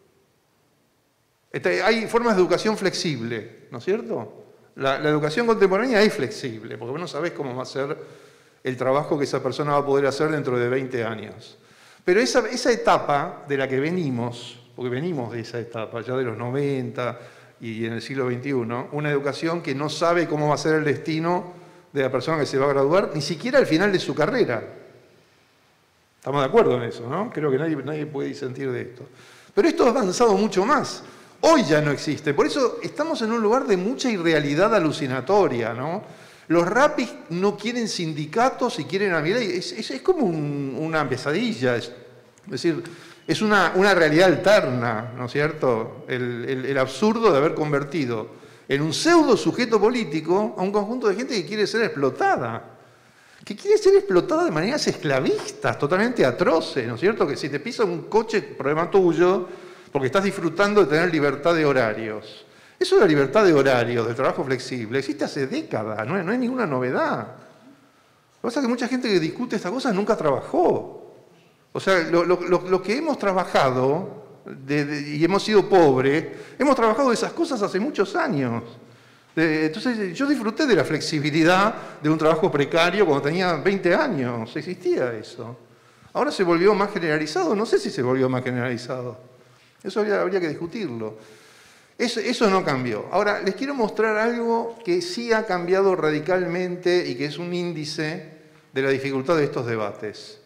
Hay formas de educación flexible, ¿no es cierto? La educación contemporánea es flexible, porque vos no sabés cómo va a ser el trabajo que esa persona va a poder hacer dentro de 20 años. Pero esa etapa de la que venimos, porque venimos de esa etapa, ya de los 90 y en el siglo XXI, una educación que no sabe cómo va a ser el destino de la persona que se va a graduar, ni siquiera al final de su carrera. Estamos de acuerdo en eso, ¿no? Creo que nadie puede disentir de esto. Pero esto ha avanzado mucho más. Hoy ya no existe. Por eso estamos en un lugar de mucha irrealidad alucinatoria, ¿no? Los rapis no quieren sindicatos y quieren a Milei. Es como una pesadilla. Es decir, es una realidad alterna, ¿no es cierto? El absurdo de haber convertido en un pseudo sujeto político a un conjunto de gente que quiere ser explotada. Que quiere ser explotada de maneras esclavistas, totalmente atroces, ¿no es cierto? Que si te pisa un coche, problema tuyo, porque estás disfrutando de tener libertad de horarios. Eso de la libertad de horarios, del trabajo flexible, existe hace décadas, no es ninguna novedad. Lo que pasa es que mucha gente que discute estas cosas nunca trabajó. O sea, lo que hemos trabajado y hemos sido pobres, hemos trabajado de esas cosas hace muchos años. Entonces yo disfruté de la flexibilidad de un trabajo precario cuando tenía 20 años, existía eso. Ahora se volvió más generalizado, no sé si se volvió más generalizado. Eso habría que discutirlo. Eso no cambió. Ahora, les quiero mostrar algo que sí ha cambiado radicalmente y que es un índice de la dificultad de estos debates.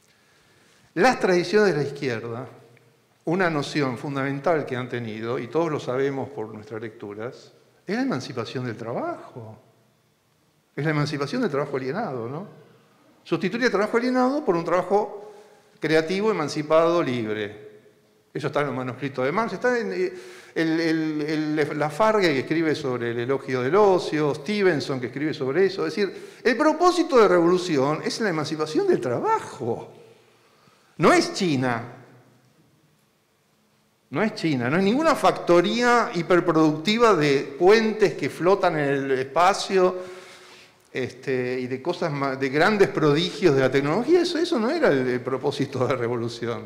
Las tradiciones de la izquierda, una noción fundamental que han tenido, y todos lo sabemos por nuestras lecturas, es la emancipación del trabajo. Es la emancipación del trabajo alienado, ¿no? Sustituye el trabajo alienado por un trabajo creativo, emancipado, libre. Eso está en los manuscritos de Marx, está en Lafargue, que escribe sobre el elogio del ocio, Stevenson, que escribe sobre eso. Es decir, el propósito de revolución es la emancipación del trabajo. No es China. No es China, no es ninguna factoría hiperproductiva de puentes que flotan en el espacio y de cosas de grandes prodigios de la tecnología. Eso no era el propósito de la revolución.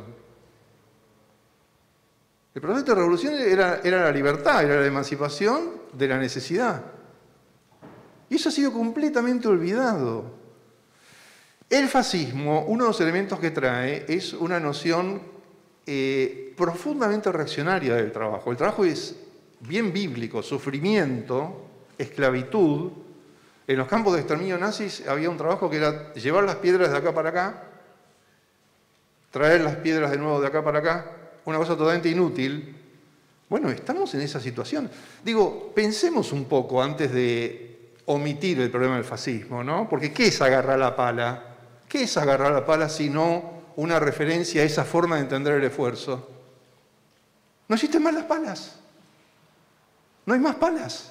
El propósito de la revolución era la libertad, era la emancipación de la necesidad. Y eso ha sido completamente olvidado. El fascismo, uno de los elementos que trae es una noción profundamente reaccionaria del trabajo. El trabajo es bien bíblico, sufrimiento, esclavitud. En los campos de exterminio nazis había un trabajo que era llevar las piedras de acá para acá, traer las piedras de nuevo de acá para acá, una cosa totalmente inútil. Bueno, estamos en esa situación. Digo, pensemos un poco antes de omitir el problema del fascismo, ¿no? Porque ¿qué es agarrar la pala? ¿Qué es agarrar la pala si no una referencia a esa forma de entender el esfuerzo? No existen más las palas. No hay más palas.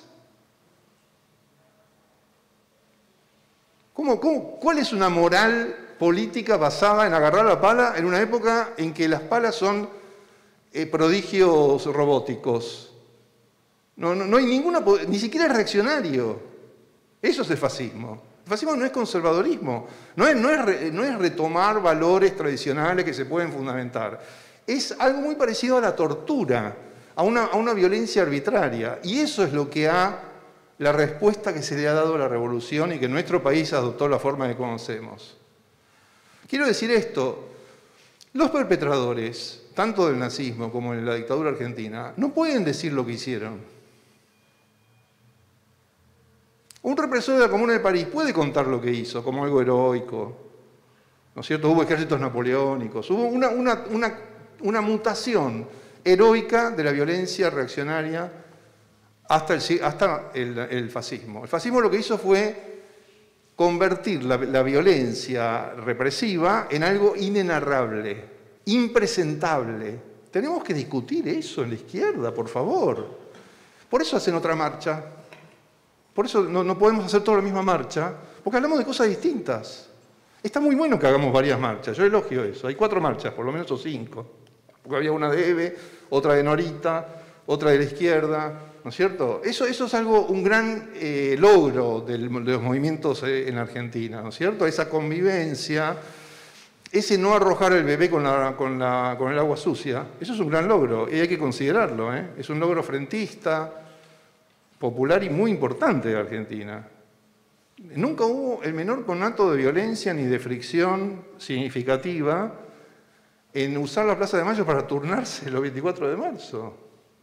¿Cuál es una moral política basada en agarrar la pala en una época en que las palas son prodigios robóticos? No hay ninguna, ni siquiera es reaccionario. Eso es el fascismo. El fascismo no es conservadorismo, no es retomar valores tradicionales que se pueden fundamentar. es algo muy parecido a la tortura, a una violencia arbitraria. Y eso es lo que la respuesta que se le ha dado a la revolución y que nuestro país adoptó la forma que conocemos. Quiero decir esto, los perpetradores, tanto del nazismo como de la dictadura argentina, no pueden decir lo que hicieron. Un represor de la Comuna de París puede contar lo que hizo como algo heroico, ¿no es cierto? Hubo ejércitos napoleónicos, hubo una mutación heroica de la violencia reaccionaria hasta el fascismo. El fascismo lo que hizo fue convertir la violencia represiva en algo inenarrable, impresentable. Tenemos que discutir eso en la izquierda, por favor. Por eso hacen otra marcha. Por eso no podemos hacer toda la misma marcha, porque hablamos de cosas distintas. Está muy bueno que hagamos varias marchas, yo elogio eso. Hay 4 marchas, por lo menos, o 5. Porque había una de Eve, otra de Norita, otra de la izquierda, ¿no es cierto? Eso es un gran logro de los movimientos en Argentina, ¿no es cierto? Esa convivencia, ese no arrojar el bebé con el agua sucia, eso es un gran logro y hay que considerarlo, ¿eh? Es un logro frentista, popular y muy importante de Argentina. Nunca hubo el menor conato de violencia ni de fricción significativa en usar la Plaza de Mayo para turnarse los 24 de marzo.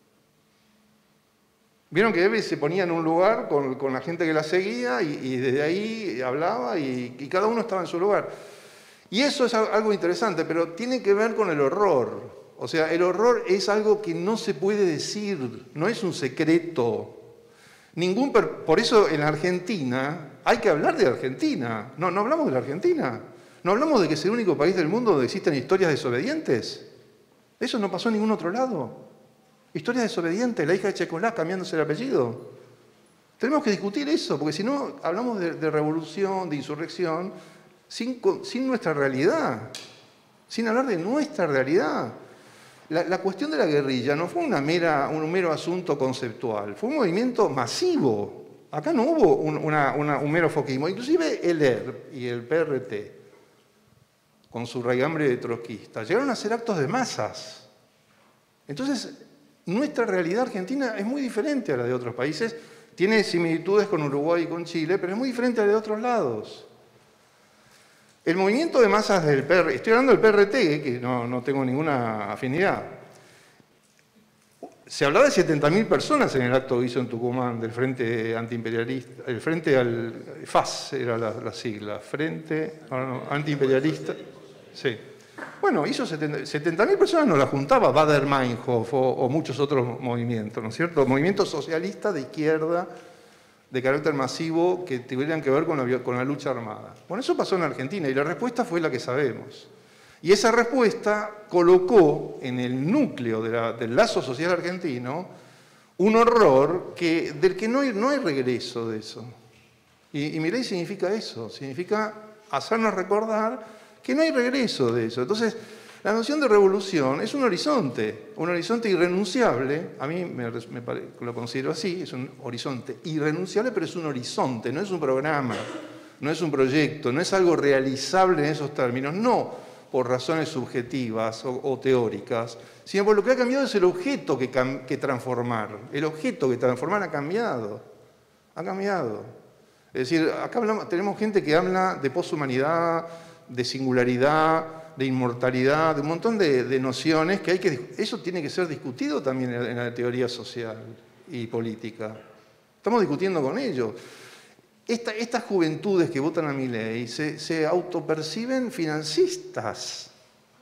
Vieron que Eve se ponía en un lugar con la gente que la seguía y desde ahí hablaba y cada uno estaba en su lugar. Y eso es algo interesante, pero tiene que ver con el horror. O sea, el horror es algo que no se puede decir, no es un secreto. Por eso en Argentina hay que hablar de Argentina. No hablamos de la Argentina. No hablamos de que es el único país del mundo donde existen historias desobedientes. Eso no pasó en ningún otro lado. Historias desobedientes, la hija de Checolás cambiándose el apellido. Tenemos que discutir eso, porque si no hablamos de revolución, de insurrección, sin nuestra realidad, sin hablar de nuestra realidad. La cuestión de la guerrilla no fue un mero asunto conceptual, fue un movimiento masivo. Acá no hubo un mero foquismo. Inclusive el ERP y el PRT, con su raigambre de trotskista, llegaron a hacer actos de masas. Entonces, nuestra realidad argentina es muy diferente a la de otros países. Tiene similitudes con Uruguay y con Chile, pero es muy diferente a la de otros lados. El movimiento de masas del PRT, estoy hablando del PRT, que no tengo ninguna afinidad. Se hablaba de 70.000 personas en el acto que hizo en Tucumán del Frente Antiimperialista, el Frente al FAS era la sigla, Frente Antiimperialista. Sí. Bueno, hizo 70.000 personas, no la juntaba Baader-Meinhof o muchos otros movimientos, ¿no es cierto? Movimientos socialistas de izquierda, de carácter masivo, que tuvieran que ver con la lucha armada. Bueno, eso pasó en Argentina y la respuesta fue la que sabemos. Y esa respuesta colocó en el núcleo del lazo social argentino un horror del que no hay regreso de eso. Y Milei significa eso, significa hacernos recordar que no hay regreso de eso. Entonces, la noción de revolución es un horizonte irrenunciable. A mí lo considero así, es un horizonte irrenunciable, pero es un horizonte, no es un programa, no es un proyecto, no es algo realizable en esos términos, no por razones subjetivas o teóricas, sino por lo que ha cambiado es el objeto que transformar. El objeto que transformar ha cambiado. Ha cambiado. Es decir, acá tenemos gente que habla de poshumanidad, de singularidad, de inmortalidad, de un montón de nociones que eso tiene que ser discutido también en la teoría social y política. Estamos discutiendo con ellos. Estas juventudes que votan a Milei se autoperciben financistas.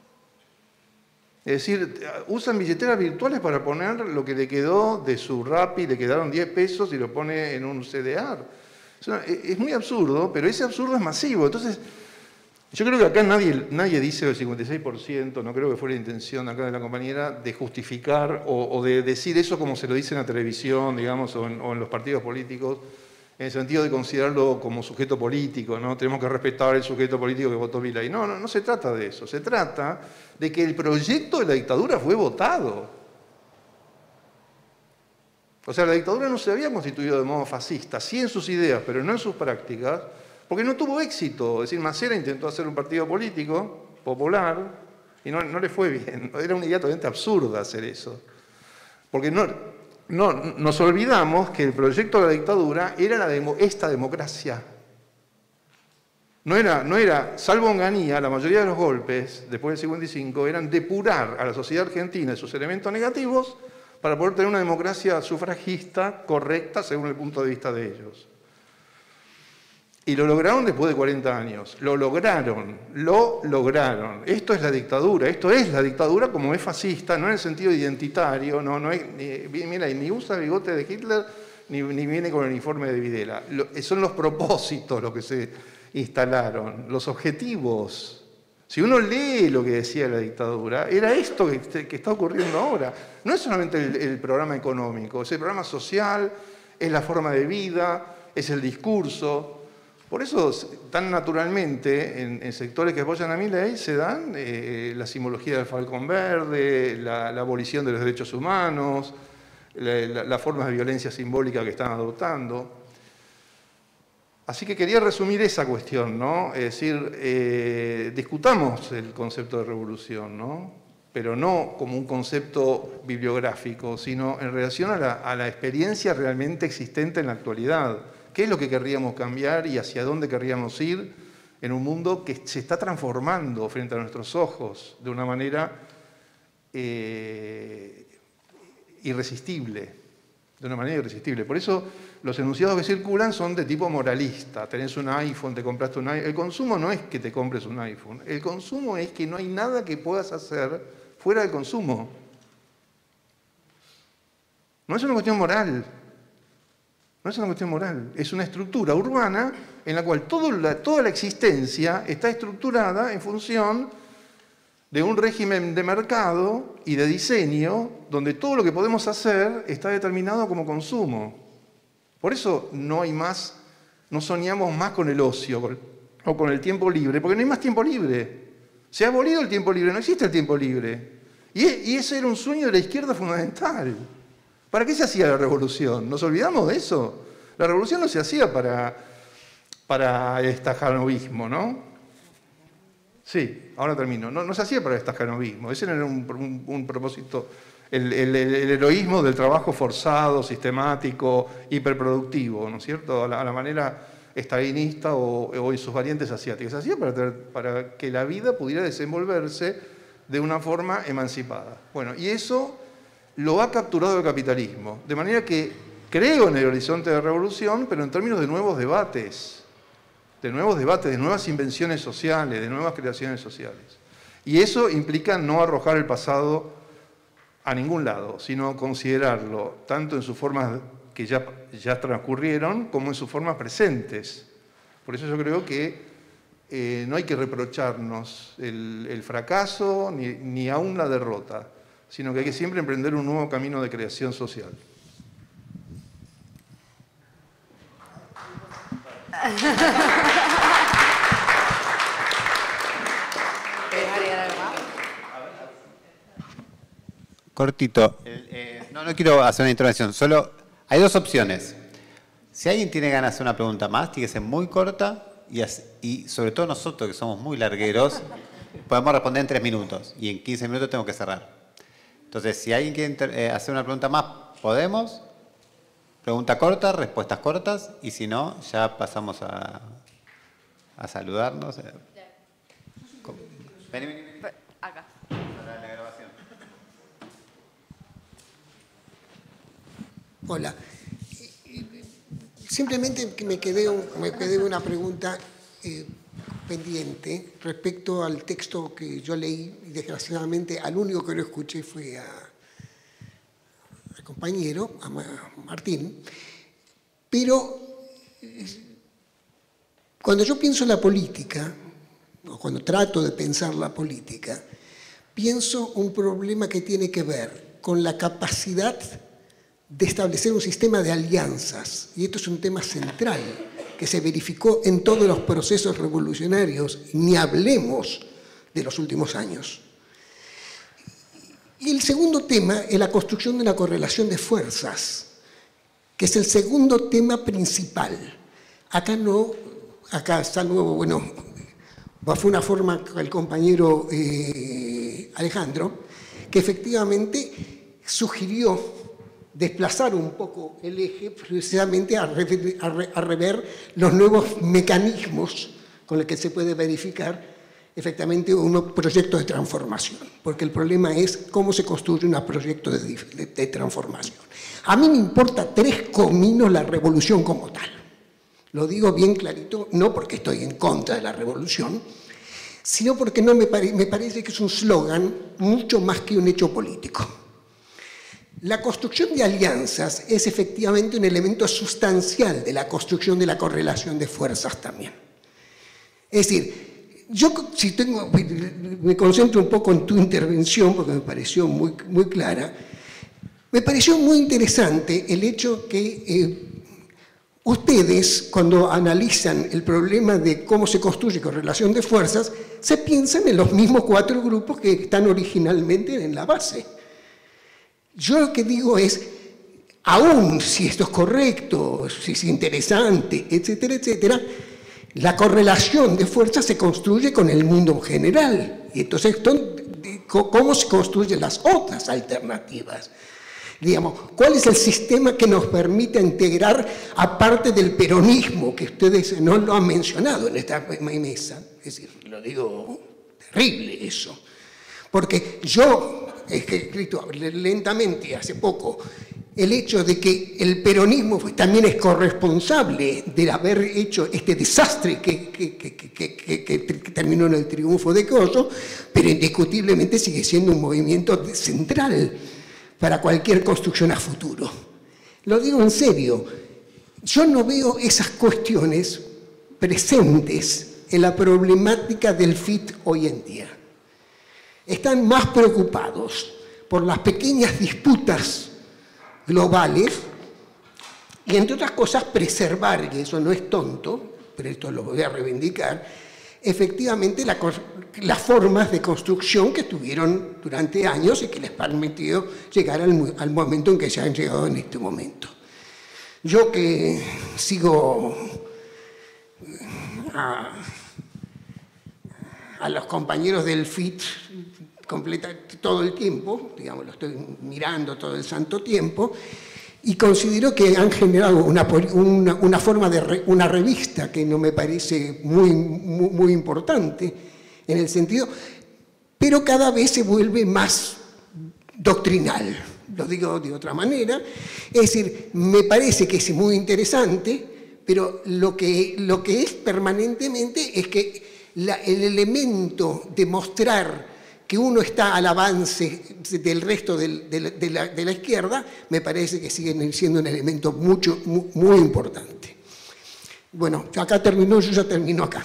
Es decir, usan billeteras virtuales para poner lo que le quedó de su Rappi, le quedaron 10 pesos y lo pone en un CDR. Es muy absurdo, pero ese absurdo es masivo. Entonces, yo creo que acá nadie dice el 56%, no creo que fuera la intención acá de la compañera de justificar o de decir eso como se lo dice en la televisión, digamos, o en los partidos políticos, en el sentido de considerarlo como sujeto político, ¿no? Tenemos que respetar el sujeto político que votó Milei. No se trata de eso. Se trata de que el proyecto de la dictadura fue votado. O sea, la dictadura no se había constituido de modo fascista, sí en sus ideas, pero no en sus prácticas, porque no tuvo éxito. Es decir, Macera intentó hacer un partido político popular Y no le fue bien. Era una idea totalmente absurda hacer eso. Porque nos olvidamos que el proyecto de la dictadura era esta democracia. No era, salvo Onganía, la mayoría de los golpes, después del 55, eran depurar a la sociedad argentina de sus elementos negativos para poder tener una democracia sufragista correcta según el punto de vista de ellos. Y lo lograron después de 40 años. Lo lograron. Esto es la dictadura como es fascista, no en el sentido identitario, no es, mira, ni usa bigote de Hitler, ni viene con el uniforme de Videla. Son los propósitos los que se instalaron, los objetivos. Si uno lee lo que decía la dictadura, era esto que está ocurriendo ahora. No es solamente el programa económico, es el programa social, es la forma de vida, es el discurso. Por eso, tan naturalmente, en sectores que apoyan a Milei se dan la simbología del falcón verde, la abolición de los derechos humanos, las formas de violencia simbólica que están adoptando. Así que quería resumir esa cuestión, ¿no? Es decir, discutamos el concepto de revolución, ¿no? Pero no como un concepto bibliográfico, sino en relación a la experiencia realmente existente en la actualidad. ¿Qué es lo que querríamos cambiar y hacia dónde querríamos ir en un mundo que se está transformando frente a nuestros ojos de una manera irresistible? De una manera irresistible. Por eso los enunciados que circulan son de tipo moralista. Tenés un iPhone, te compraste un iPhone. El consumo no es que te compres un iPhone. El consumo es que no hay nada que puedas hacer fuera del consumo. No es una cuestión moral. No es una cuestión moral, es una estructura urbana en la cual toda la existencia está estructurada en función de un régimen de mercado y de diseño donde todo lo que podemos hacer está determinado como consumo. Por eso no soñamos más con el ocio o con el tiempo libre, porque no hay más tiempo libre. Se ha abolido el tiempo libre, no existe el tiempo libre. Y ese era un sueño de la izquierda fundamental. ¿Para qué se hacía la revolución? ¿Nos olvidamos de eso? La revolución no se hacía para el stajanovismo, ¿no? Sí, ahora termino. No se hacía para el stajanovismo. Ese era un propósito, el heroísmo del trabajo forzado, sistemático, hiperproductivo, ¿no es cierto? A la manera estalinista o en sus variantes asiáticas. Se hacía para que la vida pudiera desenvolverse de una forma emancipada. Bueno, y eso lo ha capturado el capitalismo, de manera que creo en el horizonte de revolución, pero en términos de nuevos debates, de nuevas invenciones sociales, de nuevas creaciones sociales. Y eso implica no arrojar el pasado a ningún lado, sino considerarlo tanto en sus formas que ya transcurrieron, como en sus formas presentes. Por eso yo creo que no hay que reprocharnos el fracaso ni aún la derrota, sino que hay que siempre emprender un nuevo camino de creación social. Cortito. No quiero hacer una intervención, solo hay dos opciones. Si alguien tiene ganas de hacer una pregunta más, tiene que ser muy corta y sobre todo nosotros que somos muy largueros, podemos responder en 3 minutos y en 15 minutos tengo que cerrar. Entonces, si alguien quiere hacer una pregunta más, podemos. Pregunta corta, respuestas cortas, y si no, ya pasamos a saludarnos. Vení. Acá. Para la grabación. Hola. Simplemente me quedé una pregunta pendiente respecto al texto que yo leí, y desgraciadamente al único que lo escuché fue al compañero, a Martín, pero cuando yo pienso en la política, o cuando trato de pensar la política, pienso un problema que tiene que ver con la capacidad de establecer un sistema de alianzas, y esto es un tema central que se verificó en todos los procesos revolucionarios, ni hablemos de los últimos años. Y el segundo tema es la construcción de una correlación de fuerzas, que es el segundo tema principal. Acá salvo, fue una forma el compañero Alejandro, que efectivamente sugirió desplazar un poco el eje precisamente a rever los nuevos mecanismos con los que se puede verificar efectivamente un proyecto de transformación, porque el problema es cómo se construye un proyecto de transformación. A mí me importa 3 cominos la revolución como tal. Lo digo bien clarito, no porque estoy en contra de la revolución, sino porque no me parece que es un slogan mucho más que un hecho político. La construcción de alianzas es efectivamente un elemento sustancial de la construcción de la correlación de fuerzas también. Es decir, yo me concentro un poco en tu intervención porque me pareció muy clara. Me pareció muy interesante el hecho que ustedes, cuando analizan el problema de cómo se construye correlación de fuerzas, se piensan en los mismos 4 grupos que están originalmente en la base. Yo lo que digo es, aún si esto es correcto, si es interesante, etcétera, etcétera, la correlación de fuerzas se construye con el mundo general. Y entonces, ¿cómo se construyen las otras alternativas? Digamos, ¿cuál es el sistema que nos permite integrar, aparte del peronismo, que ustedes no lo han mencionado en esta mesa? Es decir, lo digo, terrible eso. Porque yo he escrito lentamente hace poco el hecho de que el peronismo también es corresponsable de haber hecho este desastre que terminó en el triunfo de Coyo, pero indiscutiblemente sigue siendo un movimiento central para cualquier construcción a futuro. Lo digo en serio, yo no veo esas cuestiones presentes en la problemática del FIT hoy en día. Están más preocupados por las pequeñas disputas globales y, entre otras cosas, preservar, y eso no es tonto, pero esto lo voy a reivindicar, efectivamente las formas de construcción que tuvieron durante años y que les permitió llegar al momento en que se han llegado en este momento. Yo que sigo a los compañeros del FIT todo el tiempo, digamos, lo estoy mirando todo el santo tiempo, y considero que han generado una forma de una revista que no me parece muy importante en el sentido, pero cada vez se vuelve más doctrinal, lo digo de otra manera. Es decir, me parece que es muy interesante, pero lo que es permanentemente es que el elemento de mostrar que uno está al avance del resto de la izquierda, me parece que sigue siendo un elemento muy importante. Bueno, acá terminó, yo ya termino acá.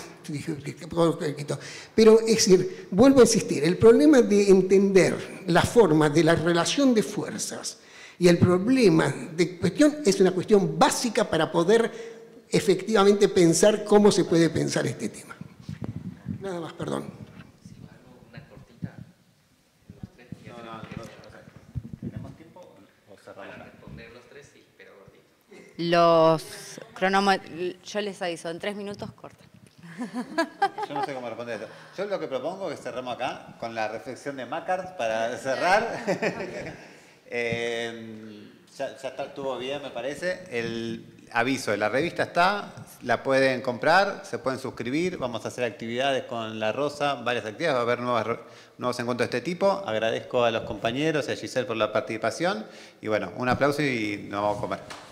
Pero es decir, vuelvo a insistir, el problema de entender la forma de la relación de fuerzas y el problema de cuestión es una cuestión básica para poder efectivamente pensar cómo se puede pensar este tema. Nada más, perdón. Los cronómetros, yo les aviso, en 3 minutos cortan. Yo no sé cómo responder esto. Yo lo que propongo es que cerremos acá con la reflexión de Macart para cerrar. Ya estuvo bien, me parece. El aviso de la revista está, la pueden comprar, se pueden suscribir, vamos a hacer actividades con La Rosa, varias actividades, va a haber nuevos encuentros de este tipo. Agradezco a los compañeros y a Giselle por la participación. Y bueno, un aplauso y nos vamos a comer.